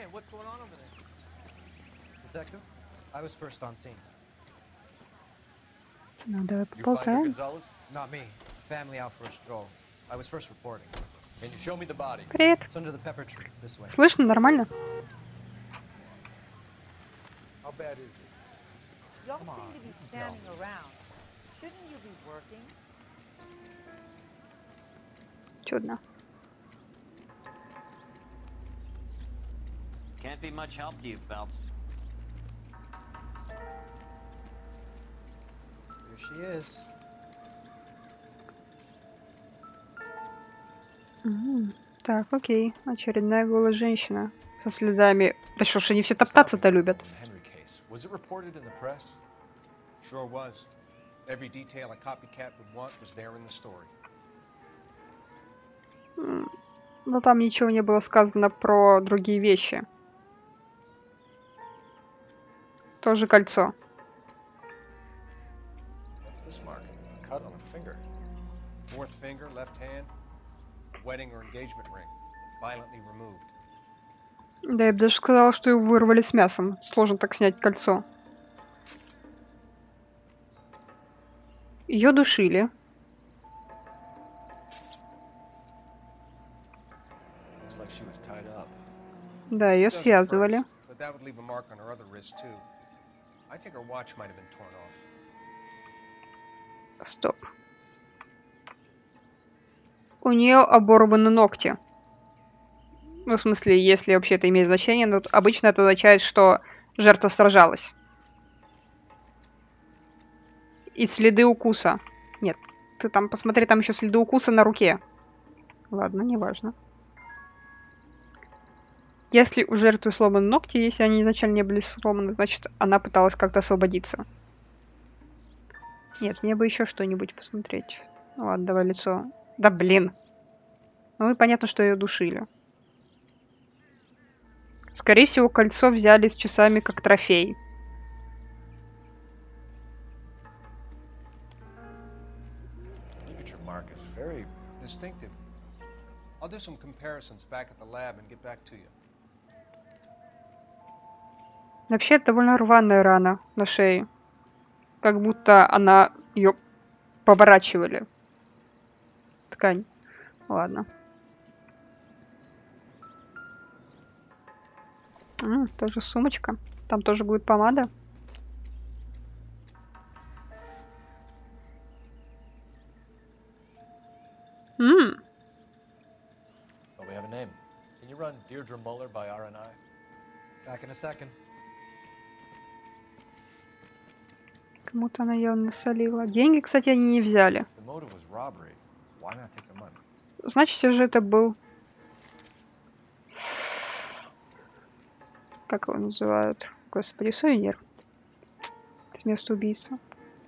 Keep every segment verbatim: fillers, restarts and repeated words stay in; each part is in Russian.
Detective, I was first on scene. Ну, давай поболтаем. Not me. Family out for a stroll. I was first reporting. Can you show me the body? Привет. It's under the pepper tree, this way. Слышно? Нормально? How bad is it? Y'all seem to be standing around. Shouldn't you be working? Чудно. Can't be much help to you, Phelps. Here she is. М, Так, окей. Очередная голая женщина со следами. Да что ж, они все топтаться-то любят. Henry case. Was it reported in the press? Sure was. Every detail a copycat would want was there in the story. М, Но там ничего не было сказано про другие вещи. Тоже кольцо. What's this mark? Cut on a finger. Fourth finger, left hand. Wedding or engagement ring. Violently removed. Да, я бы даже сказала, что его вырвали с мясом. Сложно так снять кольцо. Ее душили. Looks like she was tied up. Да, ее Does at связывали. first, but that would leave a mark on her other wrist too. I think her watch might have been torn off. Стоп. У нее оборваны ногти. Ну, в смысле, если вообще это имеет значение, но обычно это означает, что жертва сражалась. И следы укуса. Нет, ты там посмотри, там еще следы укуса на руке. Ладно, неважно. Если у жертвы сломаны ногти, если они изначально не были сломаны, значит, она пыталась как-то освободиться. Нет, мне бы еще что-нибудь посмотреть. Ну ладно, давай лицо. Да блин. Ну и понятно, что ее душили. Скорее всего, кольцо взяли с часами как трофей. Look at your mark. It's very Distinctive. I'll do some comparisons back at the lab and get back to you. Вообще, это довольно рваная рана на шее. Как будто она ее поворачивали. Ткань. Ладно. М, тоже сумочка. Там тоже будет помада. М, Oh, we have a name. Can you run Deirdre Muller by R and I? Back in a second. Кому-то она явно насолила. Деньги, кстати, они не взяли. The motive was robbery. Why not take the money? Значит, все же это был... Как его называют? Господи, сувенир. С места убийства.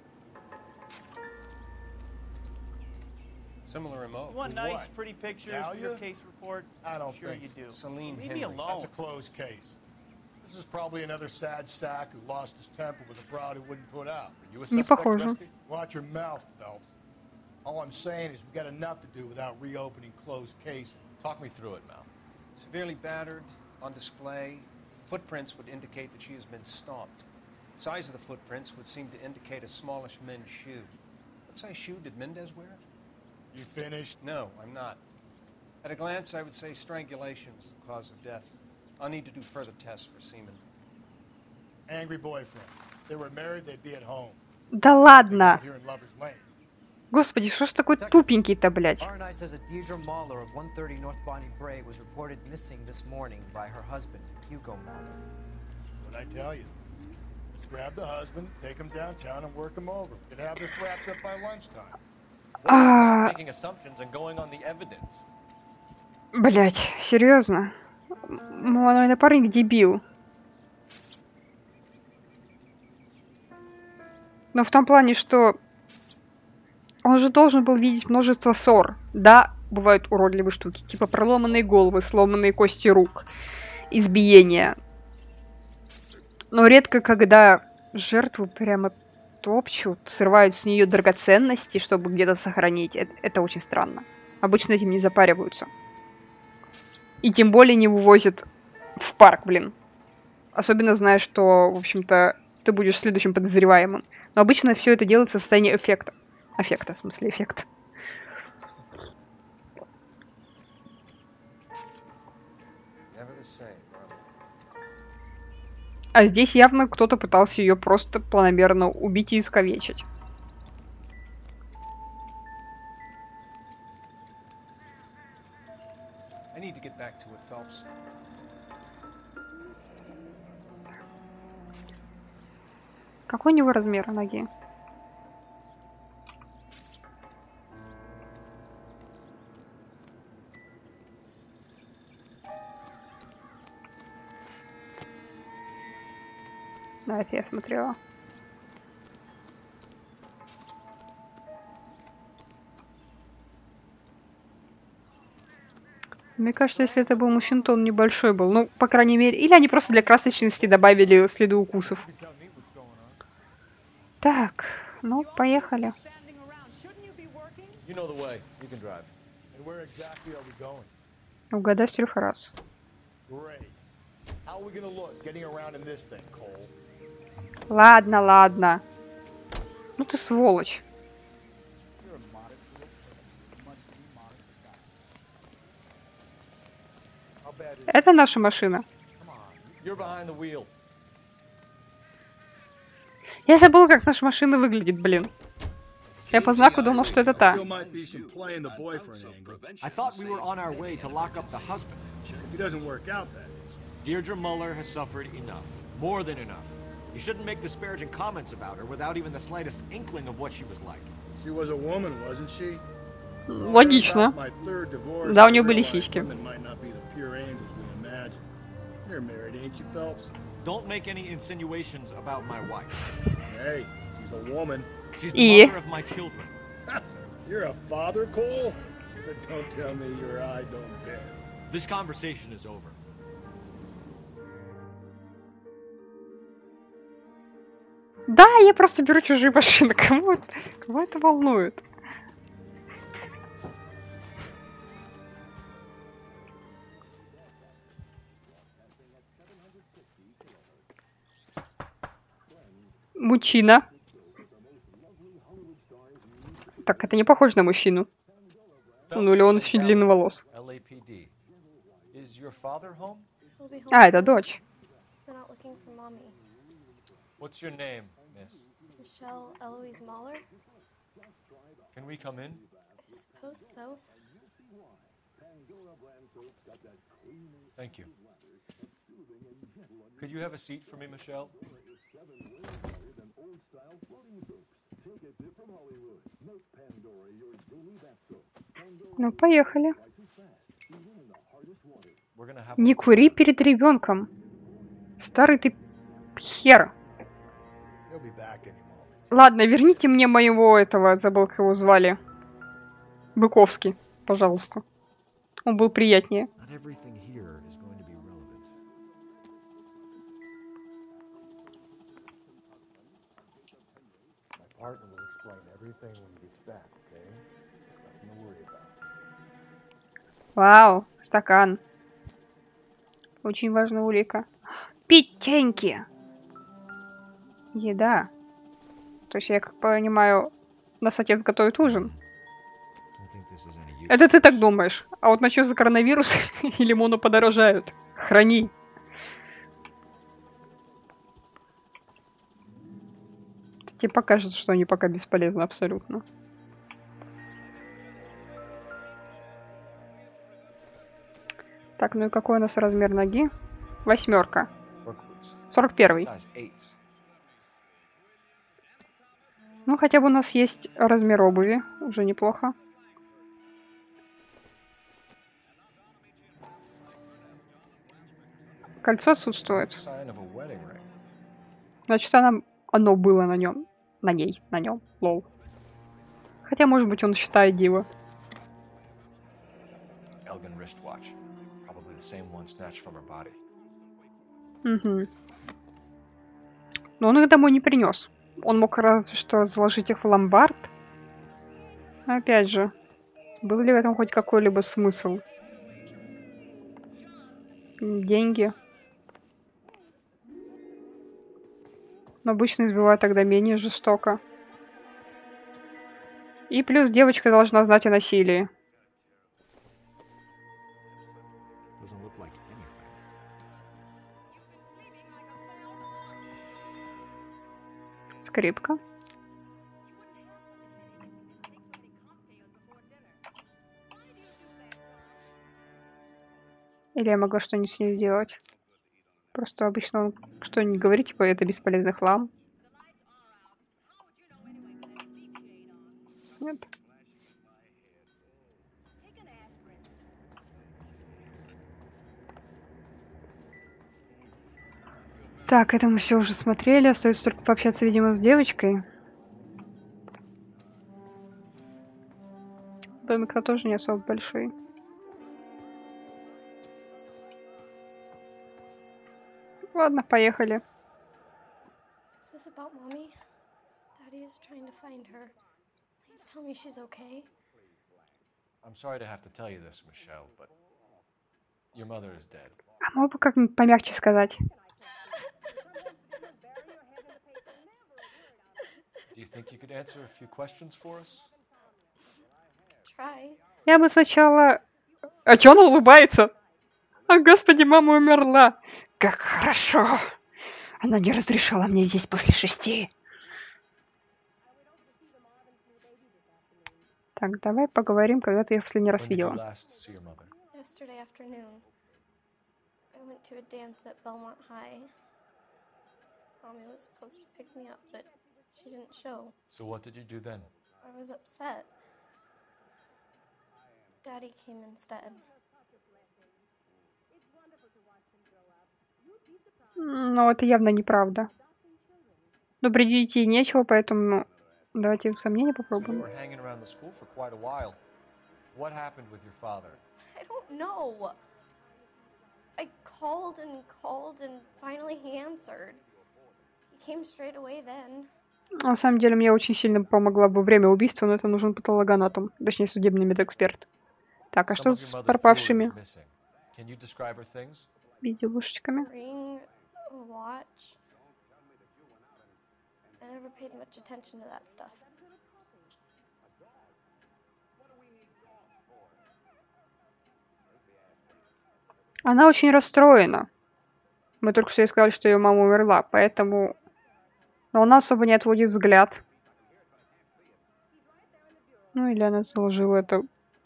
Similar remote. You want With nice, what? pretty pictures for your Dahlia? case report? I don't Sure think you so. do. Celine Leave Henry. me alone. That's a closed case. This is probably another sad sack who lost his temper with a broad who wouldn't put out. Are you a Не suspect, похоже. Rusty? Watch your mouth, Phelps. All I'm saying is we got enough to do without reopening closed cases. Talk me through it, Mal. Severely battered, on display. Footprints would indicate that she has been stomped. Size of the footprints would seem to indicate a smallish men's shoe. What size shoe did Mendez wear? You finished? No, I'm not. At a glance, I would say strangulation was the cause of death. I'll need to do further tests for semen. Angry boyfriend. If they were married, they'd be at home. Да They ладно! got here in Lover's Lane. Господи, что ж такой тупенький-то, блядь? R and I says that Deirdre Mahler of one thirty North Bonnie Bray was reported missing this morning by her husband, Hugo Mahler. What'd I tell you? Let's grab the husband, take him downtown, and work him over. Could have this wrapped up by lunchtime. What about А, making assumptions and going on the evidence? блядь, серьезно? Мой напарник дебил. Но в том плане, что он же должен был видеть множество ссор. Да, бывают уродливые штуки, типа проломанные головы, сломанные кости рук, избиения. Но редко, когда жертву прямо топчут, срывают с нее драгоценности, чтобы где-то сохранить. Это, это очень странно. Обычно этим не запариваются. И тем более не вывозят в парк, блин. Особенно зная, что, в общем-то, ты будешь следующим подозреваемым. Но обычно все это делается в состоянии эффекта. Эффекта, в смысле, эффекта. Never the same, huh? А здесь явно кто-то пытался ее просто планомерно убить и искалечить. I need to get back to it, Phelps. Какой у него размер ноги? На это я смотрела. Мне кажется, если это был мужчина, то он небольшой был. Ну, по крайней мере... Или они просто для красочности добавили следы укусов. Так, ну, поехали. You know the way. You can drive. And where exactly are we going? Угадай с трех раз. Great. How are we gonna look getting around in this thing, Cole? Ладно, ладно. Ну ты сволочь. You're a modest little, much to be modest guy. How bad is Это наша машина. You're behind the wheel. Я забыла, как наша машина выглядит, блин. Я по знаку думал, что это та. Still might be some play in the boyfriend angle. I thought we were on our way to lock up the husband. If it doesn't work out, that is. Deirdre Muller has suffered enough. More than enough. You shouldn't make disparaging comments about her without even the slightest inkling of what she was like. She was a woman, wasn't she? Логично. My third divorce, Да, у I нее были realized сиськи. women might not be the pure angels we imagine. You're married, ain't you, Phelps? Don't make any insinuations about my wife. Hey, she's a woman. She's И? the mother of my children. You're a father, Cole? Then don't tell me your eye don't bear. This conversation is over. Да, я просто беру чужие машины. Кого, это- кого это волнует? Мужчина. Так, это не похоже на мужчину. Ну или он очень длинноволос. L A P D. Is your father home? We'll be home А, это soon. дочь. He's been out looking for mommy. What's your name, miss? Michelle Eloise Mahler? Can we come in? I suppose so. Thank you. Could you have a seat for me, Michelle? Ну, поехали. We're gonna have Не кури перед ребенком. Старый ты хер. He'll be back any moment. Ладно, верните мне моего этого, забыл, как его звали. Быковский, пожалуйста. Он был приятнее. Not everything here is going to be relevant. My partner will explain everything when he gets back, okay? Nothing to worry about. Вау, стакан. Очень важная улика. Пятеньки. Еда. То есть, я как понимаю, нас отец готовит ужин. Don't think this is any use. Это ты так думаешь. А вот насчет за коронавирус и лимону подорожают. Храни. Тебе покажется, что они пока бесполезны абсолютно. Так, ну и какой у нас размер ноги? Восьмерка. work boots. Сорок первый. Size eight. Ну, хотя бы у нас есть размер обуви. Уже неплохо. Кольцо отсутствует. Sign of a wedding ring. Значит, она, оно было на нем. На ней, на нем. Лол. Хотя, может быть, он считает дива. Elgin wristwatch. Probably the same one snatched from her body. Угу. Но он их домой не принес. Он мог разве что заложить их в ломбард. Опять же, был ли в этом хоть какой-либо смысл? Деньги. Но обычно избивают тогда менее жестоко. И плюс девочка должна знать о насилии. Doesn't look like anything. Скрипка. Или я могла что-нибудь с ней сделать? Просто обычно он что-нибудь говорит, типа, это бесполезный хлам. Нет. Так, это мы все уже смотрели. Остается только пообщаться, видимо, с девочкой. Домик-то тоже не особо большой. Ладно, поехали. Is this about Mommy? Daddy is trying to find her. Please tell me she's okay. I'm sorry to have to tell you this, Michelle, but your mother is dead. А мог бы как-нибудь помягче сказать? Do you think you could answer a few questions for us? Try. Я бы сначала... А чё она улыбается? А, господи, мама умерла. Как хорошо. Она не разрешала мне здесь после шести. Так, давай поговорим, когда ты ее в последний раз When did you видела. last see your mother? Yesterday afternoon, I went to a dance at Belmont High. Mommy was supposed to pick me up, but she didn't show. So what did you do then? I was upset. Daddy came instead. Но это явно неправда. Но предъявить ей нечего, поэтому, ну, давайте в сомнение So you попробуем. were hanging around the school for quite a while. What happened with your father? I don't know. I called and called, and finally he answered. He came straight away then. На самом деле, мне очень сильно помогла бы время убийства, но это нужен патологоанатом, точнее, судебный медэксперт. Так, а Some что of your с mother's пропавшими jewelry is missing. Can you describe her things? видеошечками? Ring, a watch. I never paid much attention to that stuff. Она очень расстроена. Мы только что ей сказали, что ее мама умерла, поэтому... Но она особо не отводит взгляд. Ну, или она заложила это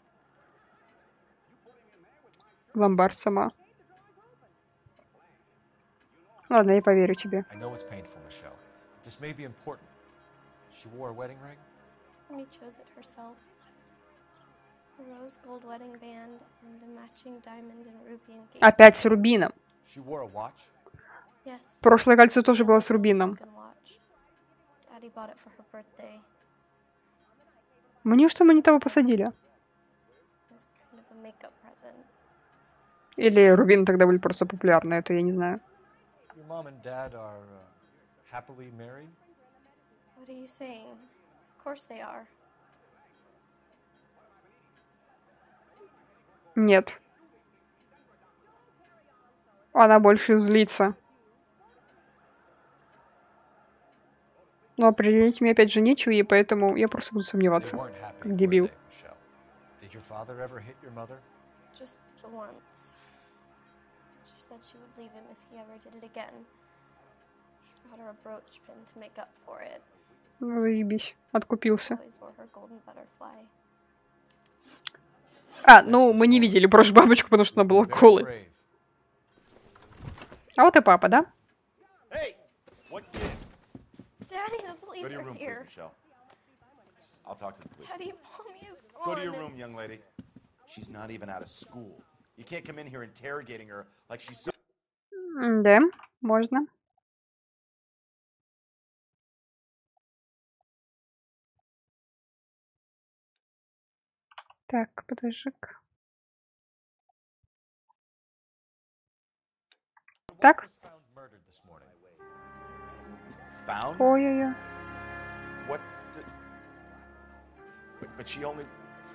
в ломбард сама. Ладно, я поверю тебе. I know it's painful, Michelle. This may be important. She wore a wedding ring? Mommy chose it herself. A rose gold wedding band and a matching diamond and ruby engagement. Опять с рубином. She wore a watch? Yes. Прошлое кольцо тоже a было с gold рубином. Vulcan watch. Daddy bought it for her birthday. Мне что, мы не того посадили? It was kind of a makeup present. Или рубины тогда были просто популярны, это я не знаю. Your mom and dad are uh, happily married? What are you saying? Of course they are. Нет. Она больше злится. Но определить мне опять же нечего, и поэтому я просто буду They сомневаться. weren't happy, Как were дебил. they, Michelle? Did your father ever hit your mother? Just the once. She said she would leave him if he ever did it again. He bought her a brooch pin to make up for it. Ну, заебись. Откупился. Always wore her golden butterfly. А, ну, мы не видели брошь бабочку, потому что она была Very голой. brave. А вот и папа, да? Hey! What gives? Daddy, the Go police to your are room, please, here. Michelle. I'll talk to the police. Daddy, Mommy is Go gone. to your room, young lady. She's not even out of school. You can't come in here interrogating her like she's so... М, Да, можно. Так, подожди-ка. Так. Was found murdered this morning. Found? Ой-ой-ой. What? Did... But, but she only...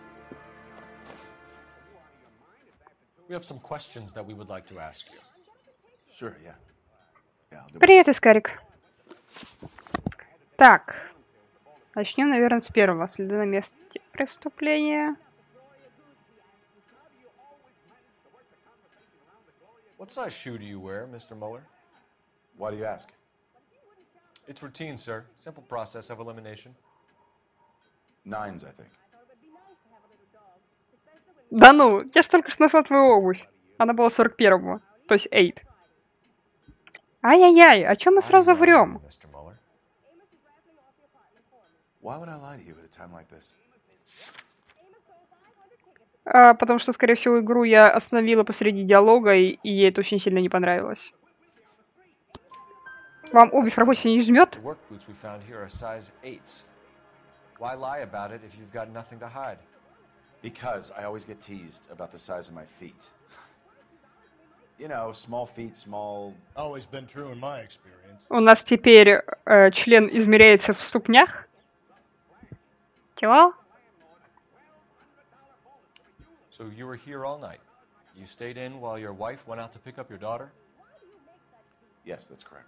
We have some questions that we would like to ask you. Sure, yeah. Yeah, I'll do my Привет, Искарик. Так. Начнем, наверное, с первого. Следы на месте преступления. What size shoe do you wear, Mister Mueller? Why do you ask? It's routine, sir. Simple process of elimination. Nines, I think. Да ну, я ж только что нашла твою обувь. Она была сорок первого, то есть восемь. Ай-яй-яй, о чем мы сразу врем? Mister Mueller. Why would I lie to you at a time like this? А, потому что, скорее всего, игру я остановила посреди диалога, и, и ей это очень сильно не понравилось. Вам обувь в работе не жмет? The work boots we found here are size eights. Why lie about it if you've got nothing to hide? Because I always get teased about the size of my feet. You know, small feet, small... Always been true in my experience. У нас теперь э, член измеряется в ступнях. Чего? So you were here all night. You stayed in while your wife went out to pick up your daughter? Yes, that's correct.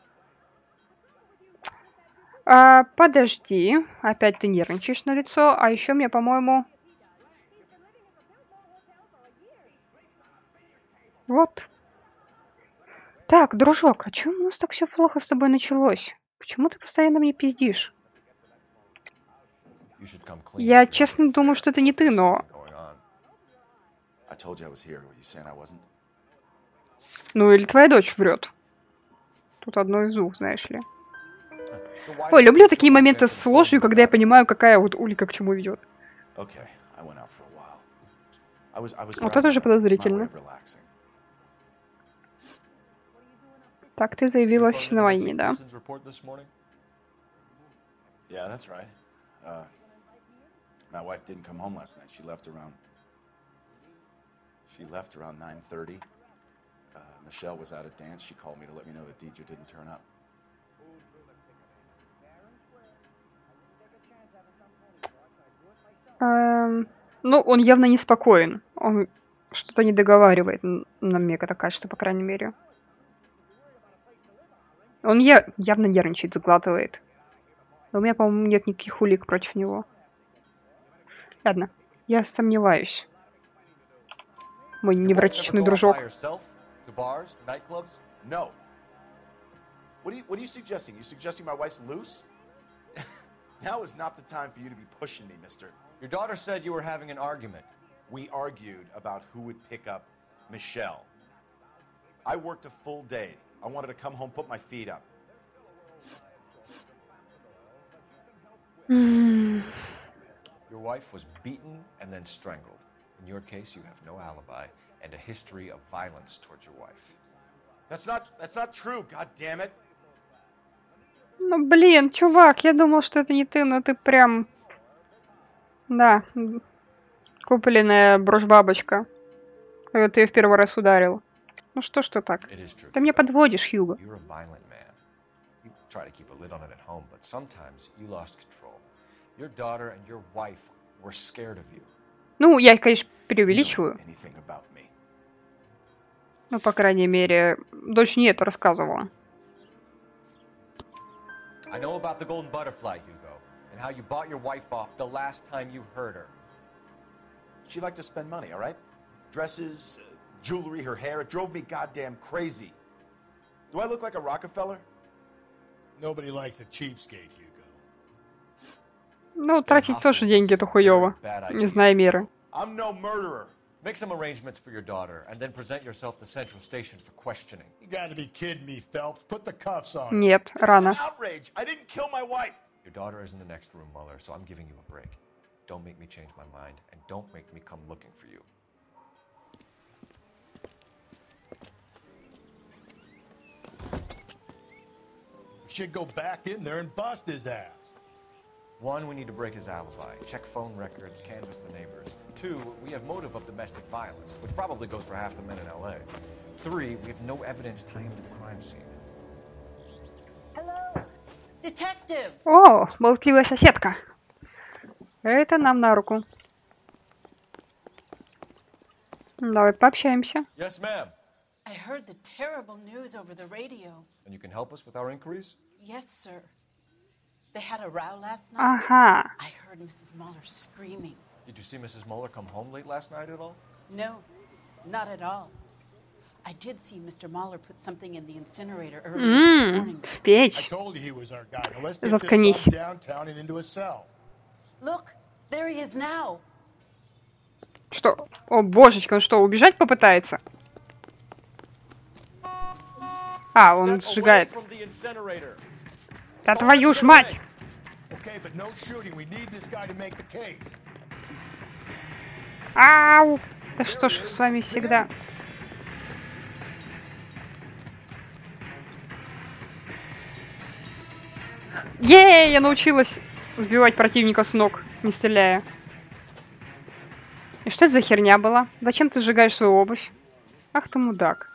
А, подожди. Опять ты нервничаешь на лицо. А еще мне, по-моему... Вот. Так, дружок, а чё у нас так все плохо с тобой началось? Почему ты постоянно мне пиздишь? You should come clean Я with your честно mother. думаю, что это не ты, но... Going on. I told you I was here. Were you saying I wasn't? Ну, или твоя дочь врет. Тут одно из двух, знаешь ли. So why Ой, did you люблю take такие so long моменты to с inform ложью, me когда я about it? понимаю, какая вот Улька к чему ведет. Okay, I went out for a while. I was, I was Вот driving это уже around. It's my way подозрительно. of relaxing. Так ты You заявилась phoned in на a войне, missing да? persons report this morning? Yeah, that's right. Uh, my wife didn't come home last night. She left around... She left around nine thirty. Uh, Michelle was at a dance. She called me to let me know that Deidre didn't turn up. Эм, ну, он явно неспокоен. Он что-то не договаривает, н- на мне это кажется, по крайней мере. Он я- явно нервничает, заглатывает. Но у меня, по-моему, нет никаких улик против него. Ладно, я сомневаюсь. Мой Your wife ever невротичный go out дружок. by herself? To bars, nightclubs? No. What are you, what are you suggesting? You suggesting my wife's loose? Now is not the time for you to be pushing me, mister. Your daughter said you were having an argument. We argued about who would pick up Michelle. I worked a full day. I wanted to come home, put my feet up. М, Your wife was beaten and then strangled. In your case, you have no alibi and a history of violence towards your wife. That's not that's not true, god damn it. Ну, блин, чувак, я думал, что это не ты, но ты прям... Да, м, купленная брошь-бабочка. Когда ты ее в первый раз ударил. Ну что ж ты так? It is true. Ты меня подводишь, Хьюго. You're a violent man. You try to keep a lid on it at home, but sometimes you lost control. Your daughter and your wife were scared of you. Ну, я, конечно, You don't преувеличиваю. know anything about me. Ну, по крайней мере, дочь не это рассказывала. I know about the golden butterfly, Hugo, and how you bought your wife off the last time you heard her. She liked to spend money, all right? Dresses, uh, jewelry, her hair. It drove me goddamn crazy. Do I look like a Rockefeller? Nobody likes a cheapskate, Hugo. Ну, тратить тоже деньги это хуёво. Не зная меры. I'm no murderer. Make some arrangements for your daughter, and then present yourself to Central Station for questioning. You gotta be kidding me, Phelps. Put the cuffs on. Нет, This is рано. an outrage. I didn't kill my wife. Your daughter is in the next room, Mueller, so I'm giving you a break. Don't make me change my mind, and don't make me come looking for you. We should go back in there and bust his ass. One, we need to break his alibi, check phone records, canvass the neighbors. Two, we have motive of domestic violence, which probably goes for half the men in L A. Three, we have no evidence tying him to the crime scene. Hello? Detective! О, болтливая соседка. Это нам на руку. Давай пообщаемся. Yes, ma'am. I heard the terrible news over the radio. And you can help us with our inquiries? Yes, sir. They had a row last night. Ага. I heard Missus Muller screaming. Did you see Missus Muller come home late last night at all? No, not at all. I did see Mister Muller put something in the incinerator earlier this morning. Ммм, в печь. I told you he was our guy. Now let's get this Заткнись. bum downtown and into a cell. Look, there he is now. Что? О, божечка, он что, убежать попытается? А, он сжигает. Да твою ж мать! Okay, but no shooting. We need this guy to make the case. Ау! Да что ж с вами всегда? Ей, я научилась сбивать противника с ног, не стреляя. И что это за херня была? Зачем ты сжигаешь свою обувь? Ах ты мудак.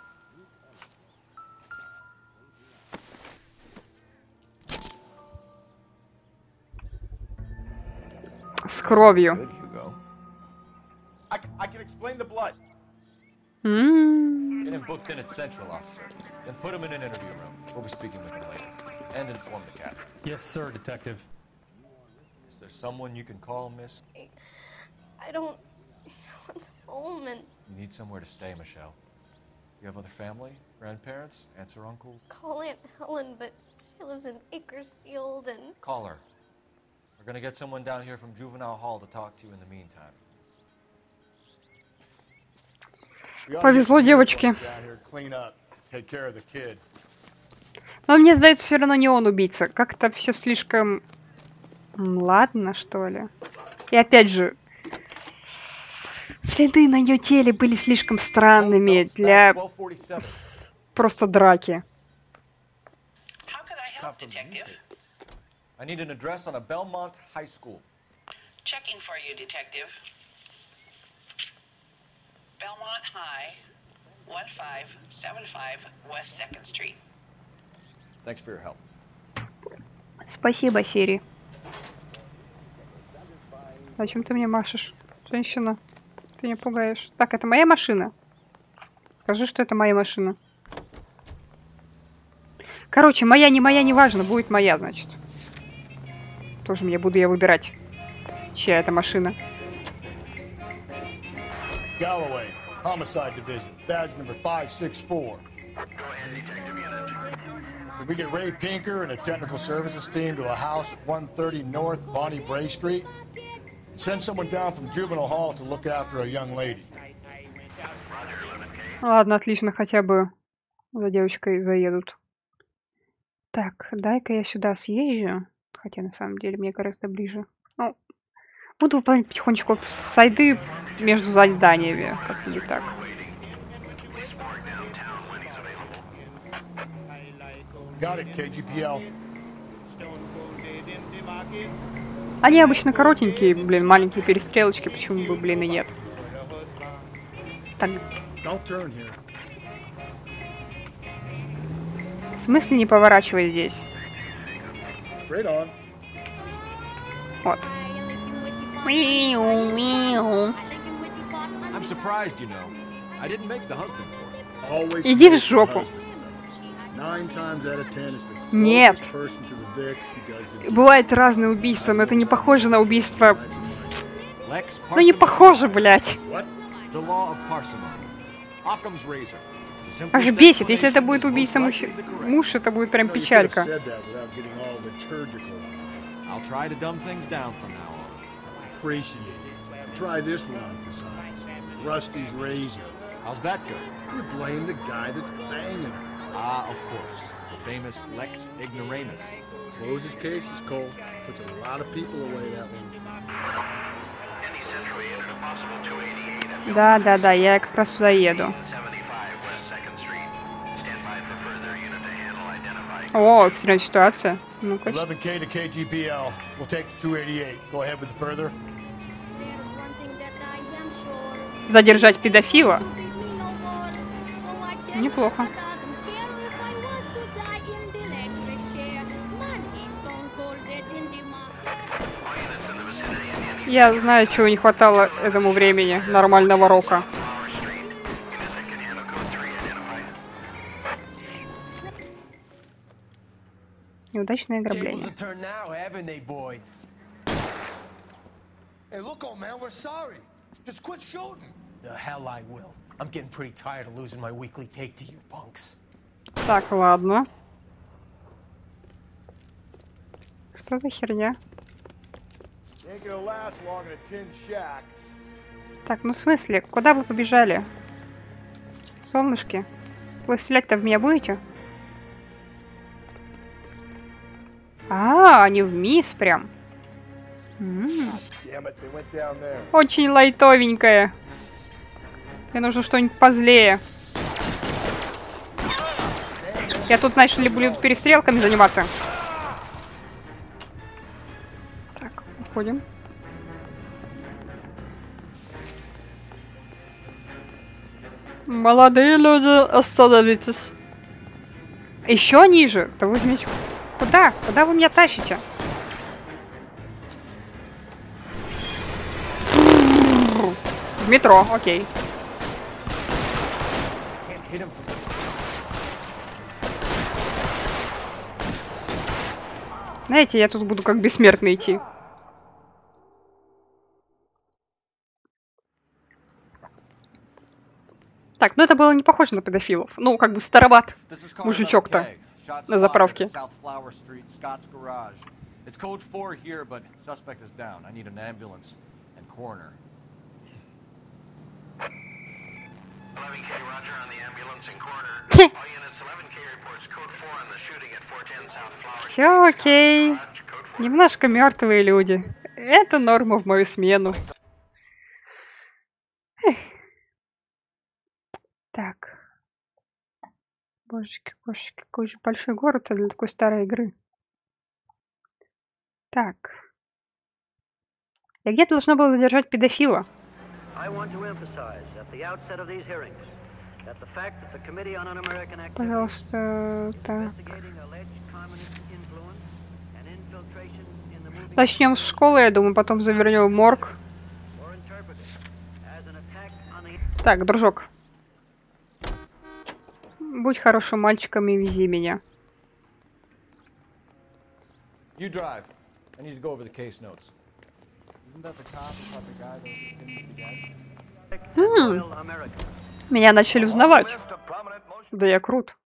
С кровью. I, I can explain the blood. М-м-м. Get him booked in at Central, officer. Then put him in an interview room. We'll be speaking with him later. And inform the captain. Yes, sir, detective. Is there someone you can call, miss? I don't. No one's home, and You need somewhere to stay, Michelle. You have other family? Grandparents? Aunts or uncles? call Aunt Helen, but she lives in Bakersfield, and Call her. We're gonna get someone down here from Juvenile Hall to talk to you in the meantime. Повезло девочке. Down here, clean up, take care of the kid. Но мне сдается, все равно не он убийца. Как-то все слишком... М, Ладно, что ли. И опять же, следы на ее теле были слишком странными для просто драки. I need an address on a Belmont High School. Checking for you, detective. Belmont High, one five seven five West Second Street. Thanks for your help. Спасибо, Сири. Зачем ты мне машешь, женщина? Ты меня пугаешь. Так, это моя машина. Скажи, что это моя машина. Короче, моя, не моя, не важно, будет моя, значит. Тоже мне буду я выбирать, чья это машина. Galloway, Homicide Division, badge number five six four. Did we get Ray Pinker and a technical services team to a house at one thirty North Bonnie Bray Street? Send someone down from Juvenile Hall to look after a young lady. Ладно, отлично, хотя бы за девочкой заедут. Так, дай-ка я сюда съезжу. Хотя на самом деле мне гораздо ближе. Ну, буду выполнять потихонечку сайды между заданиями. Как-нибудь так. Got it, кей джи пи эл. Они обычно коротенькие, блин, маленькие перестрелочки, почему бы, блин, и нет. Так. В смысле не поворачивай здесь? Вот. Иди в жопу. Нет. Бывают разные убийства, но это не похоже на убийство. Ну не похоже, блядь. Аж бесит. Если это будет убийца муж, муж, это будет прям печалька. How's that go? You blame the guy that's banging her. Ah, of course. The famous Lex Ignoramus. Closes cases, Cole. Puts a lot of people away that one. Да, да, да, я как раз сюда еду. О, экстренная ситуация. Ну-ка. eleven K to кей джи пи эл. We'll take the two eighty-eight. Go ahead with the further. Задержать педофила? Неплохо. Я знаю, чего не хватало этому времени. Нормального рока. Неудачное ограбление. Tables have turned now, haven't they, boys? Hey, look, old man, we're sorry. Just quit shooting. The hell I will. I'm getting pretty tired of losing my weekly take to you punks. Так, ладно. Что за херня? Так, ну в смысле, куда вы побежали? Солнышки, вы стрелять-то в меня будете? А, они вниз прям. М-м. Очень лайтовенькое. Мне нужно что-нибудь позлее. Я тут, знаешь ли, буду перестрелками заниматься. Так, уходим. Молодые люди, остановитесь. Еще ниже? Да вы возьмите. Куда? Куда вы меня тащите? В метро, окей. Знаете, я тут буду как бессмертный идти. Так, ну это было не похоже на педофилов. Ну, как бы староват мужичок-то на заправке. It's code four here, but suspect is down. I need an ambulance and coroner. eleven K, roger on the ambulance and coroner. All units, eleven K reports code four on the shooting at four ten South Flower Street. Все окей. Немножко мертвые люди. Это норма в мою смену. Эх. Так. Божечки, божечки, какой же большой город для такой старой игры. Так. Я где-то должна была задержать педофила. Пожалуйста, так. Начнем с школы, я думаю, потом завернем в морг. Так, дружок. Будь хорошим мальчиком и вези меня. You drive. I need to go over the case notes. Isn't that the cop about the guy that didn't begin? М-м. Меня начали узнавать. Да я крут.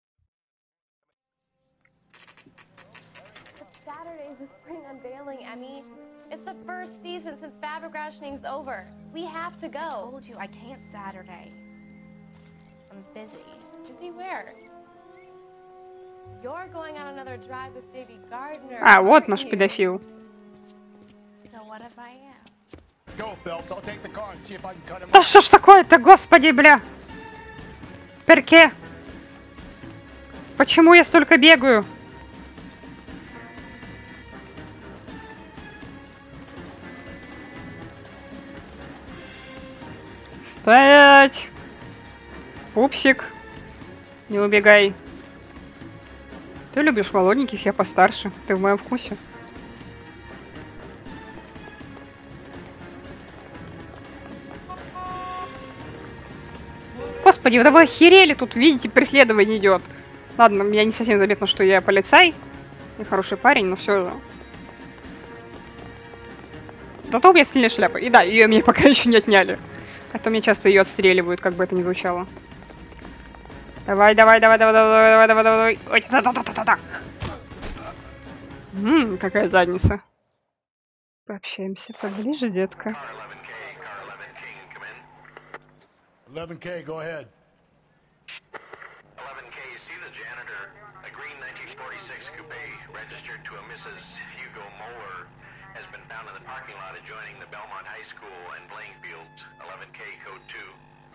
Saturday is the spring unveiling, Emmy. It's the first season since fabric rationing's over. We have to go. I told you I can't Saturday. I'm busy. Busy where? You're going on another drive with Davy Gardner. А, вот наш педофил. So what if I am? Go, Phelps. I'll take the car and see if I can cut him. Да что ж такое-то, господи, бля? Перке? Почему я столько бегаю? Стоять! Пупсик, не убегай. Ты любишь молоденьких, я постарше. Ты в моем вкусе. Господи, да вы охерели, тут, видите, преследование идет. Ладно, меня не совсем заметно, что я полицай. И хороший парень, но все же. Зато у меня стильная шляпа. И да, ее мне пока еще не отняли. А то мне часто ее отстреливают, как бы это ни звучало. Давай, давай, давай, давай, давай, давай, давай, давай. Ой, да, да, да, да, да. Ммм, какая задница. Пообщаемся поближе, детка. eleven K, go ahead. eleven K, see the janitor. A green nineteen forty-six coupe registered to a Missus Hugo Moeller has been found in the parking lot adjoining the Belmont High School and playing fields. eleven K, code two.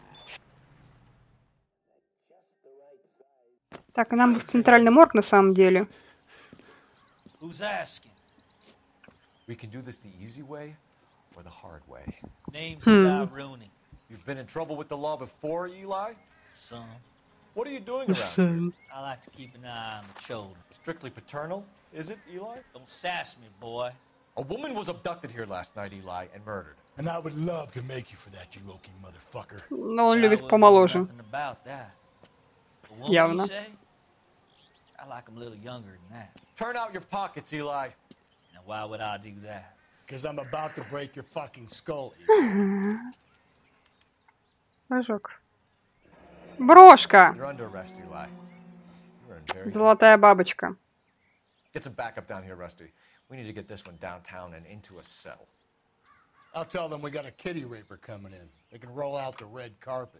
Так, и нам бы в центральный морг на самом деле. Who's asking? We can do this the easy way or the hard way. Name's Eli Rooney. You've been in trouble with the law before, Eli? Son. What are you doing around Son. here? I like to keep an eye on the children. Strictly paternal, is it, Eli? Don't sass me, boy. A woman was abducted here last night, Eli, and murdered. And I would love to make you for that, you Loki motherfucker. Но он любит помоложе. Nothing about that. A woman, Явно. you say? I like them a little younger than that. Turn out your pockets, Eli. Now, why would I do that? Because I'm about to break your fucking skull. Ожог. Брошка. You're under arrest, Eli. You're in very Золотая бабочка. Get some backup down here, Rusty. We need to get this one downtown and into a cell. I'll tell them we got a kitty raper coming in. They can roll out the red carpet.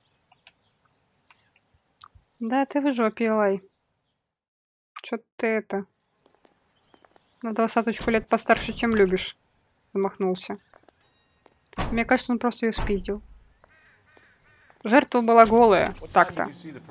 Да, ты в жопе, Элай. Чё ты это? На двадцаточку лет постарше, чем любишь. Замахнулся. Мне кажется, он просто ее спиздил. Жертва была голая. Так-то.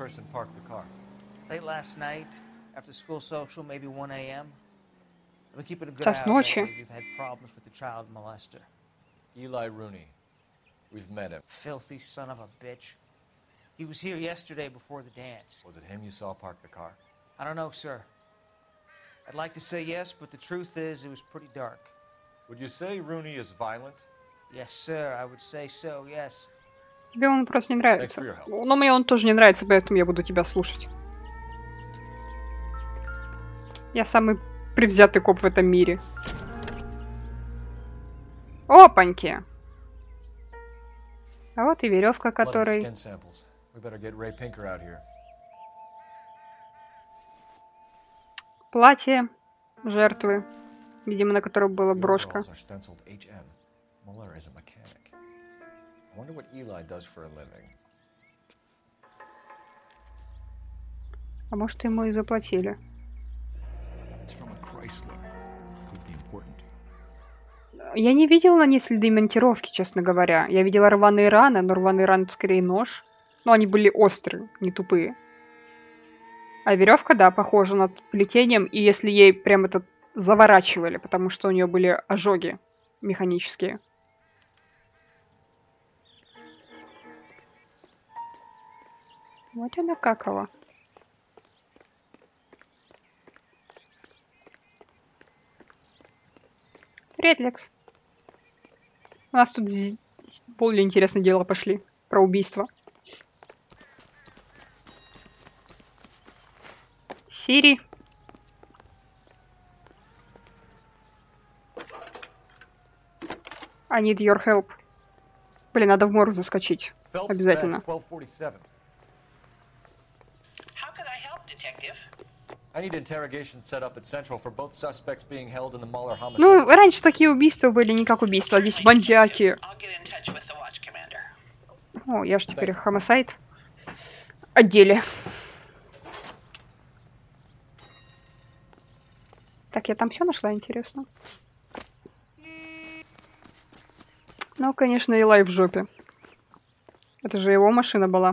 Late last night, after school social, maybe one A M We keep it a good Час ночи. We've had problems with the child molester. Eli Rooney. We've met him. Filthy son of a bitch. He was here yesterday before the dance. Was it him you saw park the car? I don't know, sir. I'd like to say yes, but the truth is it was pretty dark. Would you say Rooney is violent? Yes, sir. I would say so, yes. Тебе он просто не нравится. Но мне он тоже не нравится, поэтому я буду тебя слушать. Я самый привзятый коп в этом мире. Опаньки! А вот и веревка, которой... Платье жертвы, видимо, на котором была брошка. А может, ему и заплатили. Я не видела на ней следы монтировки, честно говоря. Я видела рваные раны, но рваные раны скорее нож. Но они были острые, не тупые. А веревка, да, похожа над плетением, и если ей прям это заворачивали, потому что у нее были ожоги механические. Вот она какова. Привет, Лекс. У нас тут более интересные дела пошли. Про убийство. Сири. I need your help. Блин, надо в морг заскочить. Обязательно. Ну, раньше такие убийства были не как убийства, а здесь маньяки. О, я ж теперь homicide отделе. Так, я там все нашла, интересно. Ну, конечно, Элай в жопе. Это же его машина была.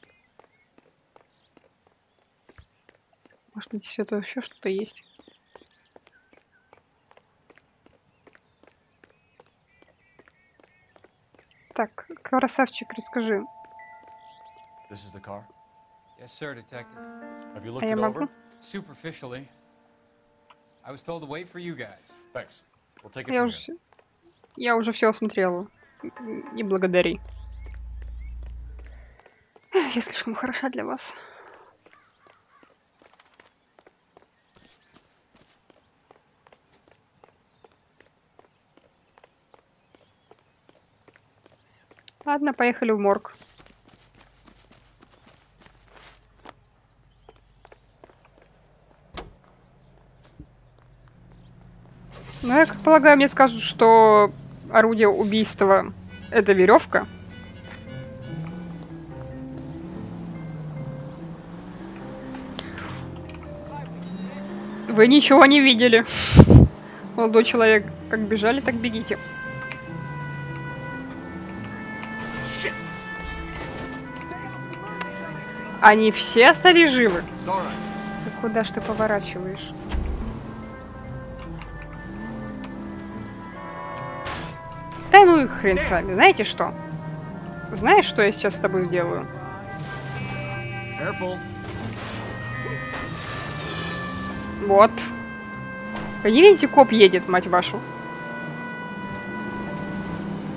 Может, здесь это еще что-то есть? Так, красавчик, расскажи. This is the car? Yes, sir, detective. Have you looked it over? Superficially. I was told to wait for you guys. Thanks. We'll take it Я from уже, here. я уже все осмотрела. Не благодари. Я слишком хороша для вас. Ладно, поехали в морг. Ну, я как полагаю, мне скажут, что орудие убийства — это веревка. Вы ничего не видели. Молодой человек, как бежали, так бегите. Они все остались живы? Ты куда ж ты поворачиваешь? Да ну и хрен с вами. Знаете что? Знаешь, что я сейчас с тобой сделаю? Careful. Вот. Вы не видите, коп едет, мать вашу.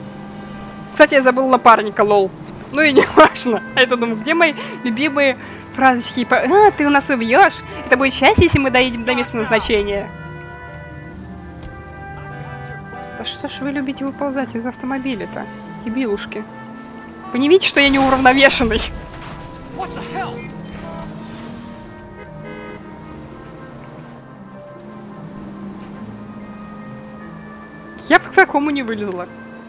Кстати, я забыл напарника, лол. Ну и не важно. А это, думаю, где мои любимые Фразочки типа «А, ты у нас убьешь! Это будет счастье, если мы доедем до места назначения!» Да что ж вы любите выползать из автомобиля-то, дебилушки? Вы не видите, что я неуравновешенный? Я бы к такому не вылезла.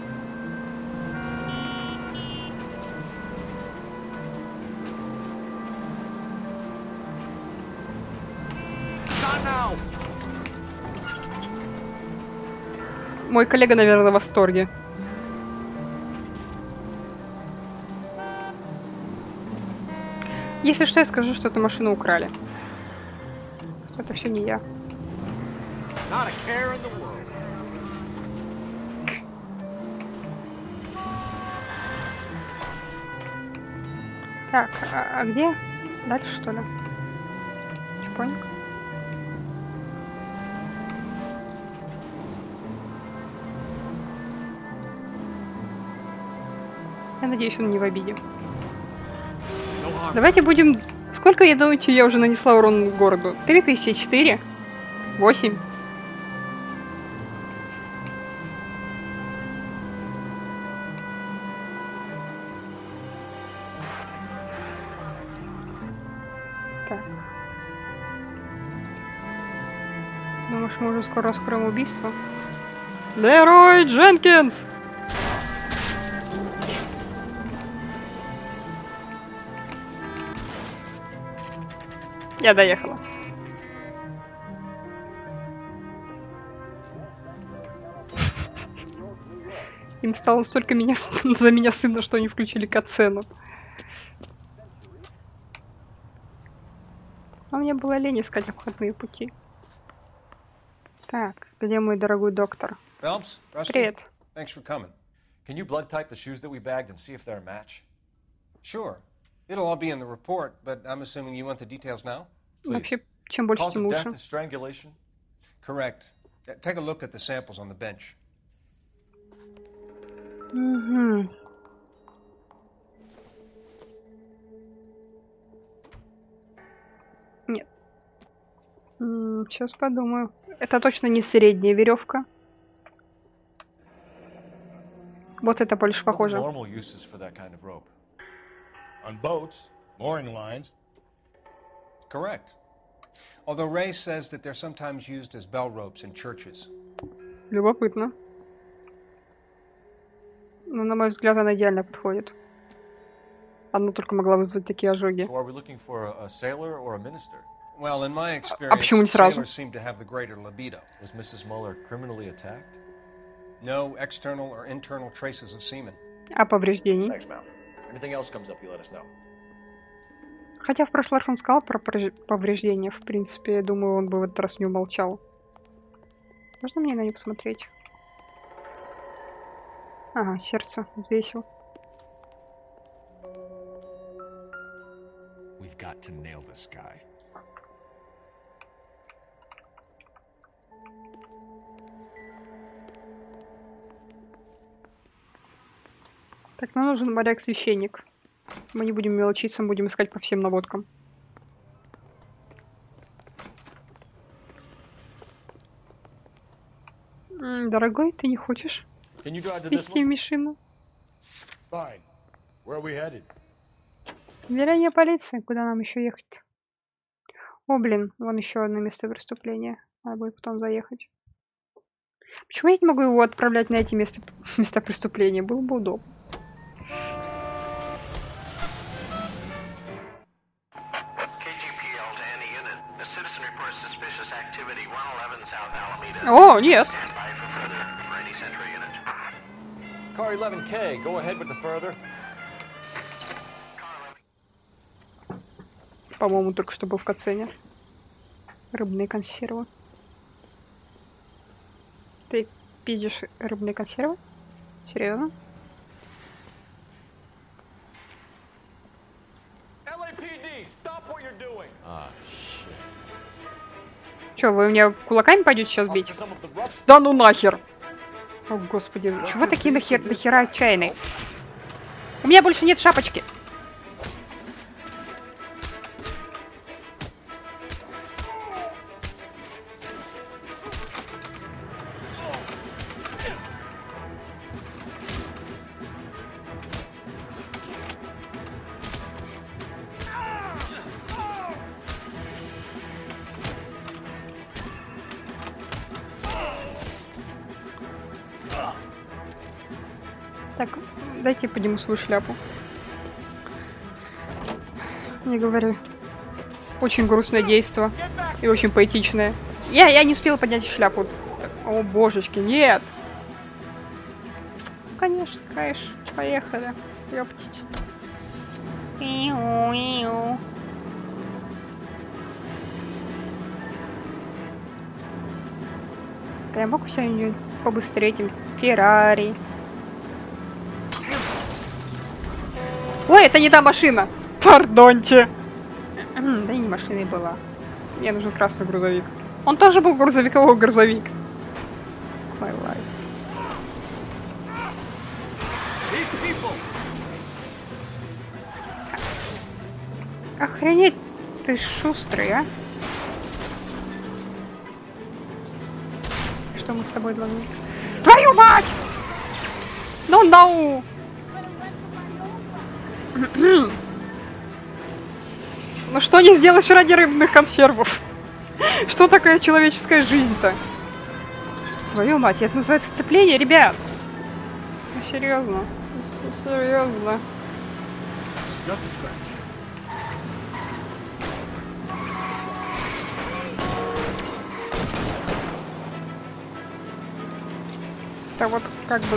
Мой коллега, наверное, в восторге. Если что, я скажу, что эту машину украли. Это все не я. Так, а, а где? Дальше, что ли? Чпоник. Я надеюсь, он не в обиде. Давайте будем... Сколько, я думаю, я уже нанесла урон городу? три тысячи четыре? восемь? Так. Ну, может, мы уже скоро раскроем убийство? Лерой Дженкинс! Я доехала. Им стало столько меня, за меня стыдно, что они включили катсцену. А мне было лень искать обходные пути. Так, где мой дорогой доктор? Phelps, Rusty, Привет. Thanks for coming. Can you blood type the shoes that we bagged and see if they're a match? Sure. It'll all be in the report, but I'm assuming you want the details now? Вообще, чем больше, тем лучше. Strangulation? Correct. Take a look at the samples on the bench. Угу. Нет. М-м, сейчас подумаю. Это точно не средняя веревка. Вот это больше похоже. Normal uses for that kind of rope. On boats, mooring lines. Correct. Although Ray says that they're sometimes used as bell ropes in churches. Любопытно. Но, на мой взгляд, она идеально подходит. Одна только могла вызвать такие ожоги. So are we looking for a, a sailor or a minister? Well, in my А experience, почему не сразу? sailors seem to have the greater libido. Was Missus Muller criminally attacked? No external or internal traces of semen. А повреждений? Thanks, Mal. Anything else comes up, you let us know. Хотя в прошлый раз он сказал про повреждения. В принципе, я думаю, он бы в этот раз не умолчал. Можно мне на нее посмотреть? Ага, сердце взвесил. We've got to nail this guy. Так, нам нужен моряк-священник. Мы не будем мелочиться, мы будем искать по всем наводкам. М, дорогой, ты не хочешь вести машину? Fine. Where are we headed? Отделение полиции. Куда нам еще ехать? О, блин, вон еще одно место преступления. Надо будет потом заехать. Почему я не могу его отправлять на эти места, места преступления? Было бы удобно. О, нет. Car eleven K, go ahead with the further. По-моему, только что был в катсцене. Рыбные консервы. Ты пиздишь рыбные консервы? Серьезно? L A P D, stop what you're doing. Ah, shit. Че, вы меня кулаками пойдете сейчас бить? Да ну нахер! О, господи, чего вы такие нахер, нахера отчаянные? У меня больше нет шапочки. Так, дайте я подниму свою шляпу. Не говори. Очень грустное действо. И очень поэтичное. Я, я не успела поднять шляпу. О, божечки, нет! Конечно, конечно. Поехали. Ёптить. Иу-иу. Я могу сегодня побыстрее этим Феррари. Ой, это не та машина! Пардоньте! Да и не машиной была. Мне нужен красный грузовик. Он тоже был грузовиковый грузовик. My life. Охренеть, ты шустрый, а? Что мы с тобой должны? Твою мать! Ну, ну! Ну что не сделаешь ради рыбных консервов? Что такое человеческая жизнь-то? Твою мать, это называется сцепление, ребят! Ну, серьезно. Ну, серьезно. Да вот как бы...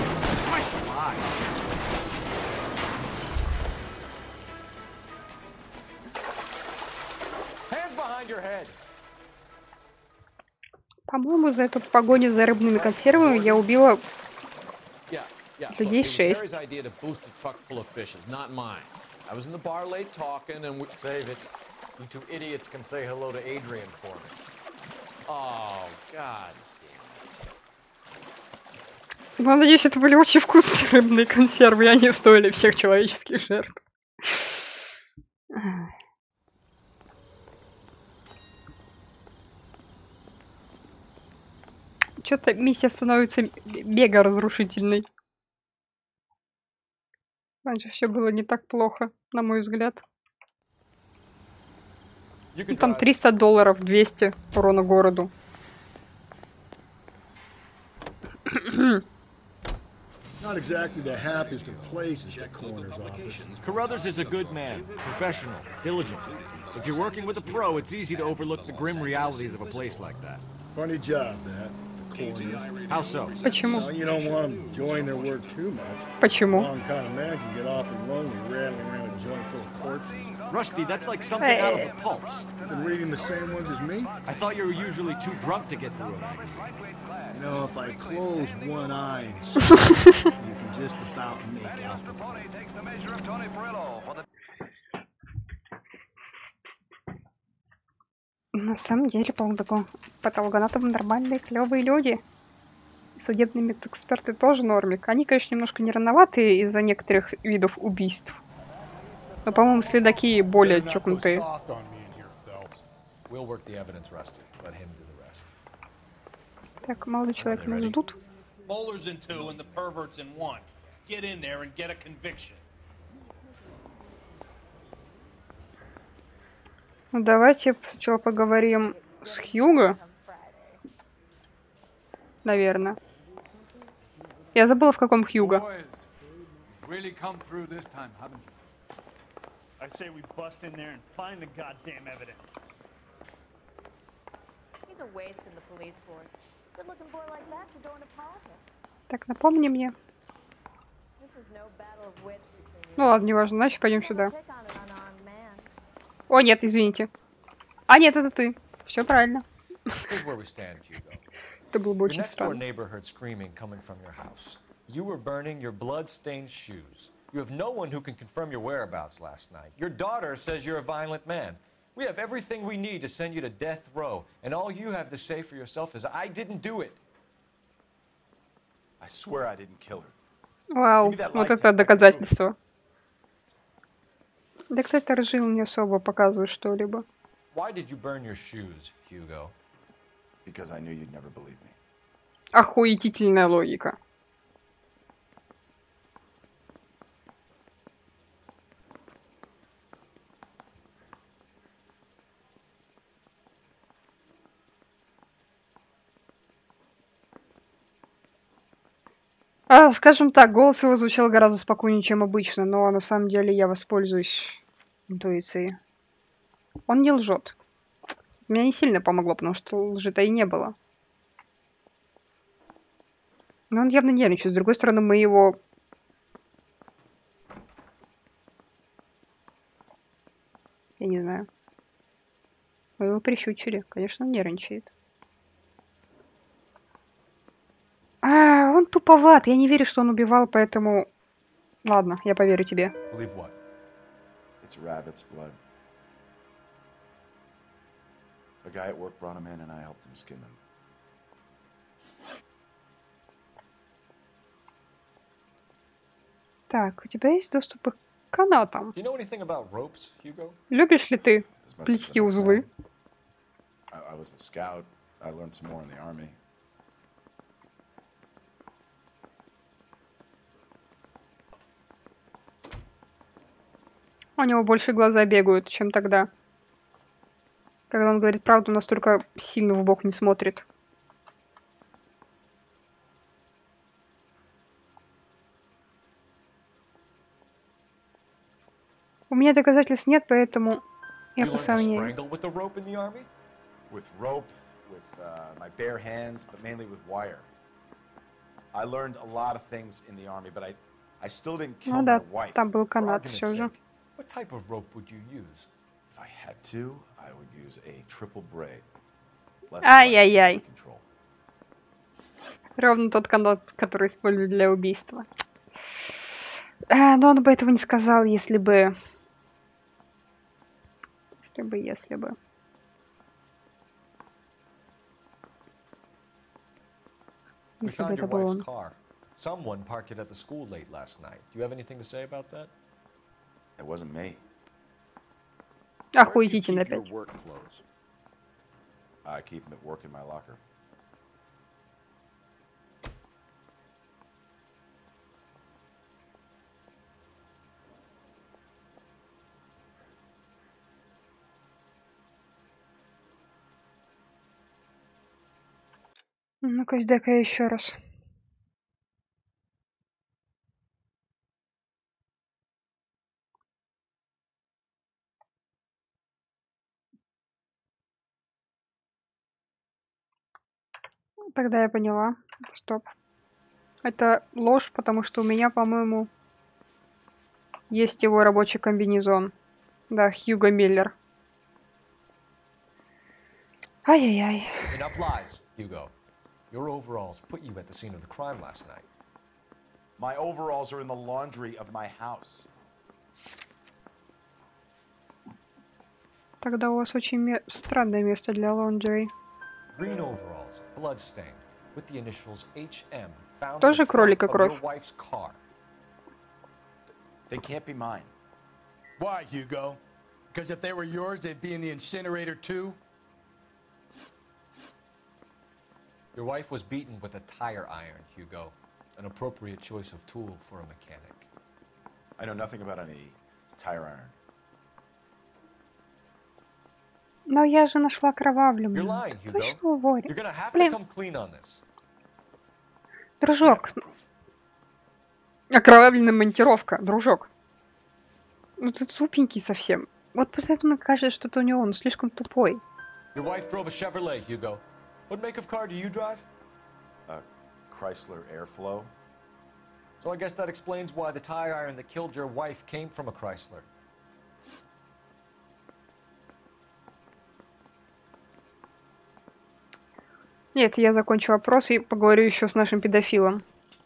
По-моему, за эту погоню за рыбными консервами я убила людей шесть. I was in the bar late talking and we... Save it. You two idiots can say hello to Adrian for me. Oh, God. Ну, надеюсь, это были очень вкусные рыбные консервы, и они стоили всех человеческих жертв. Что-то миссия становится мега разрушительной. Раньше все было не так плохо, на мой взгляд. Ну, там триста долларов, двести урона городу. Not exactly the happiest of places, the coroner's office. Carruthers is a good man, professional, diligent. If you're working with a pro, it's easy to overlook the grim realities of a place like that. Funny job, that. The coroner's. How so? Почему? Well, you don't want them enjoying their work too much. Почему? Wrong kind of man can get awfully lonely rattling around a joint full of corpses. Rusty, that's like something out of the pulps. Been reading the same ones as me? I thought you were usually too drunk to get through a magazine. You know, if I close one eye and see, you can just about make out the point. На самом деле, по-моему, патологоанатомы нормальные, клевые люди. Судебные медэксперты тоже нормик. Они, конечно, немножко не рановатые из-за некоторых видов убийств. Но, по-моему, следаки более чокнутые. Так, молодой человек, нас ждут. Ну, давайте сначала поговорим с Хьюго. Наверное. Я забыла, в каком Хьюго. I say we bust in there and find the goddamn evidence. He's a waste in the police force. Good-looking boy like that should go into politics. Так, напомни мне. This is no battle of wits between you. Ну ладно, неважно, значит пойдем сюда. О, нет, извините. А, нет, это ты. Все правильно. Это было бы очень странно. You were burning your blood-stained shoes. You have no one who can confirm your whereabouts last night. Your daughter says you're a violent man. We have everything we need to send you to death row, and all you have to say for yourself is, I didn't do it. I swear I didn't kill her. Вау, вот это доказательство. Да, кстати, Ржил не особо показывает что-либо. Why did you burn your shoes, Hugo? Because I knew you'd never believe me. Охуетительная логика. А, скажем так, голос его звучал гораздо спокойнее, чем обычно, но на самом деле я воспользуюсь интуицией. Он не лжет. Меня не сильно помогло, потому что лжи-то и не было. Но он явно нервничает. С другой стороны, мы его... Я не знаю. Мы его прищучили. Конечно, он нервничает. А, он туповат. Я не верю, что он убивал, поэтому... Ладно, я поверю тебе. Believe what? It's rabbit's blood. A guy at work brought him in and I helped him skin them. Так, у тебя есть доступ к канатам. You know anything about ropes, Hugo? Любишь ли ты плести узлы? I, I was a scout. I learned some more in the army. У него больше глаза бегают, чем тогда. Когда он говорит правду, настолько сильно в бок не смотрит. У меня доказательств нет, поэтому я You по learned to сомнению. strangle with the rope in the army? With rope, with uh, my bare hands, but mainly with wire. I learned a lot of things in the army, but I, I still didn't kill Ну my да, wife. там был For канат argument's все же. sake, what type of rope would you use? If I had to, I would use a triple braid. Less Ай-яй-яй. flexible control. Ровно тот канат, который используют для убийства. А, но он бы этого не сказал, если бы... Если бы, если бы. We Если бы found это your был wife's он. car. Someone parked it at the school late last night. Do you have anything to say about that? It wasn't me. Охуительно Keep your опять. work clothes. I keep them at work in my locker. Ну-ка, дай-ка еще раз. Тогда я поняла. Стоп. Это ложь, потому что у меня, по-моему, есть его рабочий комбинезон. Да, Хьюго Миллер. Ай-яй-яй. Enough lies, Hugo. Your overalls put you at the scene of the crime last night. My overalls are in the laundry of my house. Тогда у вас очень ме- странное место для лондри. Green overalls, bloodstained, with the initials H M found in Тоже the trunk кролика of кровь. your wife's car. They can't be mine. Why, Hugo? Because if they were yours, they'd be in the incinerator too? Your wife was beaten with a tire iron, Hugo. An appropriate choice of tool for a mechanic. I know nothing about any tire iron. Но я же нашла You're кровавленную. lying, Ты Hugo. точно уворен. You're gonna have to Блин, come clean on this. дружок. Окровавленная монтировка, дружок. Ну ты тупенький совсем. Вот поэтому мне кажется, что это у него, он слишком тупой. Your wife drove a Chevrolet, Hugo. What make of car do you drive? A Chrysler Airflow. So I guess that explains why the tire iron that killed your wife came from a Chrysler. Нет, я закончу вопрос и поговорю еще с нашим педофилом.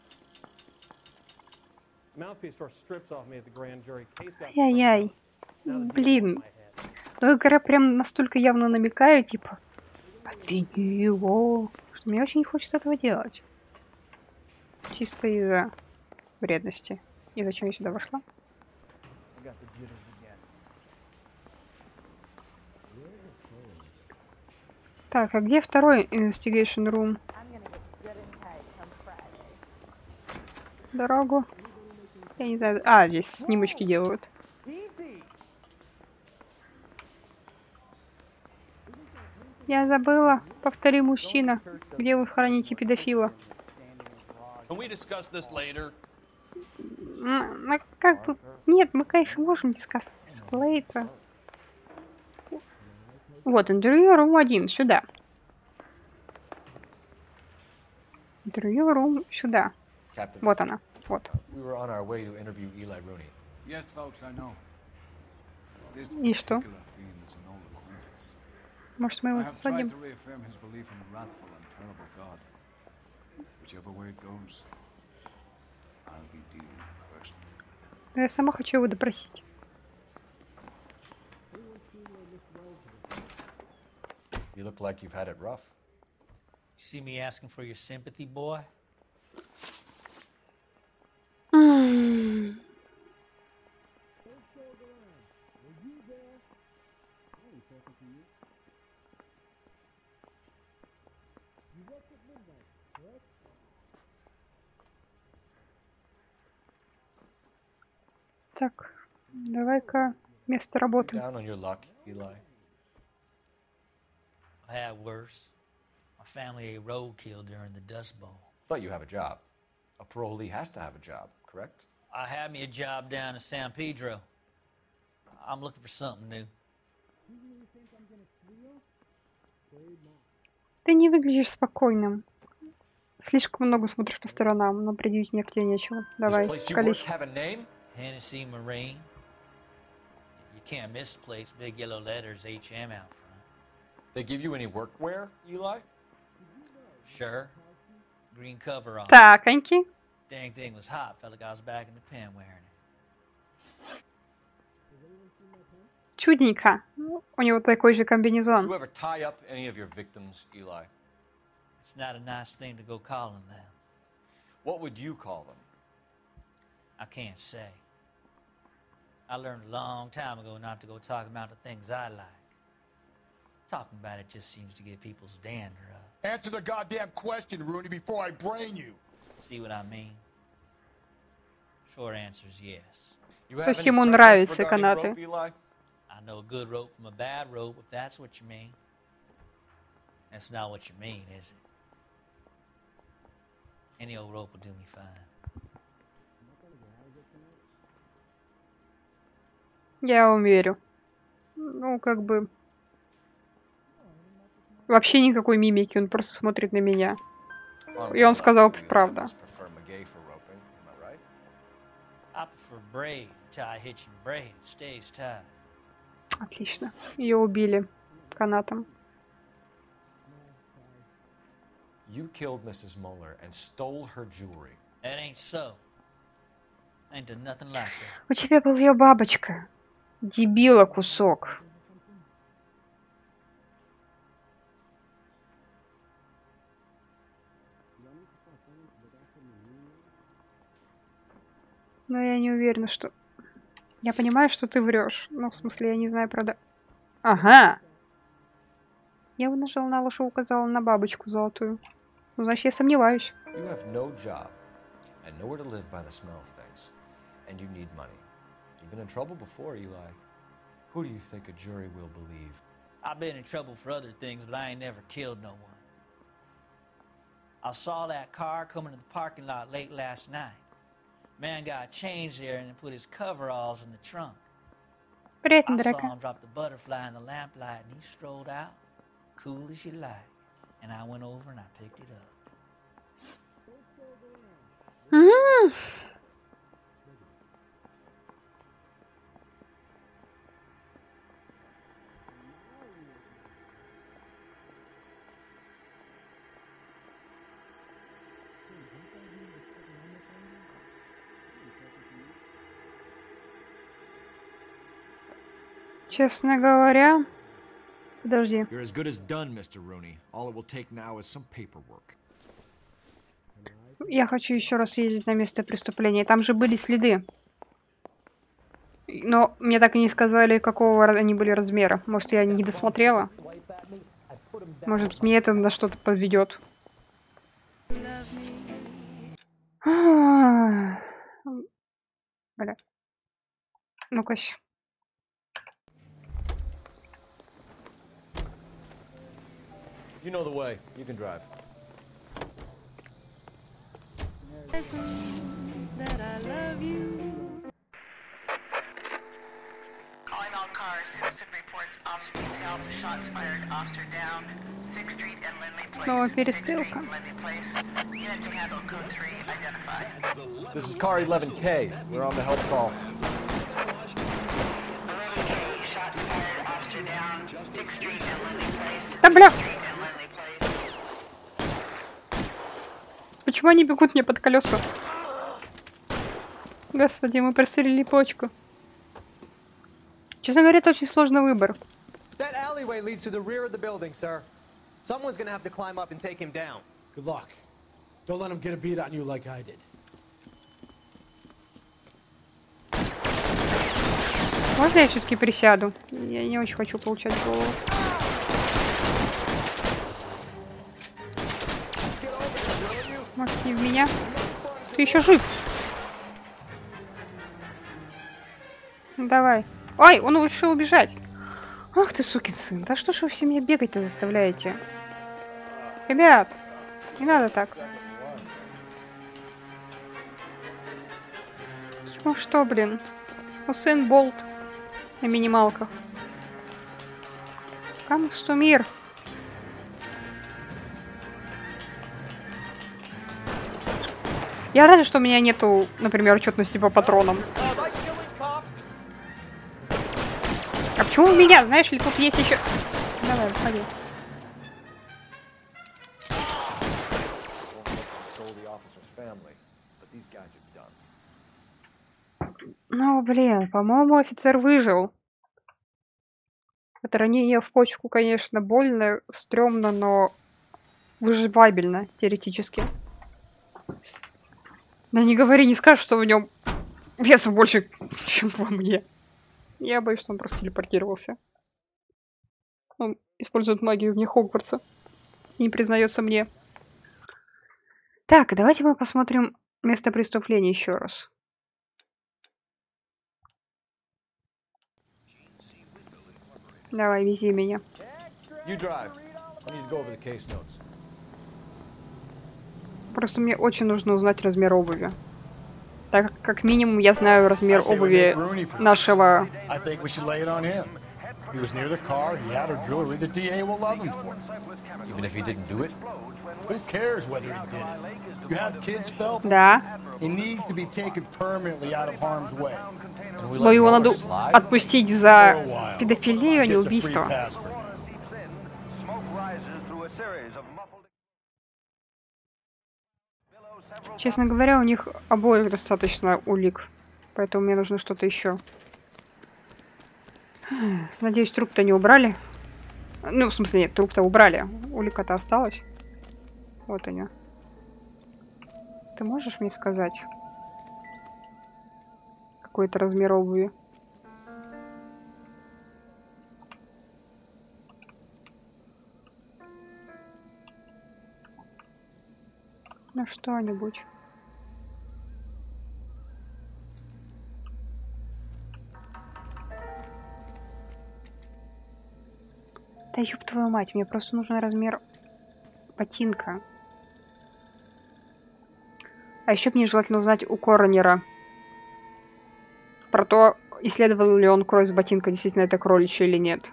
Ай-яй-яй. Блин. Ну, игра прям настолько явно намекает, типа, а ты не его. Что мне очень не хочется этого делать. Чисто из-за вредности. И зачем я сюда вошла? Так, а где второй investigation room? Дорогу. Я не знаю. А, здесь снимочки делают. Я забыла. Повтори, мужчина. Где вы храните педофила? Can we discuss this later? М, Ну, как бы... Нет, мы, конечно, можем дискассировать later. Вот, интервью рум один, сюда. Интервью рум сюда. Captain. Вот она, вот. We were on our way to interview Eli Rooney. Yes, folks, I know. This И что? particular fiend is an old acquaintance. Может, мы I его have tried засадим? to reaffirm his belief in a wrathful and terrible God. Whichever way it goes, I'll be dealing personally. Но я сама хочу его допросить. You look like you've had it rough. You see me asking for your sympathy, boy? М. Так, давай-ка место работы. Down on your luck, Eli. I had worse. My family ate roadkill during the Dust Bowl. But you have a job. A parolee has to have a job, correct? I had me a job down in San Pedro. I'm looking for something new. Ты не выглядишь спокойным. Слишком много смотришь по сторонам, но предъявить мне к тебе нечего. Давай, This place you work колись. have a name? Hennessy Marine. You can't miss the place. Big yellow letters, H M out front. They give you any workwear, Eli? Sure. Green cover on. Таконьки. Dang thing was hot. Felt like I was back in the pen wearing it. Чудненько. У него такой же You комбинезон. ever tie up any of your victims, Eli? It's not a nice thing to go calling them. What would you call them? I can't say. I learned a long time ago not to go talking about the things I like. Talking about it just seems to get people's dander up. Answer the goddamn question, Rooney, before I brain you. See what I mean? Short answer is yes. You То have есть any ему preference нравятся regarding канаты. rope, Eli? I know a good rope from a bad rope, if that's what you mean. That's not what you mean, is it? Any old rope will do me fine. Я вам верю. Ну, как бы... Вообще никакой мимики, он просто смотрит на меня. И он сказал правда. Prefer McGay for roping, am I right? I prefer braid. Tie hitching braid. It stays tied. Отлично. Ее убили канатом. You killed Missus Mueller and stole her jewelry. That ain't so. I ain't done nothing like that. У тебя был ее бабочка. Дебила кусок. Но я не уверена, что... Я понимаю, что ты врешь. Ну, в смысле, я не знаю, правда... Ага! Я бы нажала на лошадь, указала на бабочку золотую. Ну, значит, я сомневаюсь. You have no job and nowhere to live by the smell of things. And you need money. You've been in trouble before, Eli. Who do you think a jury will believe? I've been in trouble for other things, but I ain't never killed no one. I saw that car coming to the parking lot late last night. Man got changed there and then put his coveralls in the trunk. Приятно, I saw дорогая. him drop the butterfly in the lamplight and he strolled out, cool as you like. And I went over and I picked it up. М. Честно говоря... Подожди. You're as good as done, Mister Rooney. All it will take now is some paperwork. Я хочу еще раз съездить на место преступления. Там же были следы. Но мне так и не сказали, какого они были размера. Может, я не досмотрела? Может быть, мне это на что-то подведет. Бля. Ну-ка. You know the way. You can drive. That I love you. Calling all cars. Citizen reports officer detail. Shots fired. Officer down. sixth Street and Lindley Place. Снова sixth Street перестрелка. and Lindley Place. Unit to handle code three. Identified. This is car eleven K. We're on the help call. eleven K. Shots fired. Officer down. sixth Street and Lindley Place. Да бля! sixth Street and Lindley Place. Почему они бегут мне под колеса? Господи, мы прострелили почку. Честно говоря, это очень сложный выбор. That alleyway leads to the rear of the building, sir. Someone's gonna have to climb up and take him down. Good luck. Don't let him get a beat on you like I did. Можно я все-таки присяду? Я не очень хочу получать голову. Может, не в меня? Ты еще жив? Давай. Ой, он решил убежать. Ах ты, сукин сын. Да что ж вы все меня бегать-то заставляете? Ребят, не надо так. Ну что, блин? Усейн Болт на минималках. Камсту мир. Я рада, что у меня нету, например, отчетности по патронам. А почему у меня? Знаешь ли, тут есть еще... Давай, выходи. Ну, блин, по-моему, офицер выжил. Это ранение в почку, конечно, больно, стрёмно, но выживабельно, теоретически. Да не говори, не скажешь, что в нем веса больше, чем во мне. Я боюсь, что он просто телепортировался. Он использует магию вне Хогвартса. И не признается мне. Так, давайте мы посмотрим место преступления еще раз. Давай, вези меня. You drive. I need to go over the case notes. Просто мне очень нужно узнать размер обуви. Так как, как минимум, я знаю размер обуви нашего... I think we should lay it on him. He was near the car, he had her jewelry, the D A will love him for it. Even if he didn't do it? Who cares whether he did it? You have kids, Phelps? Да. He needs to be taken permanently out of harm's way. Но его надо отпустить за педофилию, а не убийство. Честно говоря, у них обоих достаточно улик, поэтому мне нужно что-то еще. Надеюсь, труп-то не убрали. Ну, в смысле, нет, труп-то убрали. Улика-то осталась. Вот они. Ты можешь мне сказать, какой это размер обуви? Ну что-нибудь. Да ёб твою мать, мне просто нужен размер ботинка. А еще мне желательно узнать у коронера про то, исследовал ли он кровь с ботинка, действительно это кроличья или нет.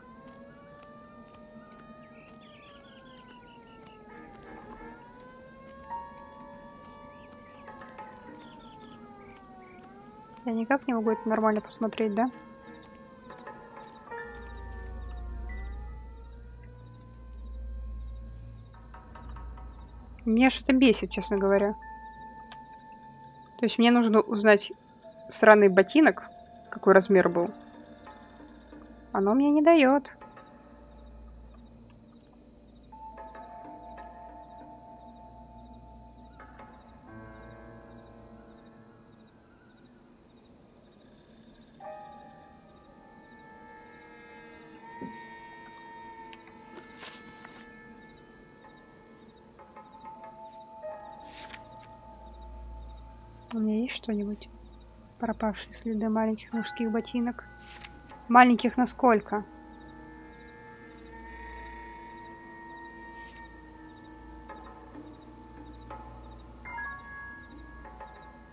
Я никак не могу это нормально посмотреть, да? Меня что-то бесит, честно говоря. То есть мне нужно узнать сраный ботинок, какой размер был. Оно мне не дает. У меня есть что-нибудь? Пропавшие следы маленьких мужских ботинок. Маленьких насколько?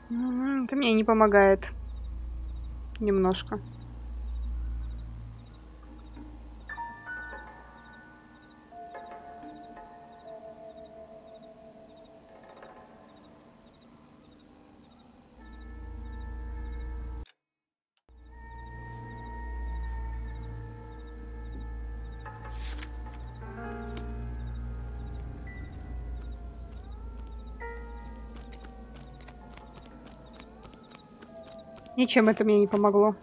Это мне не помогает. Немножко. Ничем это мне не помогло.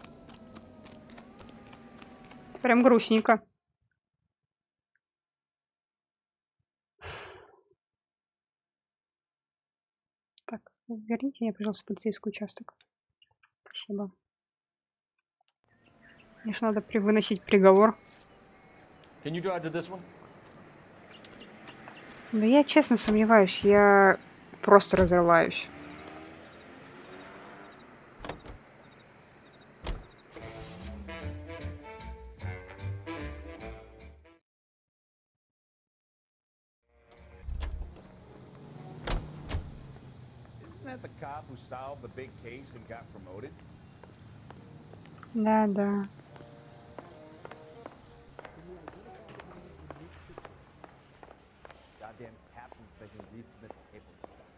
Прям грустненько. Так, верните мне, пожалуйста, полицейский участок. Спасибо. Мне ж надо при- выносить приговор. Can you drive to this one? Да я честно сомневаюсь, я просто разрываюсь. Isn't that the cop who solved the big case and got promoted? Да, да. Goddamn captain said he reads the paper.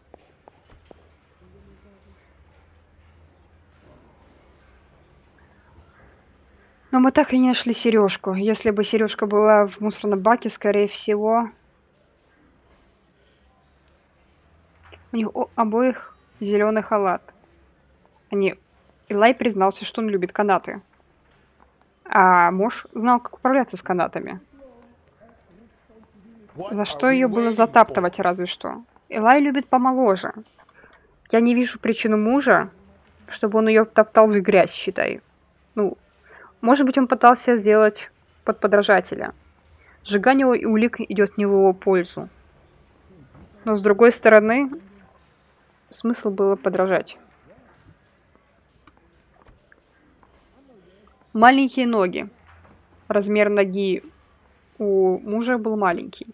Но мы так и не нашли сережку. Если бы сережка была в мусорном баке, скорее всего, у них у обоих зеленый халат. Они... Илай признался, что он любит канаты. А муж знал, как управляться с канатами. За что ее было затаптывать, разве что. Илай любит помоложе. Я не вижу причину мужа, чтобы он ее топтал в грязь, считай. Ну, может быть, он пытался сделать под подражателя. Сжигание улик идет не в его пользу. Но с другой стороны, смысл было подражать. Маленькие ноги. Размер ноги у мужа был маленький.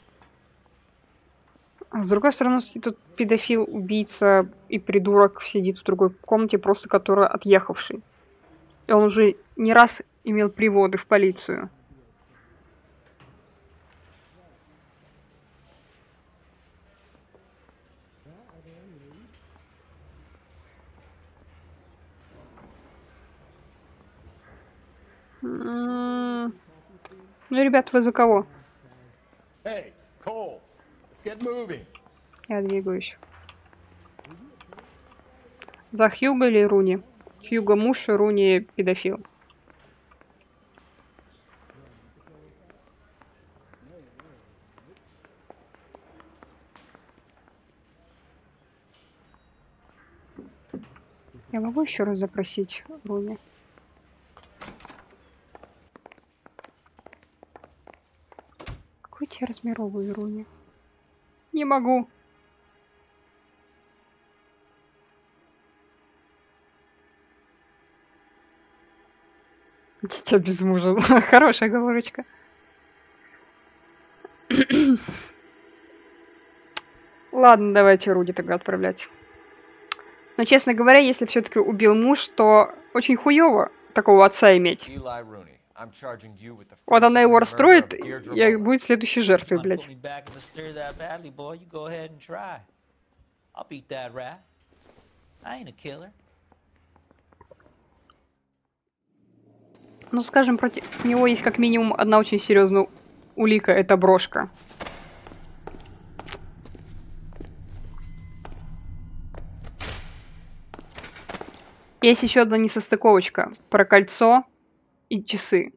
А с другой стороны, тут педофил, убийца и придурок сидит в другой комнате, просто который отъехавший. И он уже не раз имел приводы в полицию. М-м-м. Ну, ребят, вы за кого? Hey, Cole, let's get moving. Я двигаюсь. За Хьюго или Руни? Хьюго муж, Руни педофил. Я могу еще раз запросить Руни? Какой тебе размеровый Руни? Не могу. Дитя без мужа. Хорошая оговорочка. Ладно, давайте Руди тогда отправлять. Но, честно говоря, если все-таки убил муж, то очень хуёво такого отца иметь. Вот она его расстроит, и будет следующей жертвой, блядь. Ну, скажем, против него есть как минимум одна очень серьезная улика, это брошка. Есть еще одна несостыковочка про кольцо и часы.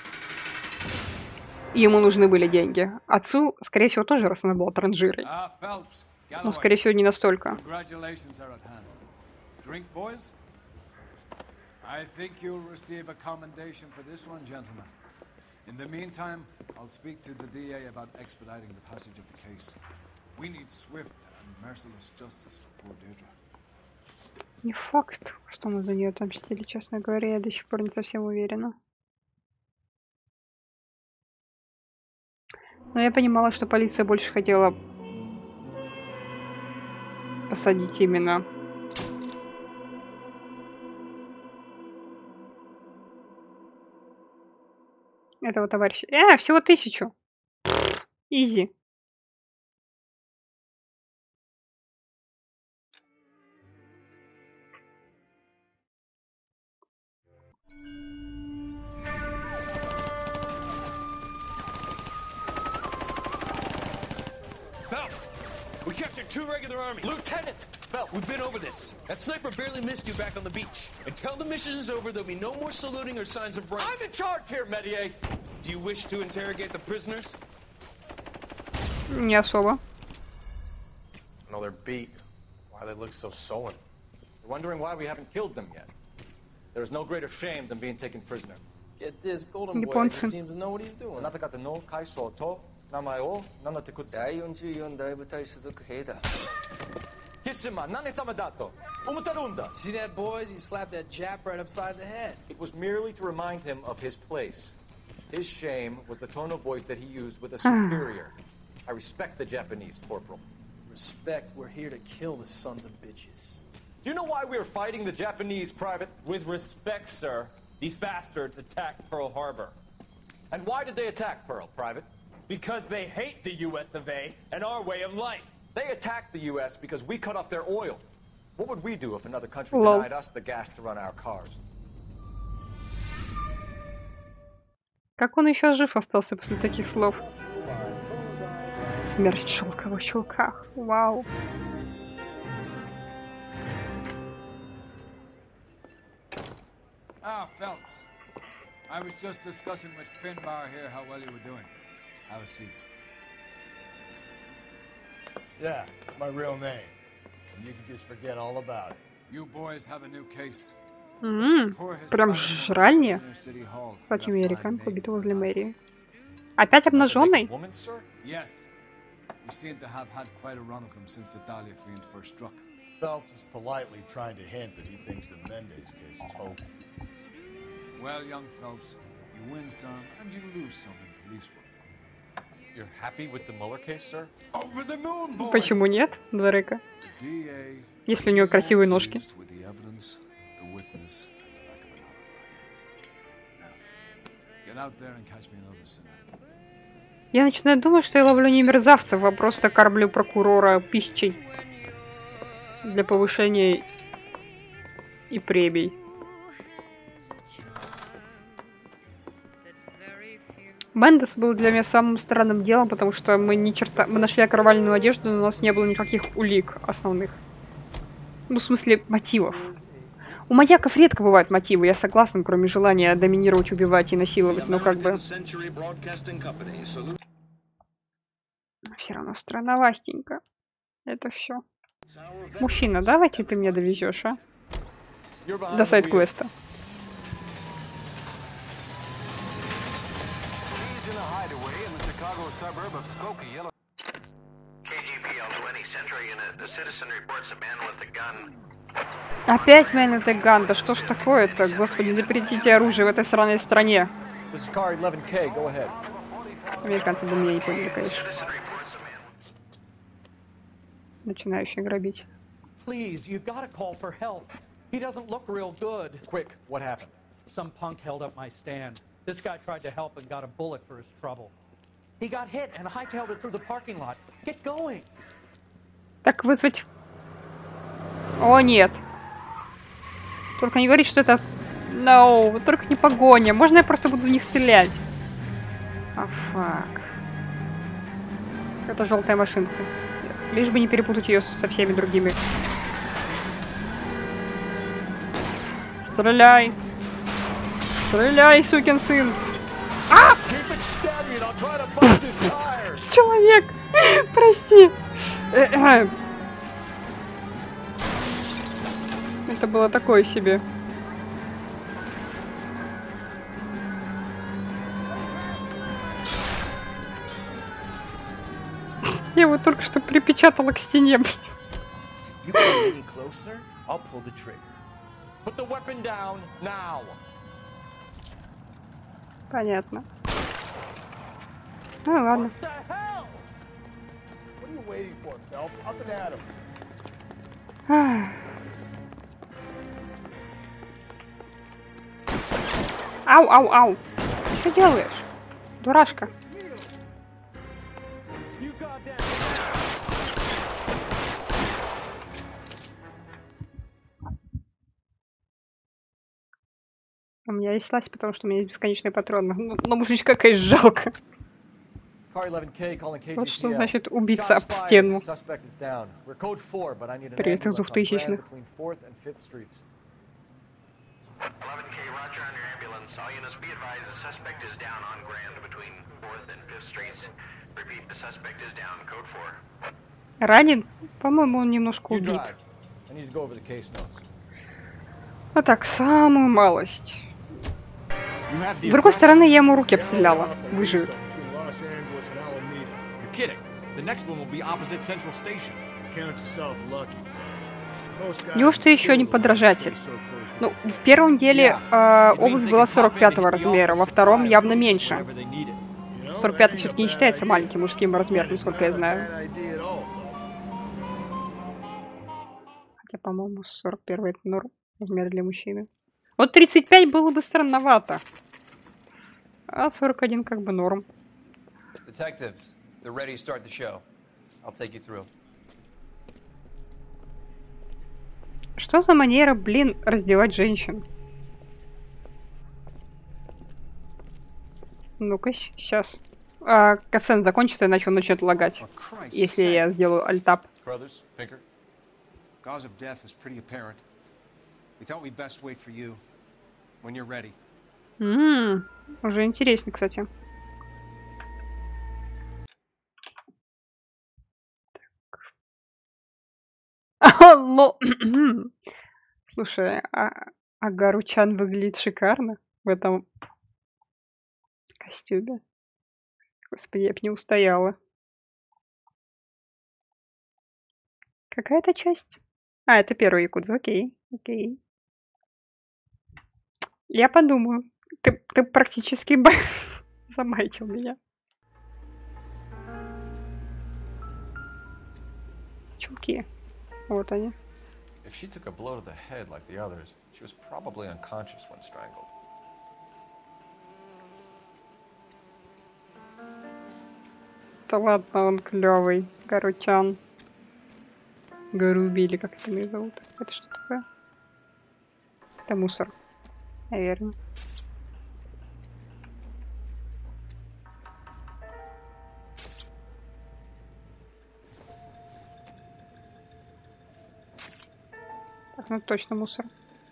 Ему нужны были деньги. Отцу, скорее всего, тоже, раз она была транжирой. Но, скорее всего, не настолько. I think you'll receive a commendation for this one, gentlemen. In the meantime, I'll speak to the D A about expediting the passage of the case. We need swift and merciless justice for poor Deirdre. Не факт, что мы за нее отомстили, честно говоря, я до сих пор не совсем уверена. Но я понимала, что полиция больше хотела посадить именно этого товарища. Э, всего тысячу. Изи. We captured two regular army. Lieutenant! Belt, we've been over this. That sniper barely missed you back on the beach. Until the mission is over, there'll be no more saluting or signs of rank. I'm in charge here, Medier! Do you wish to interrogate the prisoners? Не особо. No, they're beat. Why they look so sullen? They're wondering why we haven't killed them yet. There's no greater shame than being taken prisoner. Get this, Golden Boy just seems to know what he's doing. See that, boys? He slapped that Jap right upside the head. It was merely to remind him of his place. His shame was the tone of voice that he used with a superior. I respect the Japanese, Corporal. Respect, we're here to kill the sons of bitches. Do you know why we are fighting the Japanese, Private? With respect, sir, these bastards attacked Pearl Harbor. And why did they attack Pearl, Private? Because they hate the U S of A and our way of life. They attacked the U S because we cut off their oil. What would we do if another country Lol. denied us the gas to run our cars? Как он еще жив остался после таких слов? Смерть в шелковых чулках. Вау. Ah, Phelps. I was just discussing with Finbar here how well you were doing. Have a seat. Yeah, my real name. And you can just forget all about it. You boys have a new case. М-м, прям жральня. Кстати, американка убита возле мэрии. Опять обнаженный? Yes. We seem to have had quite a run of them since the Dahlia fiend first struck. Phelps is politely trying to hint that he thinks the Mendez case is hopeless. Well, young Phelps, you win some and you lose some in police work. You're happy with the Mueller case, sir? Over the moon, boys. Почему нет, Дрека? Если у него красивые ножки. Я начинаю думать, что я ловлю не мерзавцев, а просто кормлю прокурора пищей для повышения и премий. Мендес был для меня самым странным делом, потому что мы ни черта... мы нашли окровавленную одежду, но у нас не было никаких улик основных. Ну, в смысле, мотивов. У маньяков редко бывают мотивы, я согласна, кроме желания доминировать, убивать и насиловать, но как бы... Все равно странновастенько. Это все. Мужчина, давайте ты меня довезешь, а? До сайд-квеста. Опять Man with a Gun, да что ж такое-то? Господи, запретите оружие в этой сраной стране. Американцы бы меня не поняли, конечно. Начинающие грабить. Please, you gotta call for help. He doesn't look real good. Quick, what happened? Some punk held up my stand. This guy tried to help and got a bullet for his trouble. He got hit and hightailed it through the parking lot. Get going. Так, вызвать... О, нет. Только не говорить, что это... No, только не погоня. Можно я просто буду в них стрелять? А, фак. Это желтая машинка. Лишь бы не перепутать ее со всеми другими. Стреляй! Стреляй, сукин сын! А! Человек! Прости! Это было такое себе. Я его только что припечатала к стене. Понятно. Ну ладно. Ау, ау, ау. Что делаешь? Дурашка. У меня есть слазь, потому что у меня есть бесконечные патроны. Ну, но мужичка, конечно, жалко. Вот что значит убиться об стену. Привет из двухтысячных. Ранен? По-моему, он немножко убит. А так, самую малость. С другой стороны, я ему руки обстреляла. Выживет. Неужто еще один подражатель? Ну, в первом деле э, обувь была сорок пятого размера, во втором явно меньше. сорок пятый все-таки не считается маленьким мужским размером, насколько я знаю. Хотя, по-моему, сорок первый это норм размер для мужчины. Вот тридцать пять было бы странновато. А сорок один как бы норм. Detectives, they're ready to start the show. I'll take you through. Что за манера, блин, раздевать женщин? Ну-ка, сейчас. А, катсцена закончится, иначе он начнет лагать. Если я сделаю альтап. Cause of death is pretty apparent. We thought we'd best wait for you when you're ready. Ммм, уже интересно, кстати. Ну, слушай, а, а Гаручан выглядит шикарно в этом костюме. Господи, я б не устояла. Какая это часть? А, это первый якудза, окей, окей. Я подумаю. Ты, ты практически замайтил меня. Чулки. Вот они. If she took a blow to the head like the others, she was probably unconscious when strangled. Да ладно, он клевый. Гаручан. Гаруби, или как это меня зовут? Это что такое? Это мусор. Наверное. Так, ну точно мусор.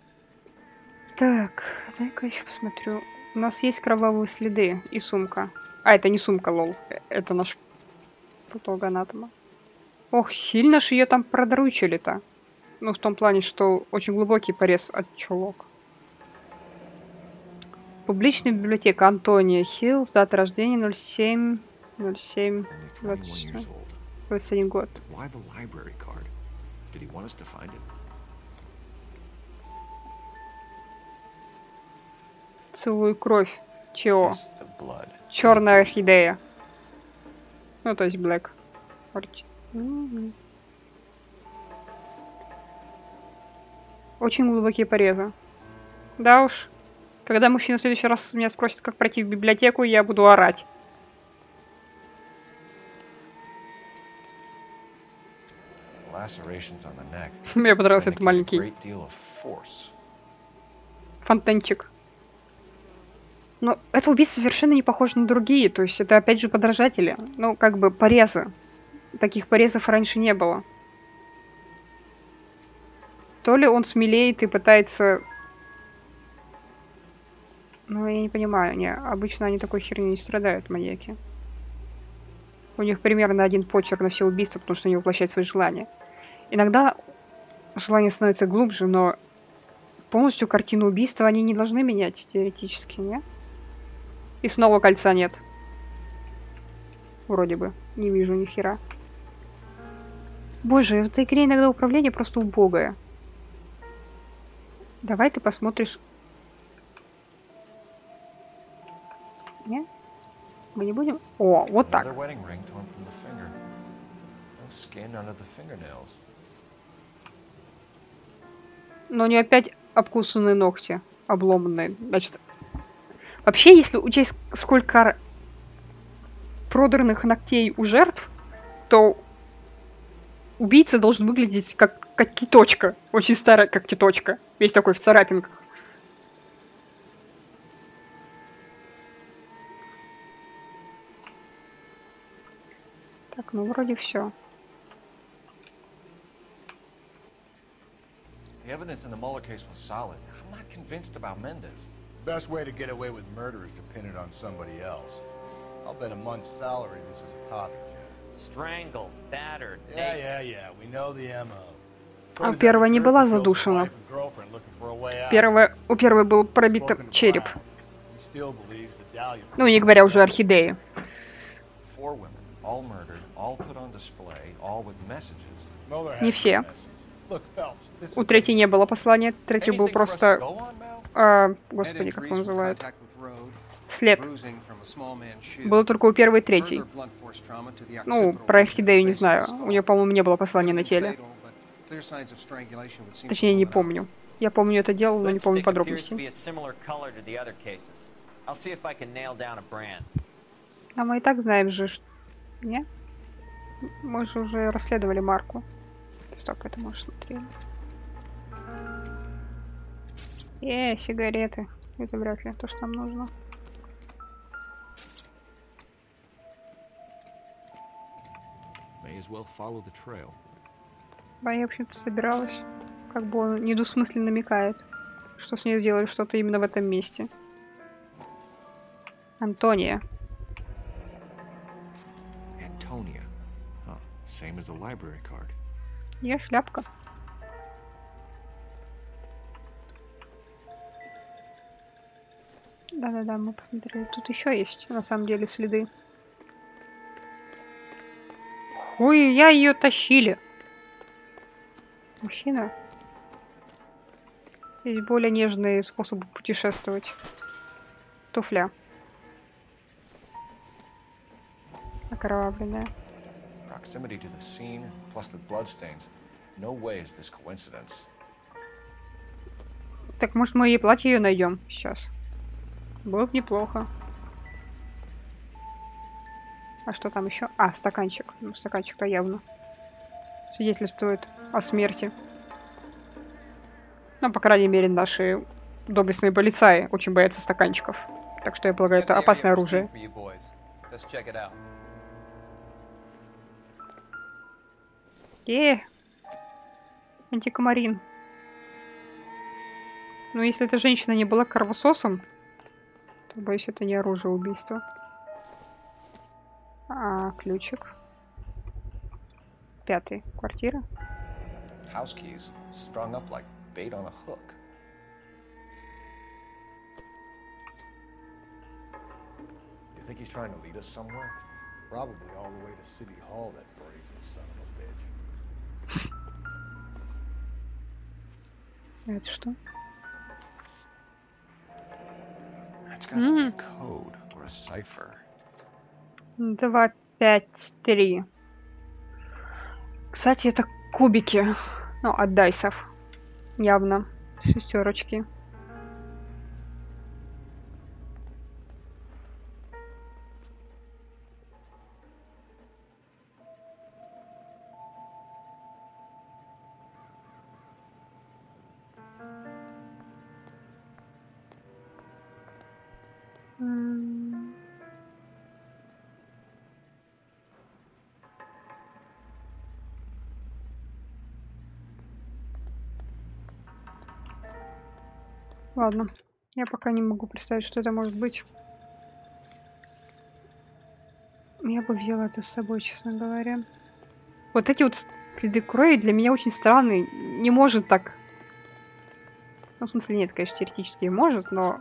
Так, дай-ка еще посмотрю. У нас есть кровавые следы и сумка. А, это не сумка, лол. Это наш патологоанатома. Ох, сильно ж ее там продручили-то. Ну, в том плане, что очень глубокий порез от чулок. Публичная библиотека Антония Хиллз, дата рождения ноль семь ноль семь двадцать один год. Целую кровь. Чего? Черная орхидея. Ну, то есть Блэк. Mm-hmm. Очень глубокие порезы. Да уж. Когда мужчина в следующий раз меня спросит, как пройти в библиотеку, я буду орать. Мне понравился этот маленький фонтанчик. Но это убийство совершенно не похоже на другие. То есть это опять же подражатели. Ну, как бы порезы. Таких порезов раньше не было. То ли он смелеет и пытается... Ну, я не понимаю. Не, обычно они такой херней не страдают, маньяки. У них примерно один почерк на все убийства, потому что они воплощают свои желания. Иногда желания становятся глубже, но полностью картину убийства они не должны менять, теоретически, не? И снова кольца нет. Вроде бы. Не вижу ни хера. Боже, в этой игре иногда управление просто убогое. Давай ты посмотришь... Не? Мы не будем? О, вот так. Но не опять обкусанные ногти. Обломанные. Значит... Вообще, если учесть, сколько продранных ногтей у жертв, то убийца должен выглядеть как, как киточка. Очень старая, как киточка. Весь такой в царапинках. Так, ну вроде все. The evidence in the Mueller case was solid. I'm not convinced about Mendez. Best way to get away with murder is to pin it on somebody else. I'll bet a month's salary this is a copycat. Strangled, battered, Yeah, yeah, yeah. We know the M O. А у первой не была задушена. Первая, у первой был пробит череп. Ну, не говоря уже о орхидее. Не все. У третьей не было послания. Третий был просто... А, господи, как его называют? След. Было только у первой и третьей. Ну, про орхидею не знаю. У нее, по-моему, не было послания на теле. Точнее, не помню. Я помню это дело, но не помню подробностей. А мы и так знаем же, что... Не? Мы же уже расследовали Марку. Стоп, это мы уже смотрели. Э, сигареты. Это вряд ли то, что нам нужно. Да, я вообще-то собиралась. Как бы он недвусмысленно намекает, что с ней сделали что-то именно в этом месте. Антония. Antonia. Huh. Same as the library card. Ее шляпка. Да-да-да, мы посмотрели. Тут еще есть, на самом деле, следы. Ой, я ее тащили. Мужчина. Есть более нежные способы путешествовать. Туфля. Окровавленная. Proximity to the scene, plus the bloodstains. No way is this coincidence. Так, может, мы ей платье ее найдем сейчас? Было бы неплохо. А что там еще? А, стаканчик. Ну, стаканчик-то явно свидетельствует о смерти. Ну, по крайней мере, наши доблестные полицаи очень боятся стаканчиков. Так что я полагаю, это опасное оружие. Э, антикомарин. Ну, если эта женщина не была кровососом, то, боюсь, это не оружие убийства. А, ключик. Пятый. Квартира. House keys strung up like bait on a hook. You think he's trying to lead us somewhere? Probably all the way to City Hall, that brazen son of a bitch. Это что? That's got to be a code or a cipher. Два, пять, три. Кстати, это кубики. Ну, от дайсов. Явно. Шестерочки. М. Ладно, я пока не могу представить, что это может быть. Я бы взяла это с собой, честно говоря. Вот эти вот следы крови для меня очень странные. Не может так. Ну, в смысле, нет, конечно, теоретически может, но...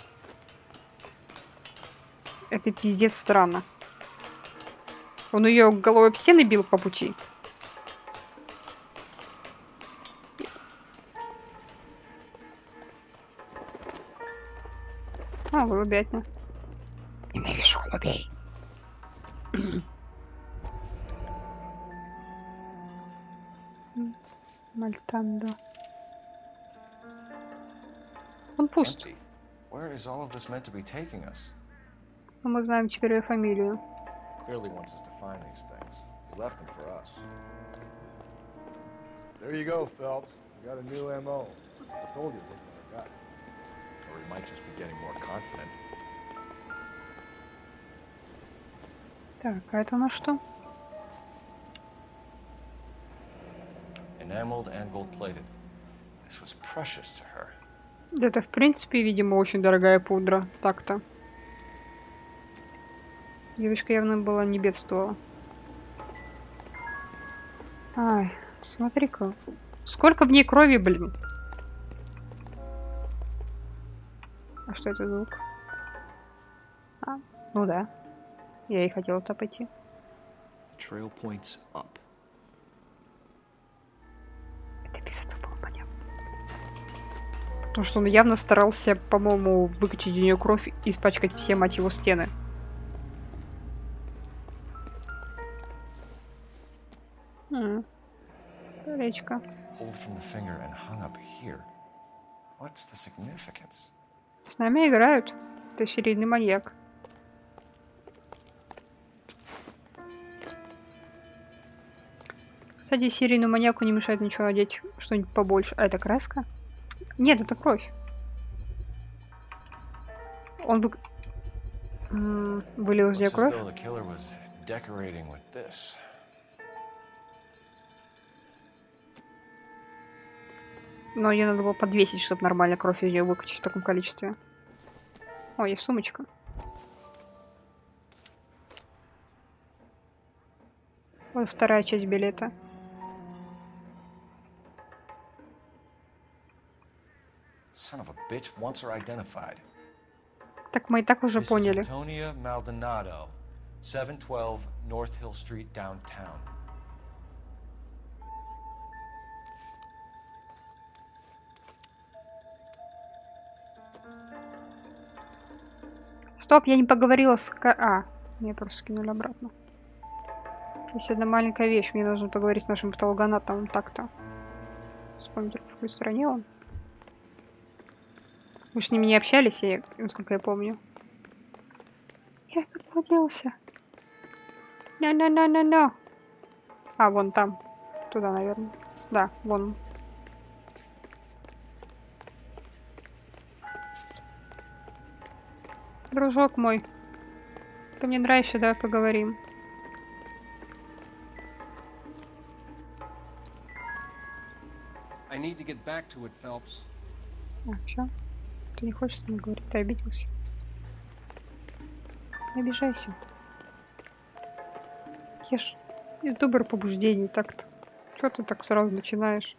Это пиздец странно. Он ее головой об стены бил по пути. А, голубятня. Ненавижу голубей. Мальтандо. Он пуст. Where is all of this meant to be taking us? Но мы знаем теперь ее фамилию. clearly wants us to find these things. He's left them for us. There you go, Phelps. You got a new M O. I told you look what I got. Or he might just be getting more confident. Так, а это на что? Enameled and gold-plated. This was precious to her. Это, в принципе, видимо, очень дорогая пудра. Так-то. Девочка явно была не бедствовала. Ай, смотри-ка. Сколько в ней крови, блин. А что это звук? А, ну да. Я и хотела туда пойти. Trail points up. Это без этого было понятно. Потому что он явно старался, по-моему, выкачать у нее кровь и испачкать все, мать его, стены. М-м. Речка. Pulled from the finger and hung up here. What's the significance? С нами играют. Это серийный маньяк. Кстати, серийному маньяку не мешает ничего надеть что-нибудь побольше. А это краска? Нет, это кровь. Он вы... М-м, вылил из нее кровь. Но ее надо было подвесить, чтобы нормально кровь из нее выкачать в таком количестве. О, есть сумочка. Вот вторая часть билета. Son of a bitch wants her identified. Так мы и так уже поняли. Antonia Maldonado, seven twelve North Hill Street, downtown. Стоп, я не поговорила с... А, меня просто скинули обратно. Есть одна маленькая вещь. Мне нужно поговорить с нашим патологоанатомом так-то. Вспомните, в какой стране он. Мы с ними не общались, я, насколько я помню. Я заблудился. На-на-на-на-на. А, вон там. Туда, наверное. Да, вон. Дружок мой. Ты мне нравишься, давай поговорим. I need to get back to it, Phelps. А, всё? Ты не хочешь с ним говорить? Ты обиделся? Не обижайся. Я ж из добрых побуждений так-то. Чё ты так сразу начинаешь?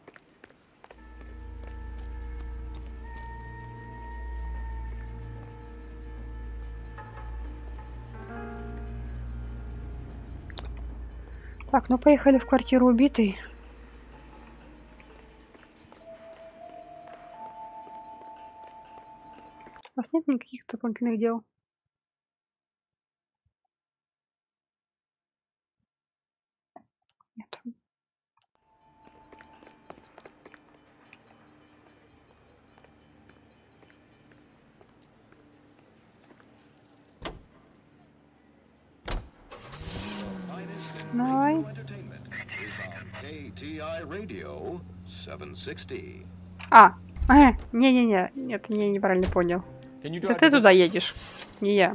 Так, ну поехали в квартиру убитой. У вас нет никаких дополнительных дел? Нет. Давай. А, э, не-не-не, нет, я неправильно понял. Это ты туда едешь, не я.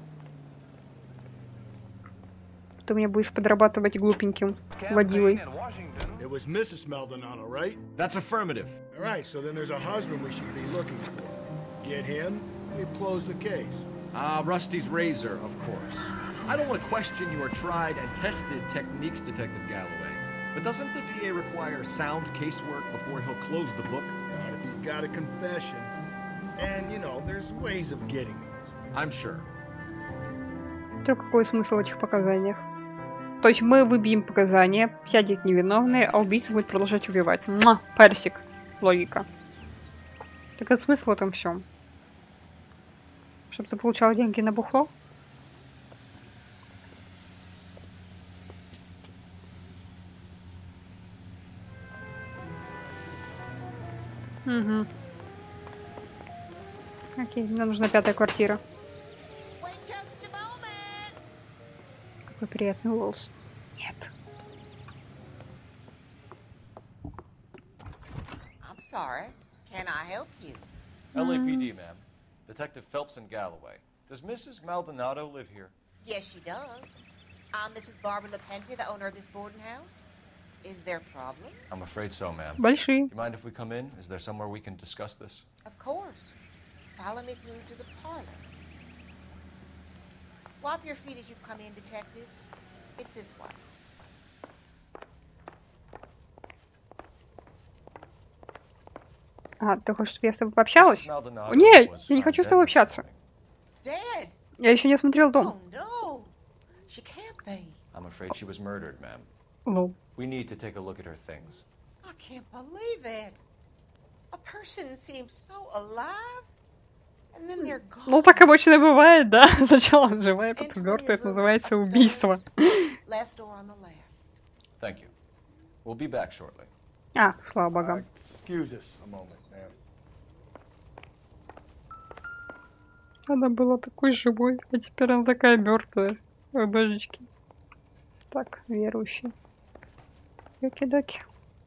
Ты мне будешь подрабатывать глупеньким водилой. It was Missus Maldonado, right? That's affirmative. All right, so then there's a husband we should be looking for. Get him, we've closed the case. Ah, uh, Rusty's razor, of course. I don't want to question your tried and tested techniques, Detective Galloway. But doesn't the D A require sound casework before he'll close the book? Not if he's got a confession. And, you know, there's ways of getting those. I'm sure. То какой смысл в этих показаниях? То есть мы выбьем показания, сядет невиновный, а убийца будет продолжать убивать. Муа, персик. Логика. Так и смысл в этом всем? Чтобы ты получал деньги на бухло? Угу. Окей, мне нужна пятая квартира. Какой приятный голос. Нет. I'm sorry. Can I help you? L A P D, ma'am. Detective Phelps and Galloway. Does Missus Maldonado live here? Yes, she does. I'm Missus Barbara LaPente, the owner of this boarding house. Is there a problem? I'm afraid so, ma'am. Большие. Do you mind if we come in? Is there somewhere we can discuss this? Of course. Follow me through to the parlor. Wipe your feet as you come in, detectives. It's his wife. А, ты хочешь, чтобы я с тобой пообщалась? Нет, я не хочу с тобой общаться. Dead? Я еще не осмотрел дом. No, she can't be. I'm afraid she was murdered, ma'am. Ну. We need to take a look at her things. I can't believe it. A person seems so alive, and then they're gone. Ну, так обычно и бывает, да? Сначала живая, потом мертвая. Это называется убийство. Last door on the left. Thank you. We'll be back shortly. А, слава богам. Excuse us a moment, ma'am. Она была такой живой, а теперь она такая мертвая. Ой, божечки. Так, верующий. Оки-доки.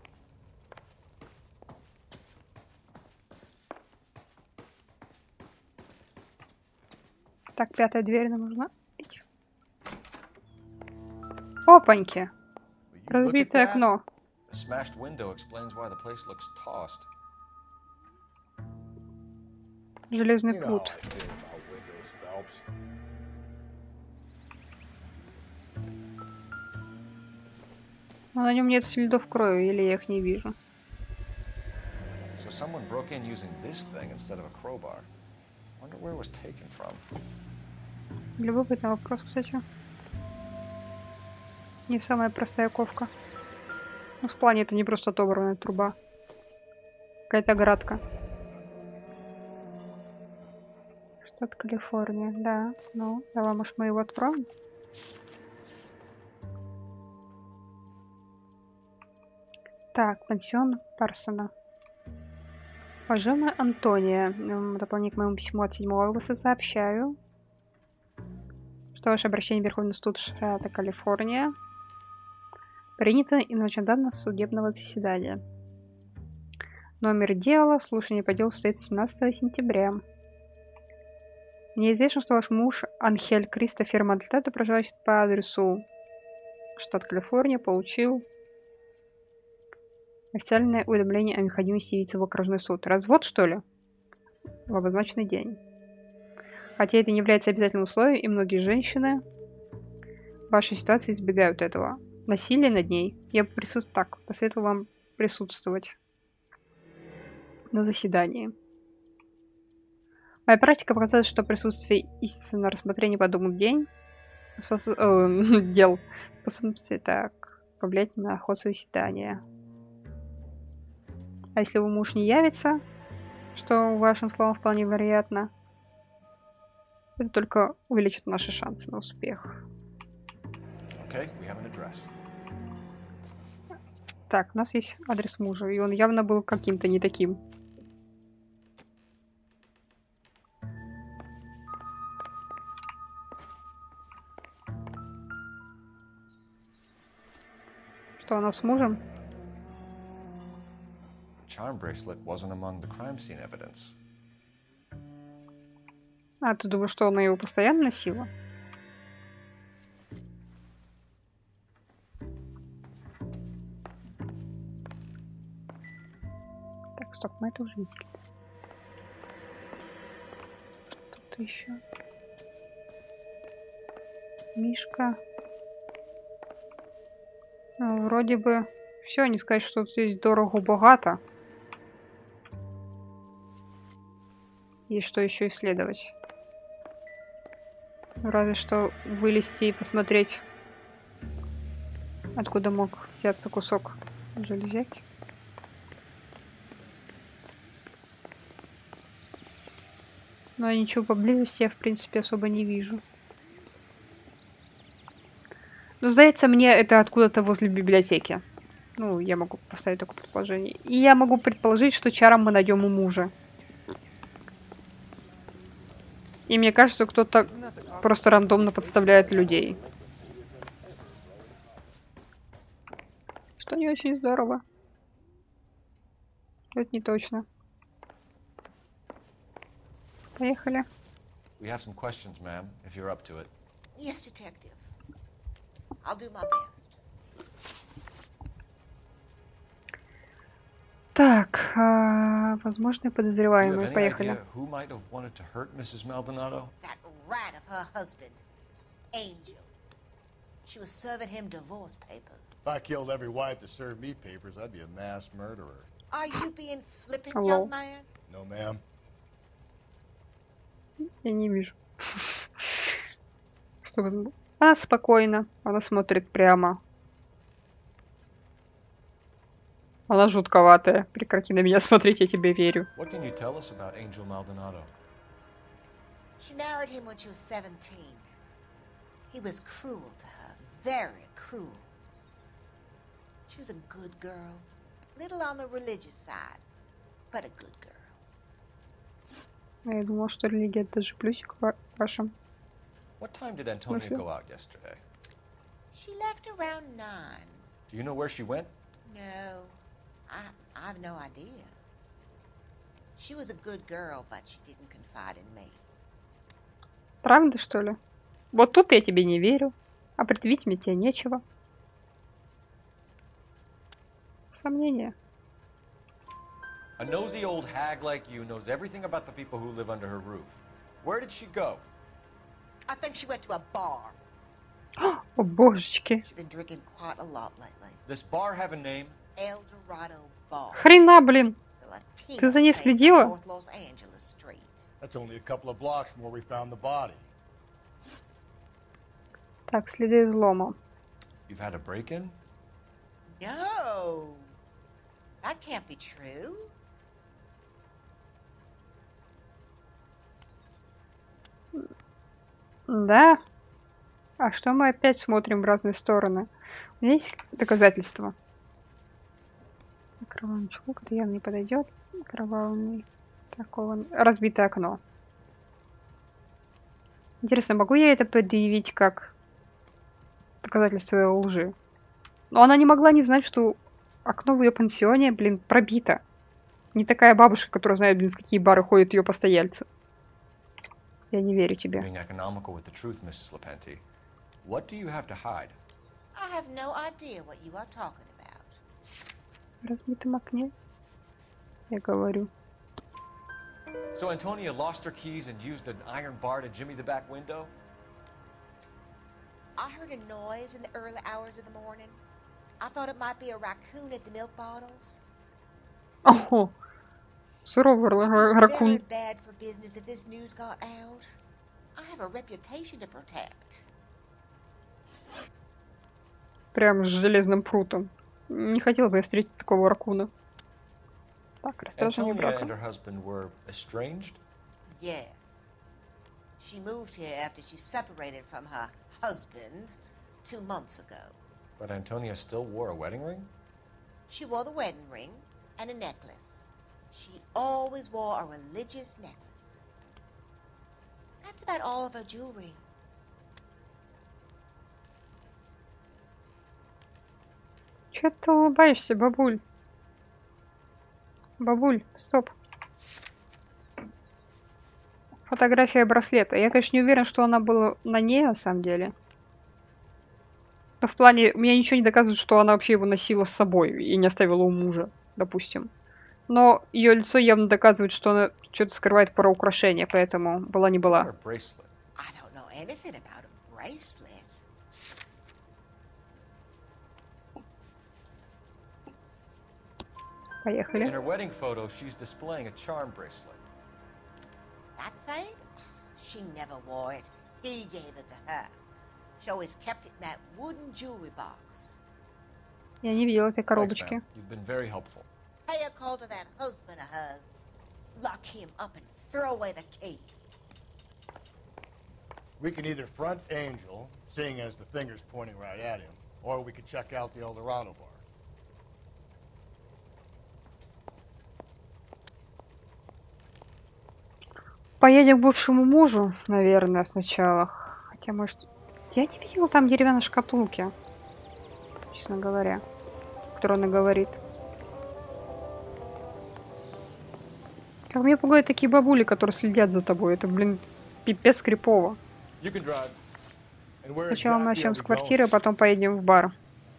Так, пятая дверь нам нужна. Опаньки. Разбитое окно. The smashed window explains why the place looks tossed. Железный You know пруд. how I feel about windows, Phelps. Но на нем нет следов крови, или я их не вижу. So someone broke in using this thing instead of a crowbar. Wonder where it was taken from. Любопытный вопрос, кстати. Не самая простая ковка. Ну, в плане это не просто отобранная труба. Какая-то градка. Штат Калифорния, да. Ну, давай, может, мы его откроем? Так, пансион Парсона. Уважаемая Антония, в дополнение к моему письму от седьмого августа сообщаю, что ваше обращение в Верховный суд штата Калифорния принято и начато судебного заседания. Номер дела, слушание по делу состоится семнадцатого сентября. Мне известно, что ваш муж Анхель Кристофер Мальтето, проживающий по адресу штат Калифорния, получил официальное уведомление о необходимости явиться в окружной суд. Развод, что ли? В обозначенный день. Хотя это не является обязательным условием, и многие женщины в вашей ситуации избегают этого. Насилие над ней. Я бы присутствовал так. Посоветую вам присутствовать на заседании. Моя практика показала, что присутствие истинного на рассмотрении по дому в день способ... э, дел способствует так повлиять на ход заседания. А если его муж не явится, что, вашим словам, вполне вероятно, это только увеличит наши шансы на успех. Okay, we have an address. Так, у нас есть адрес мужа, и он явно был каким-то не таким. Что у нас с мужем? Charm bracelet wasn't among the crime scene evidence. А, ты думаешь, что она его постоянно носила? Так, стоп, мы это уже видели. Тут еще. Мишка. Ну, вроде бы все, не сказать, что тут здесь дорого-богато. Есть что еще исследовать. Разве что вылезти и посмотреть, откуда мог взяться кусок железяки. Но ничего поблизости я, в принципе, особо не вижу. Но, сдается мне, это откуда-то возле библиотеки. Ну, я могу поставить такое предположение. И я могу предположить, что чаром мы найдем у мужа. И мне кажется, кто-то просто рандомно подставляет людей. что не очень здорово. Это не точно. Поехали. We have some questions, ma'am, if you're up to it. Yes, detective. I'll do my best. Так, а, возможные Do you have подозреваемые. any Поехали. idea who might have wanted to hurt Missus Maldonado? That rat of her husband, Angel. She was serving him divorce papers. If I killed every wife that served me papers, I'd be a mass murderer. Are you being flippant, Hello. young man? No, ma'am. Я не вижу. Что вы... А, спокойно. Она смотрит прямо. Она жутковатая. Прекрати на меня смотреть, я тебе верю. What can you tell us about Angel Maldonado? She married him when she was seventeen. He was cruel to her, very cruel. She was a good girl, little on the religious side, but a good girl. Я думала, что религия это же плюсик ва- вашим. What time did Antonia смысле? go out yesterday? She left around nine. Do you know where she went? No, I, I have no idea. She was a good girl, but she didn't confide in me. Правда, что ли? Вот тут я тебе не верю. А предъявить мне тебе нечего. Сомнения. A nosy old hag like you knows everything about the people who live under her roof. Where did she go? I think she went to a bar. О, божечки. She's been drinking quite a lot lately. This bar have a name? El Dorado Bar. Хрена, блин. It's a Latino Ты за ней place on следила? North Los Angeles Street. That's only a couple of blocks from where we found the body. Так, следы взлома. You've had a break-in? No, that can't be true. Да. А что мы опять смотрим в разные стороны? У меня есть доказательства. Кровавый чулок, это явно не подойдет. Кровавый такого. Разбитое окно. Интересно, могу я это предъявить как доказательство лжи? Но она не могла не знать, что окно в ее пансионе, блин, пробито. Не такая бабушка, которая знает, блин, в какие бары ходят ее постояльцы. Я не верю тебе. Being economical with the truth, Missus Lepenti. What do you have to hide? I have no idea what you are talking about. В разбитом окне. Я говорю. So Antonia lost her keys and used an iron bar to jimmy the back window? I heard a noise in the early hours of the morning. I thought it might be a raccoon at the milk bottles. Ого. Суровый ра- Very ракун. bad for business if this news got out. I have a reputation to protect. Прям с железным прутом. Не хотела бы я встретить такого ракуна. Так, расторжение Antonia брака. and her husband were estranged? Yes. She moved here after she separated from her husband two months ago. But Antonia still wore a wedding ring? She wore the wedding ring and a necklace. She always wore a religious necklace. That's about all of her jewelry. Чё ты улыбаешься, бабуль? Бабуль, стоп. Фотография браслета. Я, конечно, не уверен, что она была на ней, на самом деле. Но в плане, меня ничего не доказывает, что она вообще его носила с собой и не оставила у мужа, допустим. Но ее лицо явно доказывает, что она что-то скрывает про украшения, поэтому была не была. I don't know anything about a bracelet. Поехали. In her wedding photo, she's displaying a charm bracelet. That thing? She never wore it. He gave it to her. She always kept it in that wooden jewelry box. Я не видела этой Thanks, коробочки. ma'am. You've been very helpful. Pay a call to that husband of hers. Lock him up and throw away the key. We can either front Angel, seeing as the finger's pointing right at him, or we could check out the El Dorado bar. Поедем к бывшему мужу, наверное, сначала. Хотя, может... Я не видела там деревянной шкатулки. Честно говоря. которую она говорит. Как меня пугают такие бабули, которые следят за тобой. Это, блин, пипец крипово. Сначала мы начнем с квартиры, а потом поедем в бар.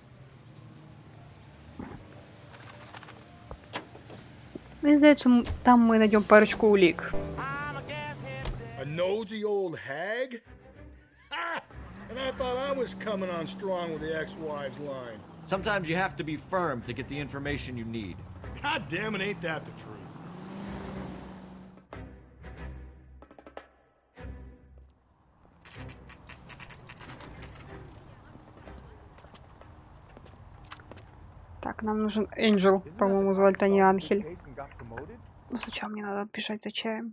Мне кажется, там мы найдем парочку улик. A nosy old hag? Ha! And I thought I was coming on strong with the ex-wives line. Sometimes you have to be firm to get the information you need. God damn it, ain't that the truth? Так, нам нужен Энджел, по-моему, звали, а не Анхель. Ну, сначала мне надо бежать за чаем.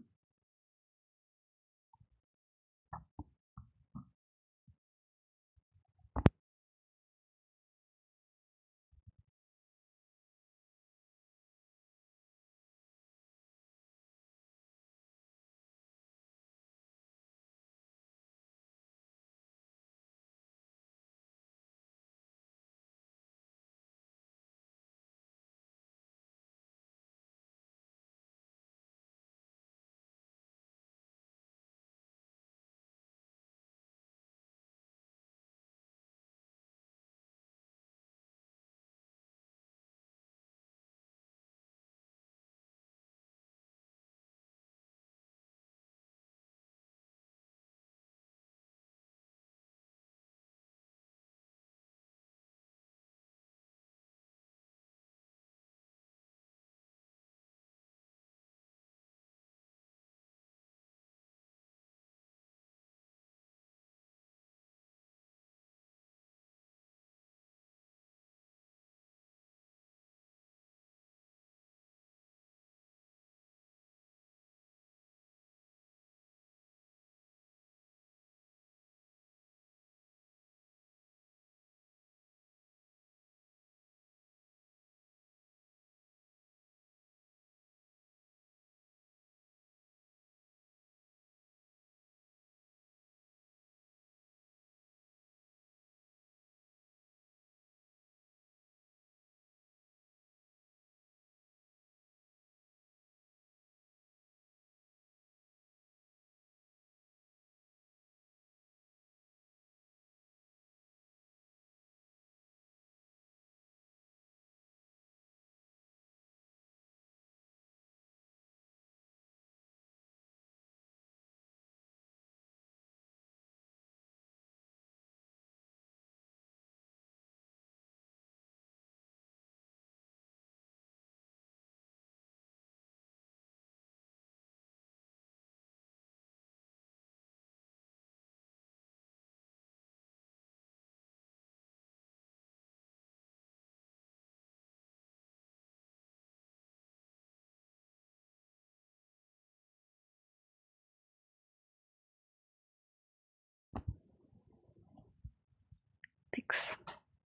Тыкс.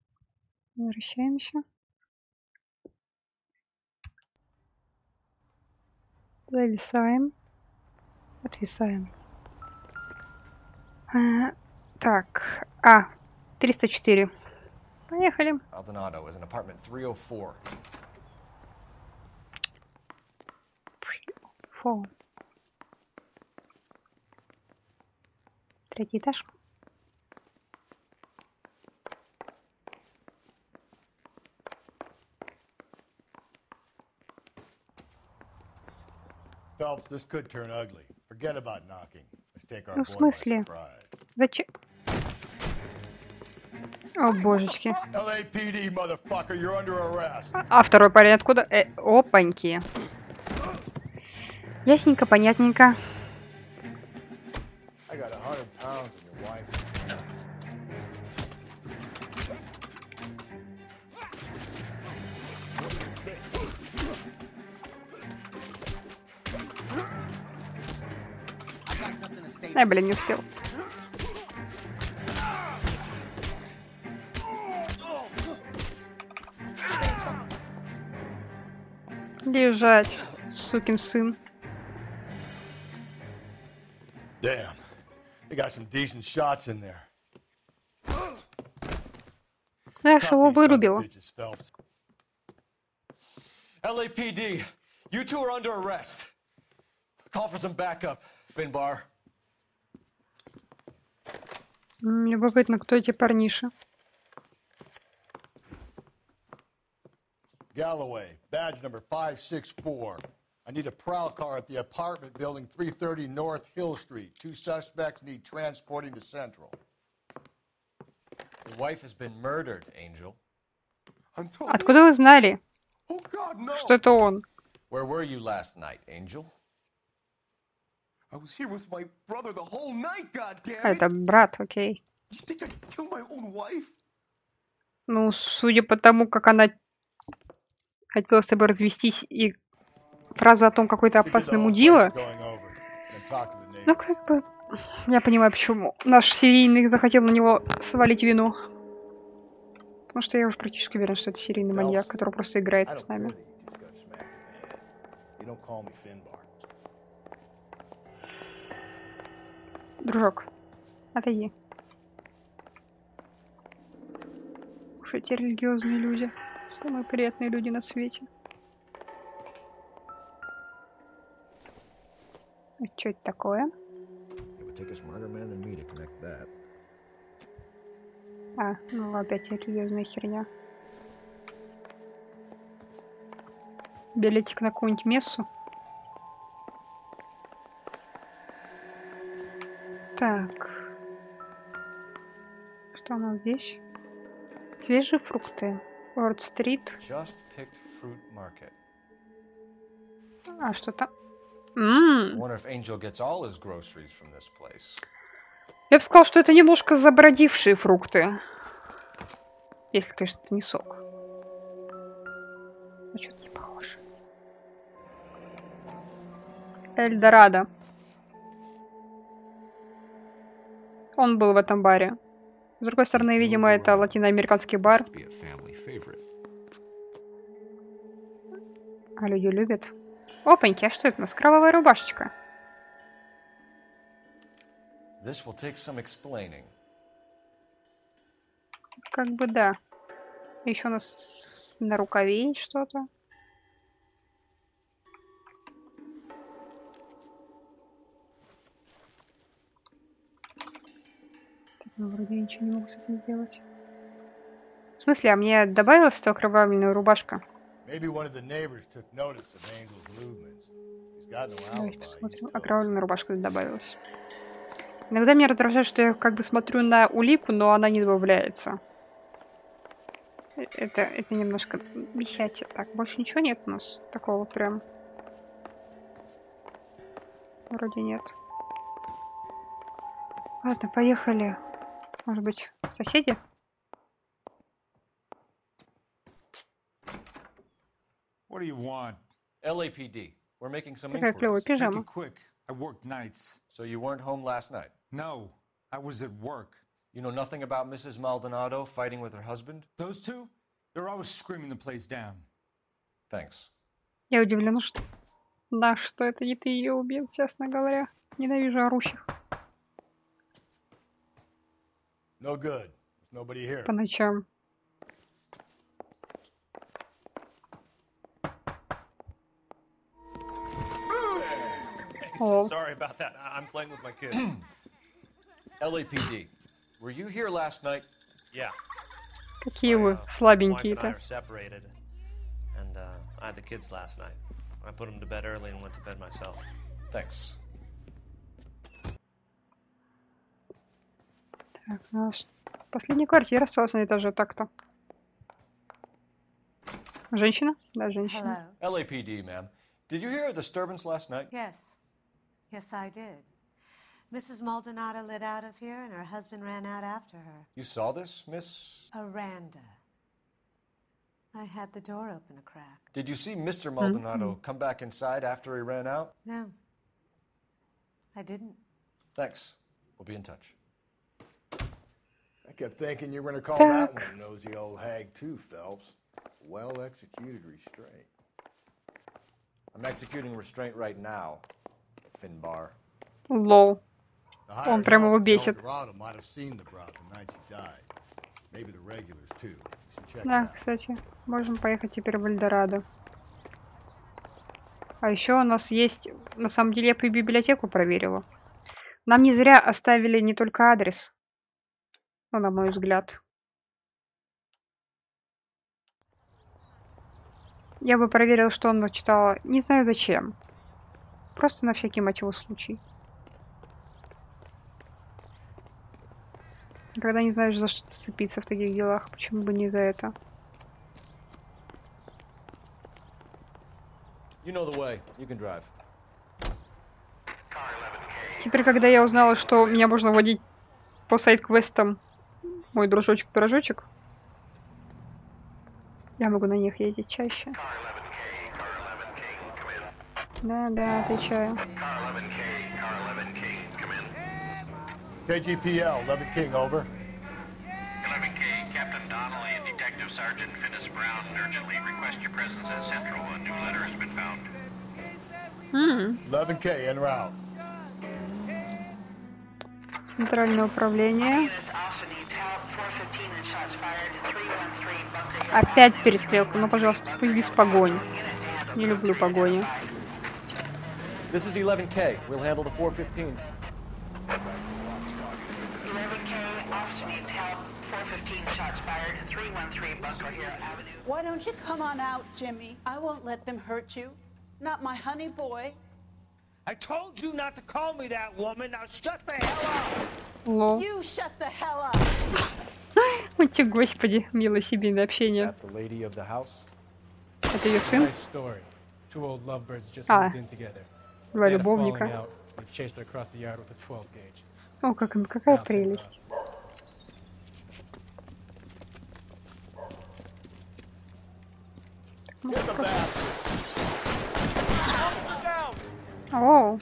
Возвращаемся. Зависаем. Отвисаем. А, так. А, триста четыре. Поехали. Aldonado is in apartment three oh four. Фу. Третий этаж. Phelps, this could turn ugly. Forget about knocking. Let's take our Ну, в boy by смысле? surprise. Зачем? О, божечки. L A P D, motherfucker, you're under arrest. А второй парень откуда? Э, опаньки. Ясненько, понятненько. I got a hundred pounds on your wife. Ай, блин, не успел. Лежать, сукин сын. Damn, they got some decent shots in there. Знаешь, его вырубило. Bitches, Phelps. L A P D, you two are under arrest. Call for some backup, Finbar. Любопытно, кто эти парниши. Galloway, badge number five six four. I need a prowl car at the apartment building three thirty North Hill Street. Two suspects need transporting to Central. Your wife has been murdered, Angel. Откуда вы знали, что это он? Where were you last night, Angel? I was here with my brother the whole night, goddammit. Это брат, окей. You think I'd kill my own wife? Ну, судя по тому, как она хотела с тобой развестись, и фраза о том, какой то опасный мудила, ну, как бы, я понимаю, почему наш серийный захотел на него свалить вину. Потому что я уже практически уверен, что это серийный маньяк, который просто играется с нами. Дружок, отойди. Уж эти религиозные люди. Самые приятные люди на свете. А что это такое? А, ну опять религиозная херня. Билетик на какую-нибудь мессу. Так. Что у нас здесь? Свежие фрукты. Орд-стрит. А что там? Ммм. Я бы сказал, что это немножко забродившие фрукты. Если, конечно, это не сок. А что-то не похоже. Эльдорадо. Он был в этом баре. С другой стороны, видимо, это латиноамериканский бар. А люди любят. Опаньки, а что это у нас? Кровавая рубашечка. This will take some explaining. Как бы да. Еще у нас на рукаве есть что-то. Ну, вроде ничего не могу с этим сделать. В смысле, а мне добавилась что окровавленная рубашка? Давайте посмотрим. Окровавленная рубашка добавилась. Иногда меня раздражает, что я как бы смотрю на улику, но она не добавляется. Это, это немножко бесячее. Так, больше ничего нет у нас такого прям. Вроде нет. Ладно, поехали. Может быть, соседи? What do you want? L A P D. We're making some Какая клёвая inquiries. пижама. Make it quick. I work nights. So you weren't home last night? No, I was at work. You know nothing about Missus Maldonado fighting with her husband? Those two? They're always screaming the place down. Thanks. Я удивлена, что... Да, что это не ты ее убил, честно говоря. Ненавижу орущих. No good. There's nobody here. По ночам. Oh. Sorry about that. I'm playing with my kids. L A P D. Were you here last night? Yeah. Какие вы слабенькие-то. And uh, I had the kids last night. I put them to bed early and went to bed myself. Thanks. Так, наш... Последняя квартира осталась на этаже так-то. Женщина? Да, женщина. L A P D, ma'am. Did you hear a disturbance last night? Yes. Yes, I did. Missus Maldonado lit out of here, and her husband ran out after her. You saw this, Miss? Aranda. I had the door open a crack. Did you see Mister Maldonado come back inside after he ran out? No. I didn't. Thanks. We'll be in touch. I kept thinking you were going to call that one a nosy old hag too, Phelps. Well executed restraint. I'm executing restraint right now, Finbar. Лол. Он прямо его бесит. Да, кстати, можем поехать теперь в Эльдорадо. А еще у нас есть... На самом деле, я бы и библиотеку проверила. Нам не зря оставили не только адрес. Ну, на мой взгляд. Я бы проверила, что он читала. Не знаю зачем. Просто на всякий, мать его, случай. Когда не знаешь, за что цепиться в таких делах, почему бы не за это? You know the way. You can drive. Теперь, когда я узнала, что меня можно водить по сайд-квестам, мой дружочек-пирожочек, я могу на них ездить чаще. Да, да, отвечаю. K G P L, eleven King, over. eleven K, Captain Donnelly and Detective Sergeant Finis Brown urgently request your presence at Central. A new letter has been found. Hmm. eleven K, en route. Центральное управление. Опять перестрелка. Ну, пожалуйста, пусть без погони. Не люблю погони. This is eleven K. We'll handle the four fifteen. Why don't you come on out, Jimmy? I won't let them hurt you. Not my honey boy. I told you not to call me that, woman. Now shut the hell up. Лол. You shut the hell up. Ути, господи, милое семейное общение. The lady of the house. Это ее сын? Nice story. Two old lovebirds just А, moved in together. два They had a falling любовника. out. They chased her across the yard with a twelve gauge. О, как, какая прелесть. О.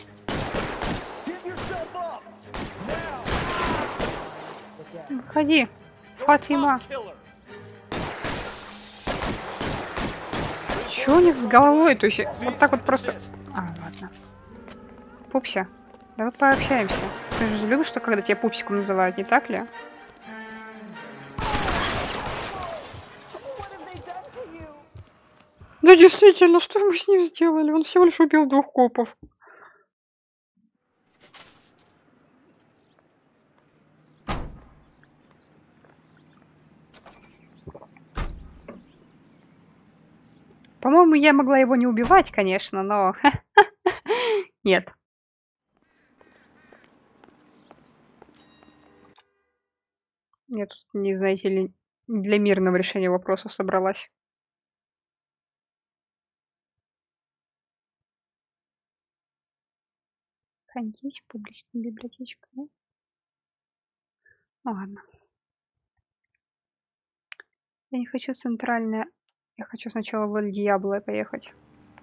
Выходи, Фатима. Чё у них с головой? То есть вот так вот просто... А, ладно. Пупся, давай пообщаемся. Ты же любишь, что когда тебя пупсиком называют, не так ли? Да действительно, что мы с ним сделали? Он всего лишь убил двух копов. По-моему, я могла его не убивать, конечно, но... Нет. Я тут, не знаете ли, для мирного решения вопросов собралась. Здесь публичная библиотечка, да? Ну ладно. Я не хочу центральное. Я хочу сначала в Эль Диабло поехать.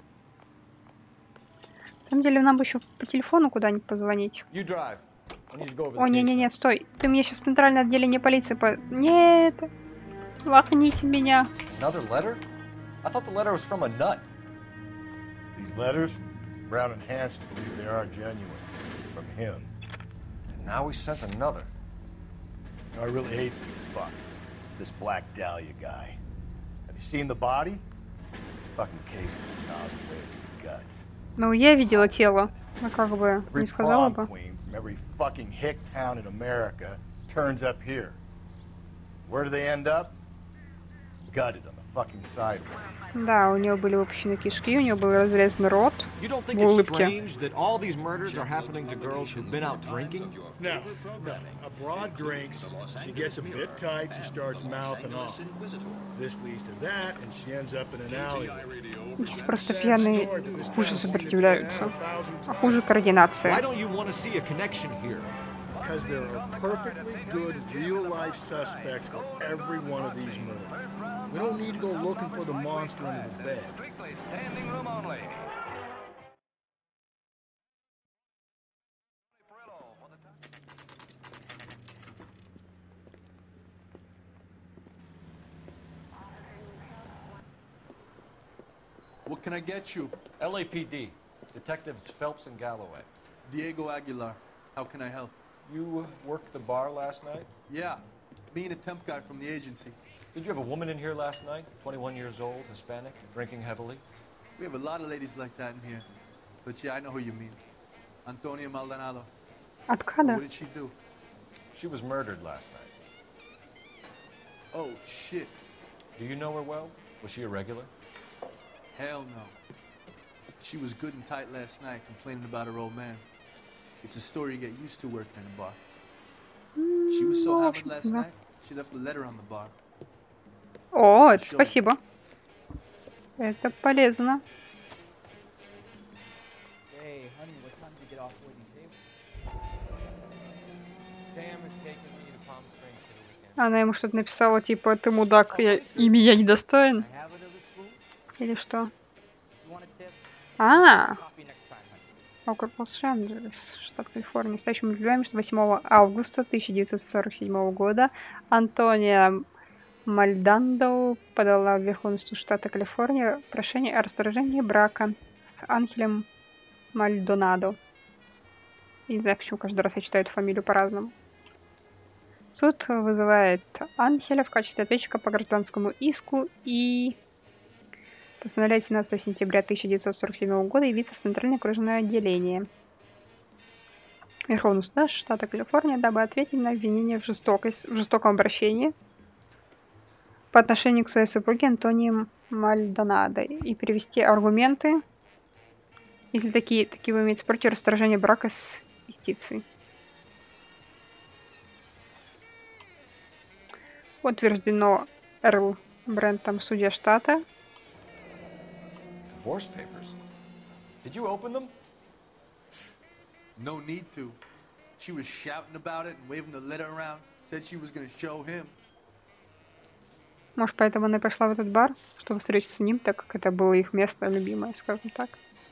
На самом деле, нам бы еще по телефону куда-нибудь позвонить. О, не-не-не, стой. Ты мне сейчас в центральное отделение полиции по... Нет! Лохните меня. Another letter? I thought the letter was from a nut. These letters, Brown and Hanson believe they are genuine. From him. And now we sent another. I really hate this fuck. This Black Dahlia guy. Have you seen the body? Fucking case just gnaws away at your guts. Ну, я видела тело. Ну, как бы, Every не сказала prom бы. queen from every fucking hick town in America turns up here. Where do they end up? Gutted on the fucking sidewalk. Да, у нее были выпущены кишки, у нее был разрезан рот в улыбке. That all these murders are happening to girls who've been out drinking? No, no. A broad drinks, she gets a bit tight, she starts mouthing off. This leads to that, and she ends up in an alley. Просто пьяные хуже сопротивляются, а хуже координация. Why don't you want to see a connection here? Because there are perfectly good real-life suspects for every one of these murders. We don't need to go looking for the monster under the bed. Standing room only. What can I get you? L A P D. Detectives Phelps and Galloway. Diego Aguilar. How can I help? You worked the bar last night? Yeah. Me and a temp guy from the agency. Did you have a woman in here last night? twenty-one years old, Hispanic, drinking heavily? We have a lot of ladies like that in here. But yeah, I know who you mean. Antonia Maldonado. Откуда? What did she do? She was murdered last night. Oh, shit. Do you know her well? Was she a regular? Hell no. She was good and tight last night, complaining about her old man. It's a story you get used to working in a bar. She was so hammered last night, she left a letter on the bar. О, это спасибо. Это полезно. Say, honey, what time did you get off waiting table? Sam is taking me to Palm Springs for the weekend. Она ему что-то написала, типа, ты мудак, я, и меня недостоин. Или что? А, округ Лос-Анджелес, штат Калифорния. Настоящему объявляем, что восьмого августа тысяча девятьсот сорок седьмого года Антония Мальдонадо подала в Верховный суд штата Калифорния прошение о расторжении брака с Анхелем Мальдонадо. Я не знаю, почему каждый раз я читаю эту фамилию по-разному. Суд вызывает Анхеля в качестве ответчика по гражданскому иску и постановляет семнадцатого сентября тысяча девятьсот сорок седьмого года явиться в Центральное окружное отделение Верховного суда штата Калифорния, дабы ответить на обвинение в, жестокость, в жестоком обращении по отношению к своей супруге Антонии Мальдонадо и привести аргументы, если такие, такие вы имеете против расторжения брака с юстицией. Утверждено Эрл Брентом, судья штата. Divorce papers? Did you open them? No need to. She was shouting about it and waving the letter around. Said she was gonna show him. Может, поэтому она пошла в этот бар, чтобы встретиться с ним, так как это было их место любимое, скажем так.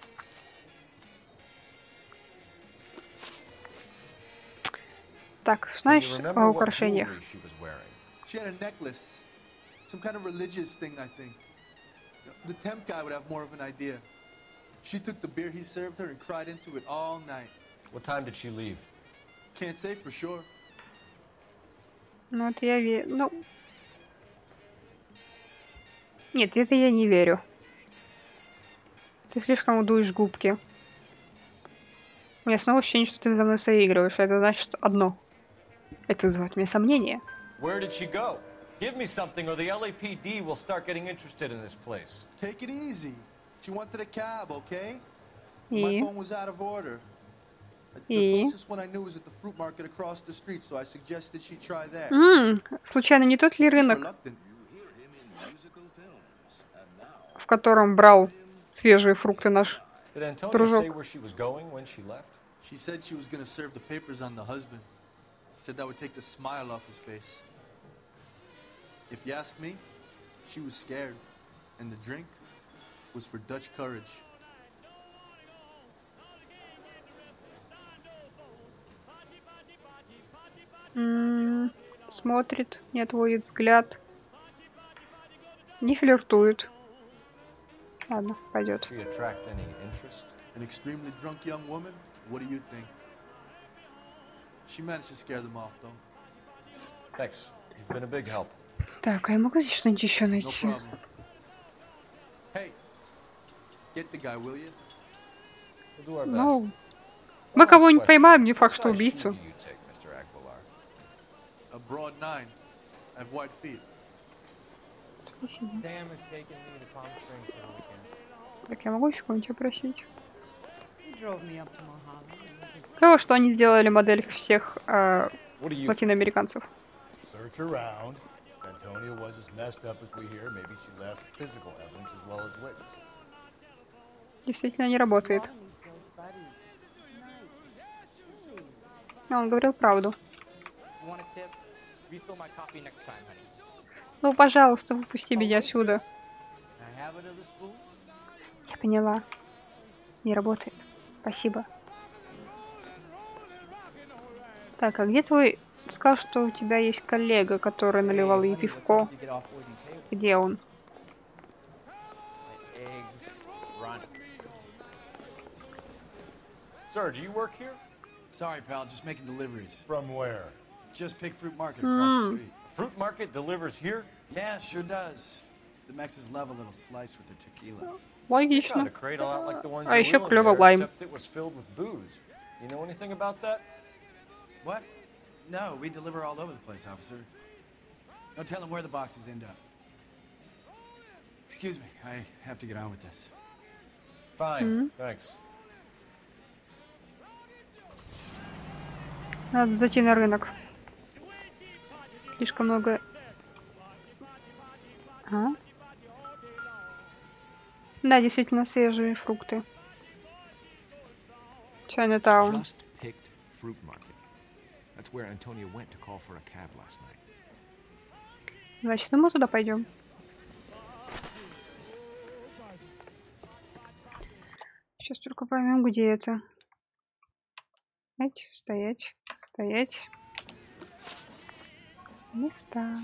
Так, знаешь о украшениях? She had a necklace. Some kind of religious thing, I think. The temp guy would have more of an idea. She took the beer he served her and cried into it all night. What time did she leave? Can't say for sure. Ну, это я верю. Ну... Нет, это я не верю. Ты слишком удуешь губки. У меня снова ощущение, что ты за мной соигрываешь. Это значит одно. Это вызывает у меня сомнения. Where did she go? Give me something, or the L A P D will start getting interested in this place. Take it easy. She wanted a cab, okay? И? My phone was out of order. The И? closest one I knew was at the fruit market across the street, so I suggested she try there. Ммм, случайно не тот ли рынок, в котором брал свежие фрукты наш Did Antonia дружок? say where she was going when she left? She said she was gonna serve the papers on the husband. Said that would take the smile off his face. If you ask me, she was scared, and the drink was for Dutch courage. М-м, смотрит, не отводит взгляд. Не флиртует. Ладно, пойдет. She attract any interest? An extremely drunk young woman? What do you think? She managed to scare them off, though. Thanks. You've been a big help. Так, а я могу здесь что-нибудь еще No найти? problem. Hey, get the guy, will you? We'll do our best. Ну, мы кого-нибудь поймаем, не факт, что убийцу. You take, Mister Aguilar. A broad nine. I have wide feet. Спасибо. Sam is taking me to Palm Springs for the weekend. Так, я могу еще кого-нибудь попросить? He drove me up to Mojave. Того, что они сделали модель всех э, What do you- латиноамериканцев. Search around. Antonia was as messed up as we hear. Maybe she left physical evidence as well as witnesses. Действительно не работает. Но он говорил правду. You want a tip? Refill my coffee next time, honey. Ну, пожалуйста, выпусти меня отсюда. Can I have another spoon? Я поняла. Не работает. Спасибо. Так, а где твой... Ты сказал, что у тебя есть коллега, который наливал ей пивко. You get off waiting table. Где он? My eggs run. Sir, do you work here? Sorry, pal, just making deliveries. From where? Just Pig Fruit Market across the Hmm. street. Fruit market delivers here? Yeah, sure does. The Mexes love a little slice with their tequila. Логично. Got a crate a lot like the ones А you're еще wheeling клёво there, лайм. except it was filled with booze. You know anything about that? What? No, we deliver all over the place, officer. Don't tell them where the boxes end up. Excuse me, I have to get on with this. Fine, Мгм. thanks. Надо зайти на рынок. Слишком много... А? Да, действительно свежие фрукты. Чайнатаун. Just picked fruit market. That's where Antonia went to call for a cab last night. Значит, и мы туда пойдем. Сейчас только поймем, где это. Стоять, стоять, стоять. Места.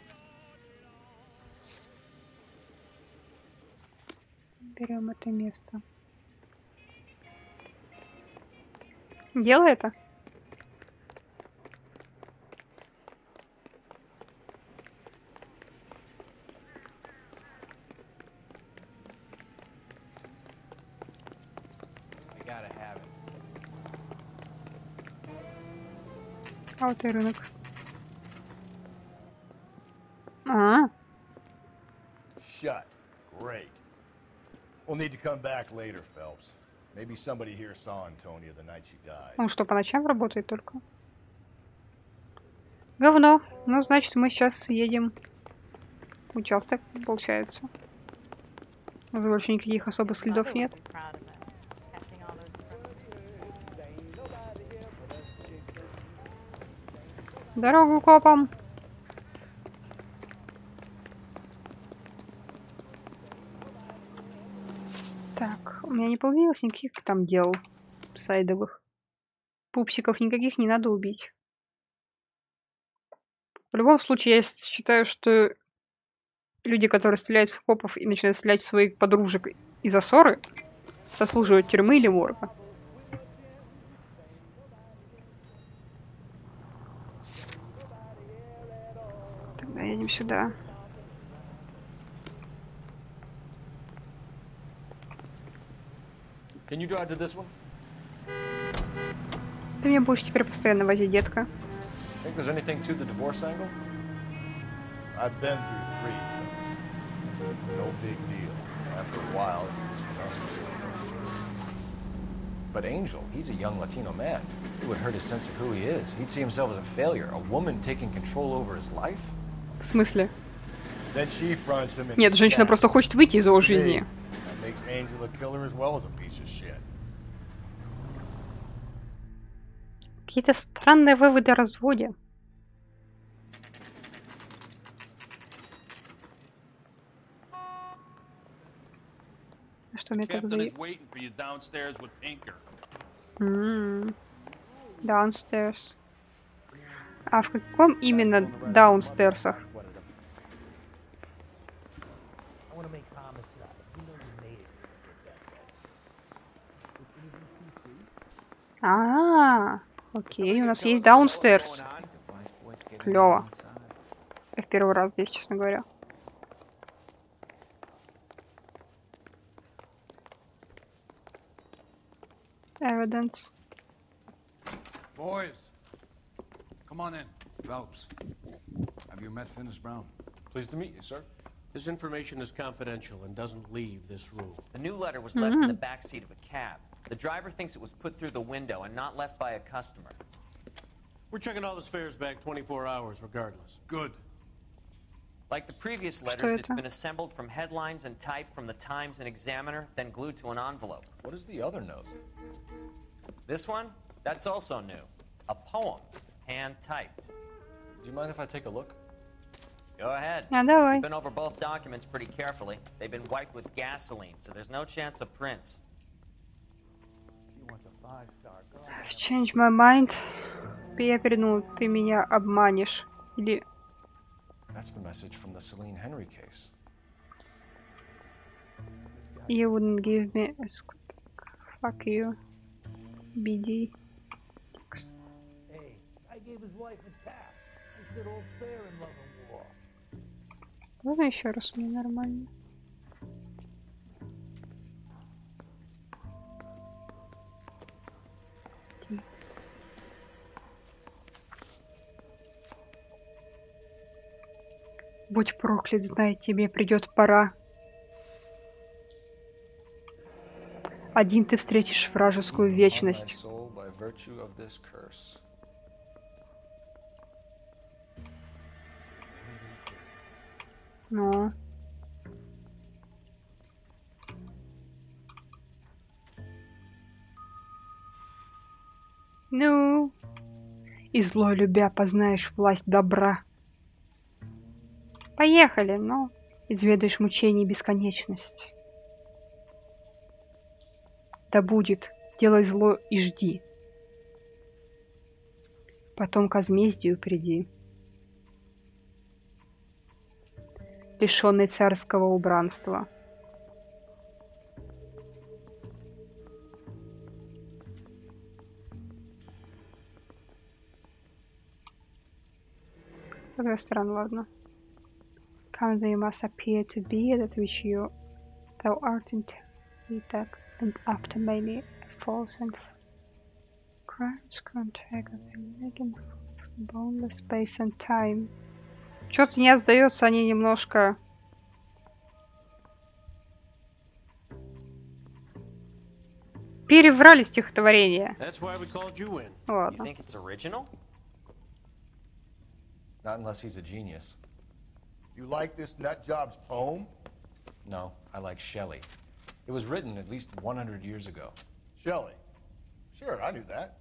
Берем это место. Делай это. I gotta have it. А вот и рынок. А, Shut. Great. We'll need to come back later, Phelps. Maybe somebody here saw Antonia the night she died. он что, по ночам работает только? Говно. Ну, значит, мы сейчас едем в участок, получается. У нас больше никаких особых следов нет. Дорогу копам. Так, у меня не появилось никаких там дел сайдовых. Пупсиков никаких не надо убить. В любом случае, я считаю, что люди, которые стреляют в копов и начинают стрелять в своих подружек из-за ссоры, заслуживают тюрьмы или морга. Тогда едем сюда. Can you drive to this one? Ты меня будешь теперь постоянно возить, детка. Think there's anything to the divorce angle? I've been through three. No big deal. After a while, you just know. But Angel, he's a young Latino man. It would hurt his sense of who he is. He'd see himself as a failure. A woman taking control over his life? В смысле? Then she fronts him in Нет, женщина просто хочет выйти из его жизни. That makes Angel a killer as well as a piece of shit. Какие-то странные выводы о разводе. Что мне так Captain за... is waiting for you downstairs with Pinker. М, Downstairs. А в каком именно даунстерсах? А, окей, у нас есть даунстерс. Клево. Я в первый раз здесь, честно говоря. Evidence. Boys, come on in. Phelps, have you met Finis Brown? Pleased to meet you, sir. This information is confidential and doesn't leave this room. The new letter was left in the back seat of a cab. The driver thinks it was put through the window and not left by a customer. We're checking all this fares back twenty-four hours regardless. Good. Like the previous letters, it's been assembled from headlines and typed from the Times and Examiner, then glued to an envelope. What is the other note? This one? That's also new. A poem, hand-typed. Do you mind if I take a look? Go ahead. А, давай. We've been over both documents pretty carefully. They've been wiped with gasoline, so there's no chance of prints. Change my mind. Я передумал, ты меня обманешь. Или... That's the message from the Celine Henry case. You wouldn't give me a sc- Fuck you. B D. Hey, I gave his wife a tap. He said old fair in love and war. Можно еще раз мне нормально? Будь проклят, знай, тебе придет пора. Один ты встретишь вражескую вечность. Но... Ну... И зло любя познаешь власть добра. Поехали, но изведаешь мучений бесконечность. Да будет, делай зло и жди. Потом к возмездию приди. Лишенный царского убранства. С другой стороны, ладно. Come they must appear to be that which you thou art in attack, and after many false and crimes contract making boundless space and time. Чё-то не сдается, они немножко переврали стихотворение. Ладно. Not unless he's a genius. You like this nutjob's poem? No, I like Shelley. It was written at least one hundred years ago. Shelley? Sure, I knew that.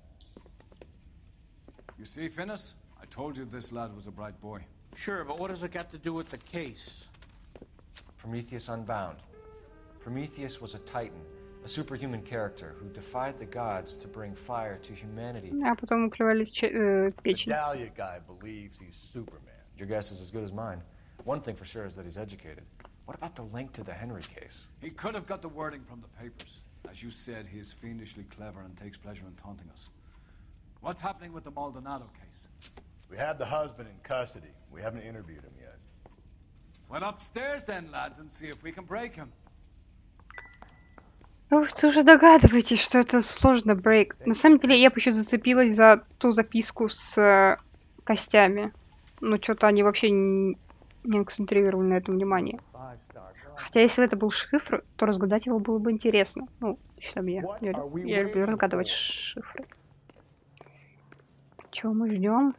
You see, Finis? I told you this lad was a bright boy. Sure, but what does it got to do with the case? Prometheus Unbound. Prometheus was a titan, a superhuman character who defied the gods to bring fire to humanity. А потом уклевали печень. The Dahlia guy believes he's Superman. Your guess is as good as mine. One thing for sure is that he's educated. What about the link to the Henry case? He could have got the wording from the papers. As you said, he is fiendishly clever and takes pleasure in taunting us. What's happening with the Maldonado case? We have the husband in custody. We haven't interviewed him yet. Well, upstairs then, lads, and see if we can break him. Вы уже догадываетесь, что это сложно брейк. На самом деле, я почему зацепилась за ту записку с э, костями. Но что-то они вообще не, не акцентрировали на этом внимание. Хотя, если бы это был шифр, то разгадать его было бы интересно. Ну, лично мне. Я, я люблю разгадывать шифры. Чего мы ждем?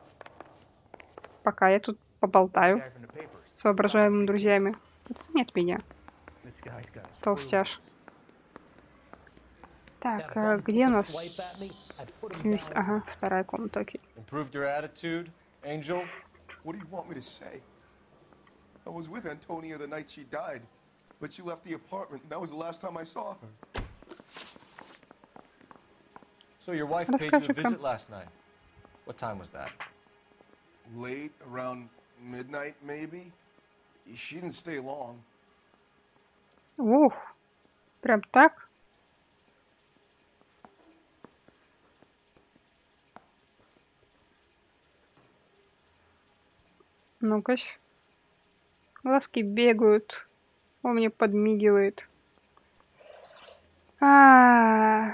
Пока я тут поболтаю с воображаемыми друзьями. Это нет меня. Толстяж. Так, а где у нас есть? Ага, вторая комната, окей. Improved your attitude, Angel? What do you want me to say? I was with Antonia the night she died, but she left the apartment, and that was the last time I saw her. So your wife paid you a visit last night. What time was that? Late, around midnight, maybe. She didn't stay long. Ух, прям так? Ну-ка. Глазки бегают. Он мне подмигивает. А,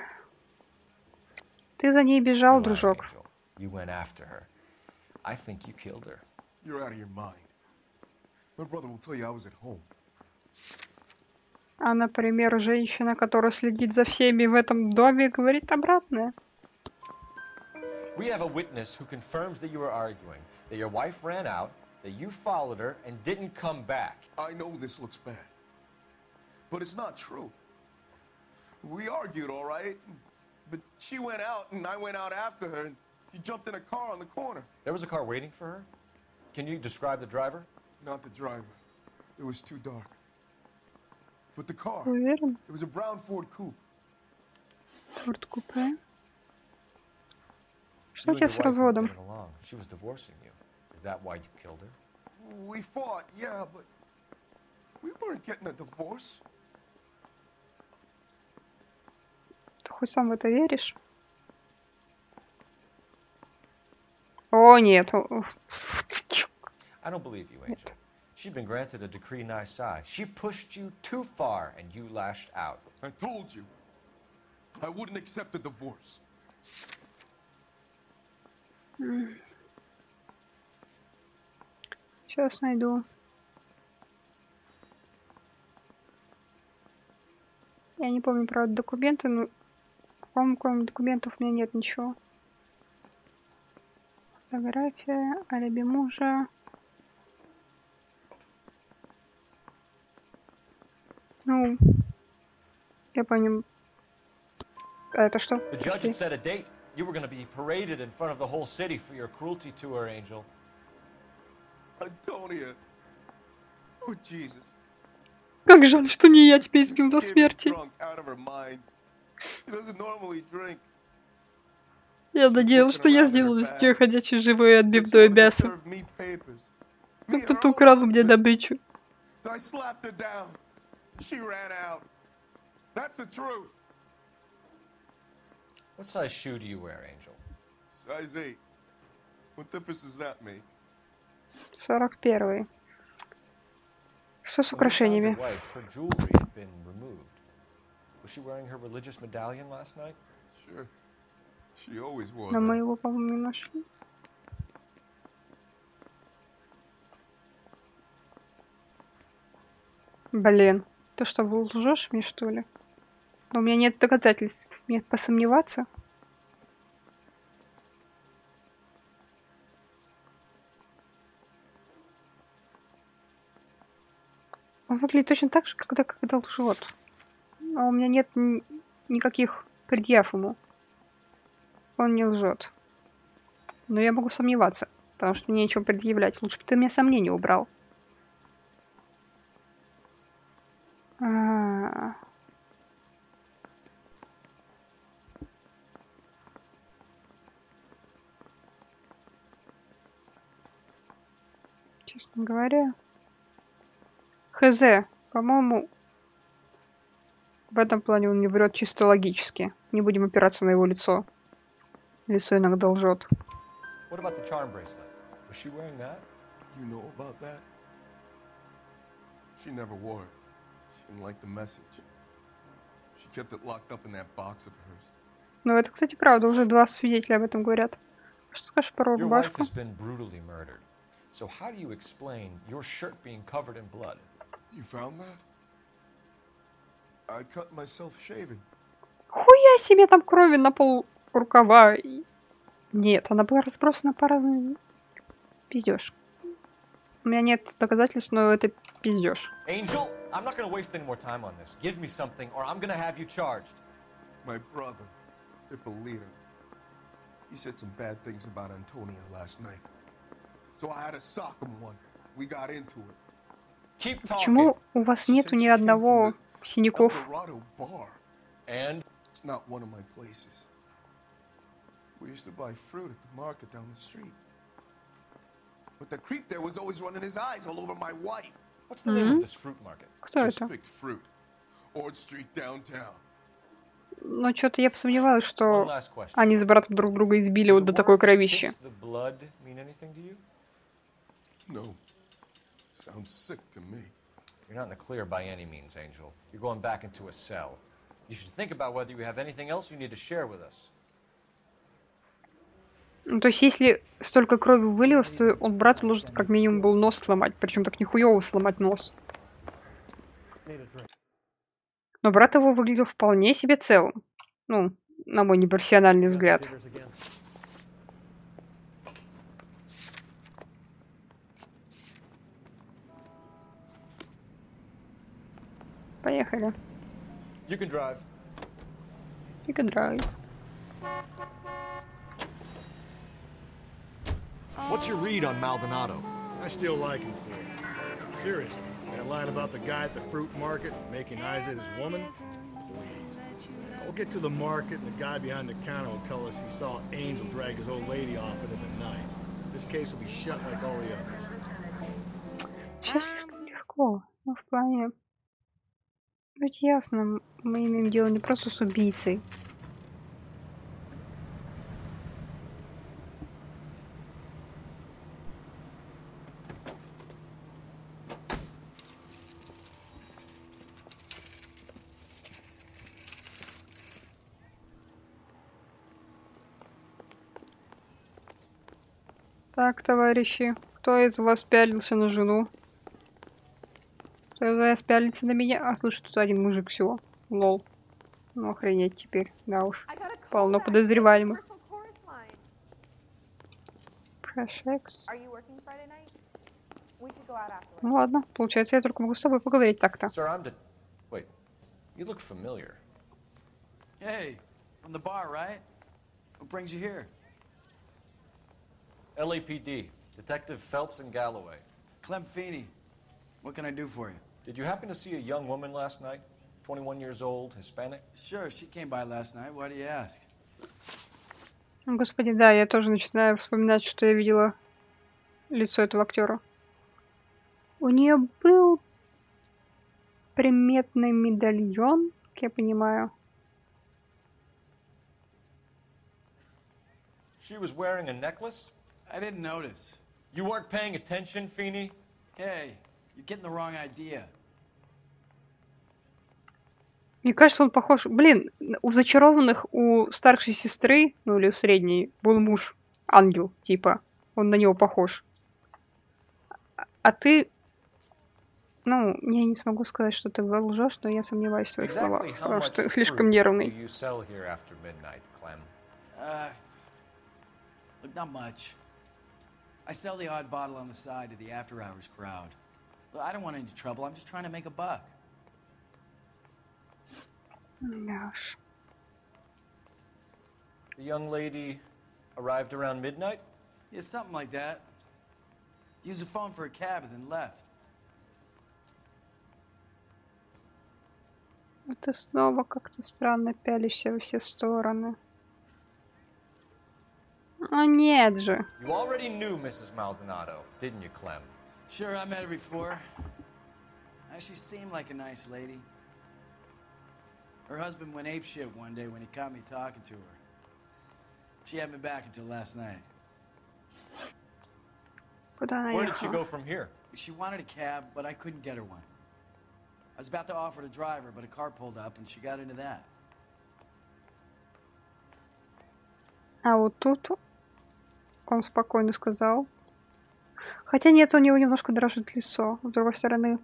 ты за ней бежал, дружок. You went after her. I think you killed her. You're out of your mind. My brother will tell you I was at home. А, например, женщина, которая следит за всеми в этом доме, говорит обратное. We have a witness who confirms that you were arguing, that your wife ran out, that you followed her and didn't come back. I know this looks bad, but it's not true. We argued, all right, but she went out and I went out after her and she jumped in a car on the corner. There was a car waiting for her? Can you describe the driver? Not the driver. It was too dark. But the car, Уверен? it was a brown Ford Coupe. Форд купе. Что у тебя с разводом? She was divorcing you. Is that why you killed her? We fought, yeah, but we weren't getting a divorce. Ты хоть сам в это веришь? О, нет. I don't believe you, Angel. She'd been granted a decree nisi. She pushed you too far, and you lashed out. I told you, I wouldn't accept a divorce. Сейчас найду. Я не помню про документы, но, по-моему, кроме документов у меня нет ничего. Фотография, алиби мужа. Ну, я понял. А это что? The judge had set a date. You were going to be paraded in front of the whole city for your cruelty to her, Angel. Antonia. Oh, Jesus. Как жаль, что не я тебя избил до смерти. Я надеялась, что я сделал из нее ходячий живой отбивной мясо. Но кто-то украл у меня добычу. What size shoe do you wear, Angel? Size eight. What difference does that make? сорок первый. Что с украшениями? Her jewelry had been removed. Was she wearing her religious medallion last night? Sure. She always wore Но that. мы его, по-моему, не нашли. Блин, ты что, лжешь мне, что ли? Но у меня нет доказательств. Мне посомневаться? Он выглядит точно так же, когда, когда лжет. А у меня нет ни никаких предъяв ему. Он не лжет. Но я могу сомневаться, потому что мне нечего предъявлять. Лучше бы ты мне сомнения убрал. А-а-а. Честно говоря, хз, по-моему, в этом плане он не врет чисто логически. Не будем опираться на его лицо. Лицо иногда лжет. What about the charm bracelet? Was she wearing that? You know about that? She never wore it. She didn't like the message. She kept it locked up in that box of hers. Ну, это, кстати, правда. Уже два свидетеля об этом говорят. Что скажешь про Your wife рубашку? has been brutally murdered. So how do you explain your shirt being covered in blood? You found that? I cut myself shaving. Хуя себе, там крови на пол рукава. Нет, она была разбросана по разным... Пиздёж. У меня нет доказательств, но это пиздёж. Angel, I'm not going to waste any more time on this. Give me something or I'm going to have you charged. My brother, Ippolito, he said some bad things about Antonia last night. So I had to sock him one. We got into it. Keep talking. Почему у вас нету ни одного синяков? Eldorado bar. And? It's not one of my places. We used to buy fruit at the market down the street. But the creep there was always running his eyes all over my wife. What's the name of this fruit market? Кто Just это? picked fruit. Ord Street downtown. Но что-то я посомневалась, что One last question. они с братом друг друга избили вот до такой кровищи. Does the blood mean anything to you? No. Sounds sick to me. You're not in the clear by any means, Angel. You're going back into a cell. You should think about whether you have anything else you need to share with us. Ну, то есть, если столько крови вылилось, то он брату нужно как минимум был нос сломать. Причем так нихуёво сломать нос. Но брат его выглядел вполне себе целым. Ну, на мой непрофессиональный взгляд. Поехали. You can drive. You can drive. What's your read on Maldonado? I still like him for it. Seriously, that line about the guy at the fruit market making eyes at his woman? Please. We'll get to the market and the guy behind the counter will tell us he saw Angel drag his old lady off it in the night. This case will be shut like all the others. Сейчас легко. Ну, в плане... Ведь ясно, мы имеем дело не просто с убийцей. Так, товарищи, кто из вас пялился на жену? Кто из вас пялится на меня? А, слушай, тут один мужик всего. Лол. Ну, охренеть теперь. Да уж. Полно подозреваемых. Прошекс. Ну ладно, получается, я только могу с тобой поговорить так-то. Sir, I'm de- Wait, you look familiar. Hey, from the bar, right? What brings you here? L A P D, Detective Phelps and Galloway. Clem Feeney. What can I do for you? Did you happen to see a young woman last night? twenty-one years old, Hispanic? Sure, she came by last night. Why do you ask? Господи, да, я тоже начинаю вспоминать, что я видела лицо этого актера. У нее был приметный медальон, как я понимаю. She was wearing a necklace? I didn't notice. You weren't paying attention, Feeney? Hey, you're getting the wrong idea. Мне кажется, он похож... Блин, у зачарованных, у старшей сестры, ну или у средней, был муж, ангел, типа. Он на него похож. А ты... Ну, я не смогу сказать, что ты лжешь, но я сомневаюсь в твоих словах, потому что ты слишком нервный. Uh, look, not much. I sell the odd bottle on the side to the after-hours crowd. Well, I don't want any trouble. I'm just trying to make a buck. Gosh. The young lady arrived around midnight? Yeah, something like that. Used the phone for a cab and then left. Ты снова как-то странно пялишься во все стороны. Ну нет же. You already knew Missus Maldonado, didn't you, Clem? Sure, I met her before. She seemed like a nice lady. Her husband went apeshit one day when he caught me talking to her. She had me back until last night. Where did she go from here? She wanted a cab, but I couldn't get her one. I was about to offer to drive her, but a car pulled up and she got into that. А вот тут он спокойно сказал. Хотя нет, у него немножко дрожит лицо. С другой стороны.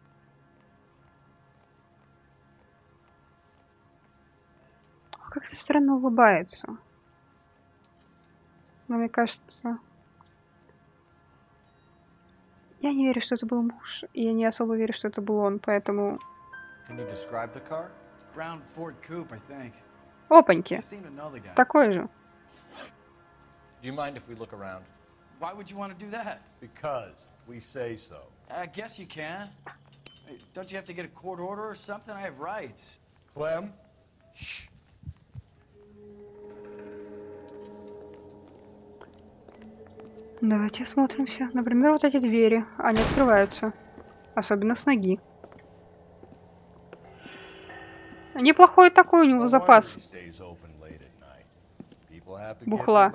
Как-то странно улыбается. Но мне кажется... Я не верю, что это был муж. И я не особо верю, что это был он, поэтому... Can you describe the car? Brown Ford Coupe, I think. Опаньки. She seemed to know the guy. Такой же. Do you mind if we look around? Why would you want to do that? Because we say so. I guess you can. Hey, don't you have to get a court order or something? I have rights. Clem? Shh. Давайте осмотримся. Например, вот эти двери. Они открываются. Особенно с ноги. Неплохой такой у него запас. Бухла.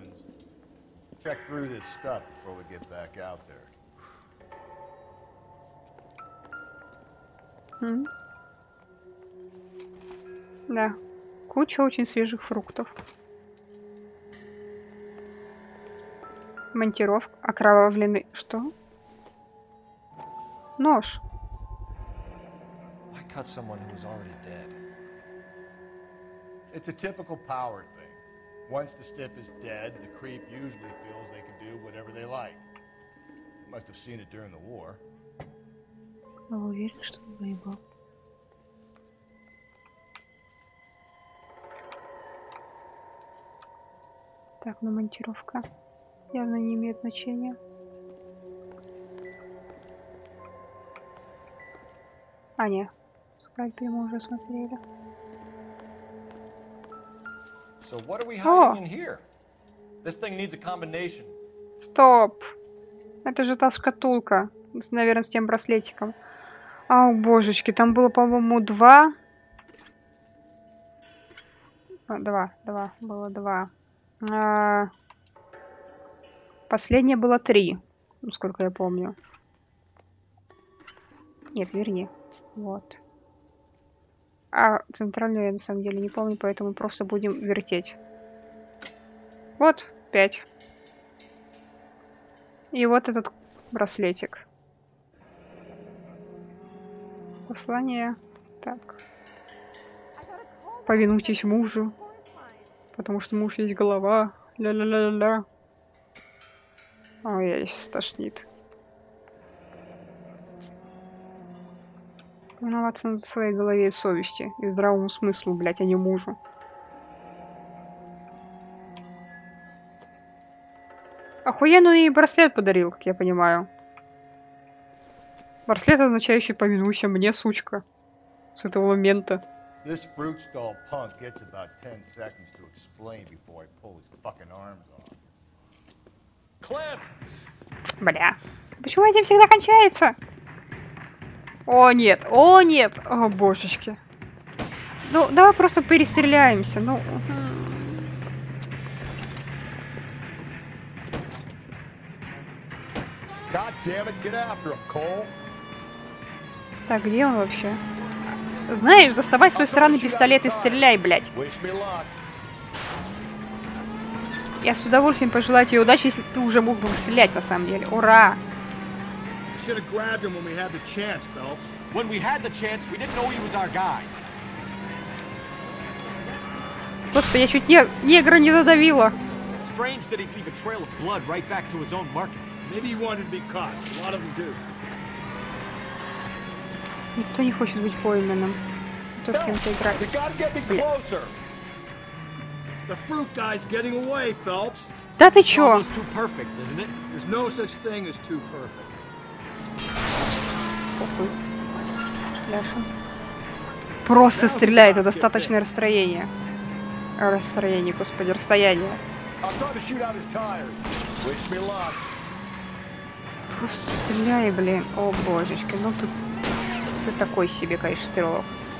М. Да. Куча очень свежих фруктов. Монтировка. Окровавленный... Что? Нож. Why cut someone who's already dead? It's a typical power thing. Once the stiff is dead, the creep usually feels they can do whatever they like. Must have seen it during the war. Я уверен, что он выебал. Так, ну монтировка явно не имеет значения. А, не. Скальпель мы уже смотрели. So what are we hiding in here? This thing needs a combination. Стоп. Это же та шкатулка. С, наверное, с тем браслетиком. Ау, божечки, там было, по-моему, два. А, два, два. Было два. А... Последнее было три. Сколько я помню. Нет, верни. Вот. А центральную я на самом деле не помню, поэтому просто будем вертеть. Вот, пять. И вот этот браслетик. Послание. Так. Повинуйтесь мужу. Потому что муж есть голова. Ля-ля-ля-ля-ля. Ой, я сейчас тошнит. Виноваться на своей голове и совести. И здравому смыслу, блять, а не мужу. Охуенный браслет подарил, как я понимаю. Браслет, означающий повинуйся мне, сучка. С этого момента. This fruit stall punk gets about ten seconds to explain before I pull his fucking arms off. Clem! Бля. Почему этим всегда кончается? О, нет. О, нет. О, божечки. Ну, давай просто перестреляемся. Ну... God damn it, get after him, Cole. Так, где он вообще? Знаешь, доставай свой сраный пистолет и стреляй, блядь. Я с удовольствием пожелаю тебе удачи, если ты уже мог бы стрелять, на самом деле. Ура! Господи, я чуть не негра не задавила. Никто не хочет быть пойманным. Кто с кем-то играет. Да ты чё? Похуй. Ляша. Просто стреляй, это достаточное расстояние. Расстояние, господи, расстояние. Просто стреляй, блин. О, божечки, ну тут... Ты такой себе, конечно, стрелок.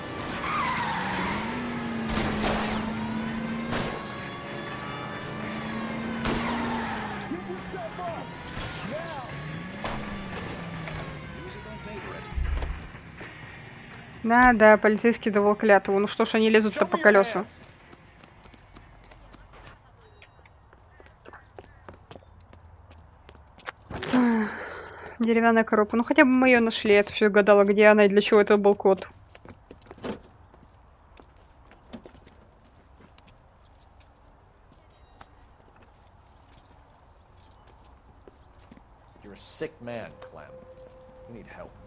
Да, да, полицейский давал клятву. Ну что ж, они лезут-то по колесам. Деревянная коробка. Ну хотя бы мы ее нашли. Это все гадала, где она и для чего это был код. You're a sick man, Clem. You need help.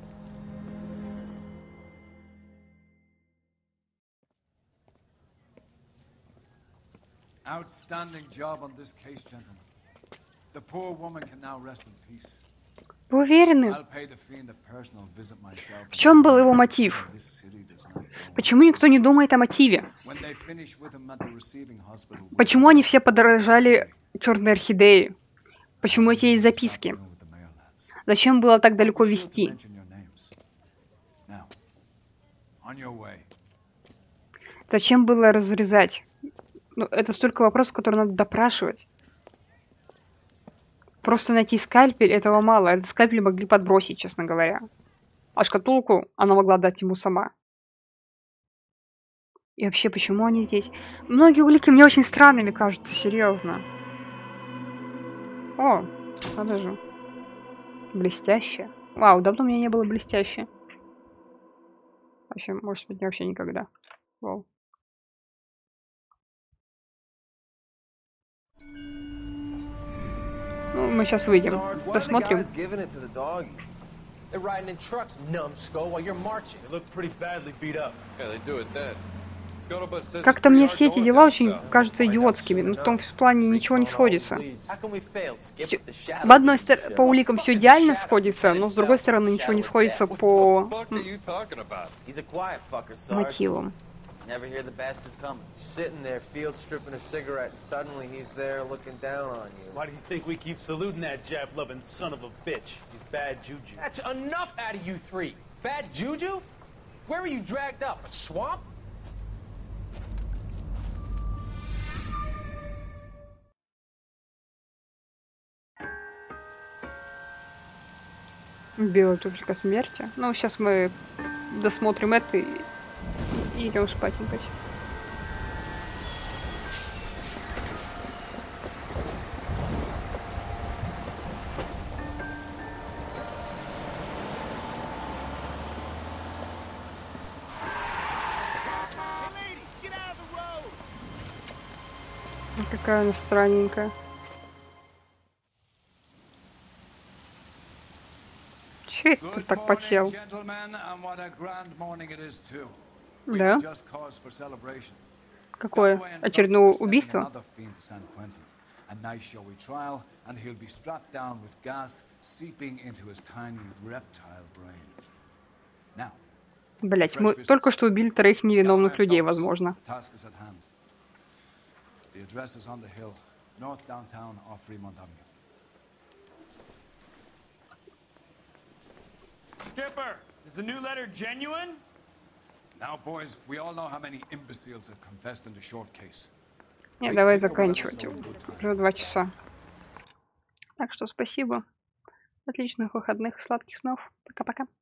Outstanding job on this case, gentlemen. The poor woman can now rest in peace. Вы уверены? В чем был его мотив? Почему никто не думает о мотиве? Почему они все подорожали черной орхидеи? Почему эти есть записки? Зачем было так далеко вести? Зачем было разрезать? Ну, это столько вопросов, которые надо допрашивать. Просто найти скальпель этого мало. Этот скальпель могли подбросить, честно говоря. А шкатулку она могла дать ему сама. И вообще, почему они здесь? Многие улики мне очень странными кажутся, серьезно. О, надо же. Блестяще. Вау, давно у меня не было блестяще. Вообще, может быть, вообще никогда. Вау. Ну, мы сейчас выйдем, посмотрим. Как-то мне все эти дела очень кажутся идиотскими, но в том плане ничего не сходится. В одной стороне по уликам все идеально сходится, но с другой стороны ничего не сходится по мотивам. Never hear the bastard coming. Sitting there, field stripping a cigarette, and suddenly he's there looking down on you. Why do you think we keep saluting that Jap-loving son of a bitch? He's bad juju. That's enough out of you three. Bad juju? Where were you dragged up? A swamp? Белая туфелька смерти. Ну, сейчас мы досмотрим это и... И идем спатенькать. Какая она странненькая. Че это ты так потел? Да? Какое? Очередное убийство? A nice showy trial, and he'll be struck down with gas seeping into his tiny reptile brain. Now, блять, мы только что убили троих невиновных людей, возможно. task is at hand. The address is on the hill, north downtown off Fremont Avenue. Skipper, is the new letter genuine? Now, boys, we all know how many imbeciles have confessed in the short case. Не, давай заканчивать. Уже два часа. Так что спасибо. Отличных выходных, сладких снов. Пока-пока.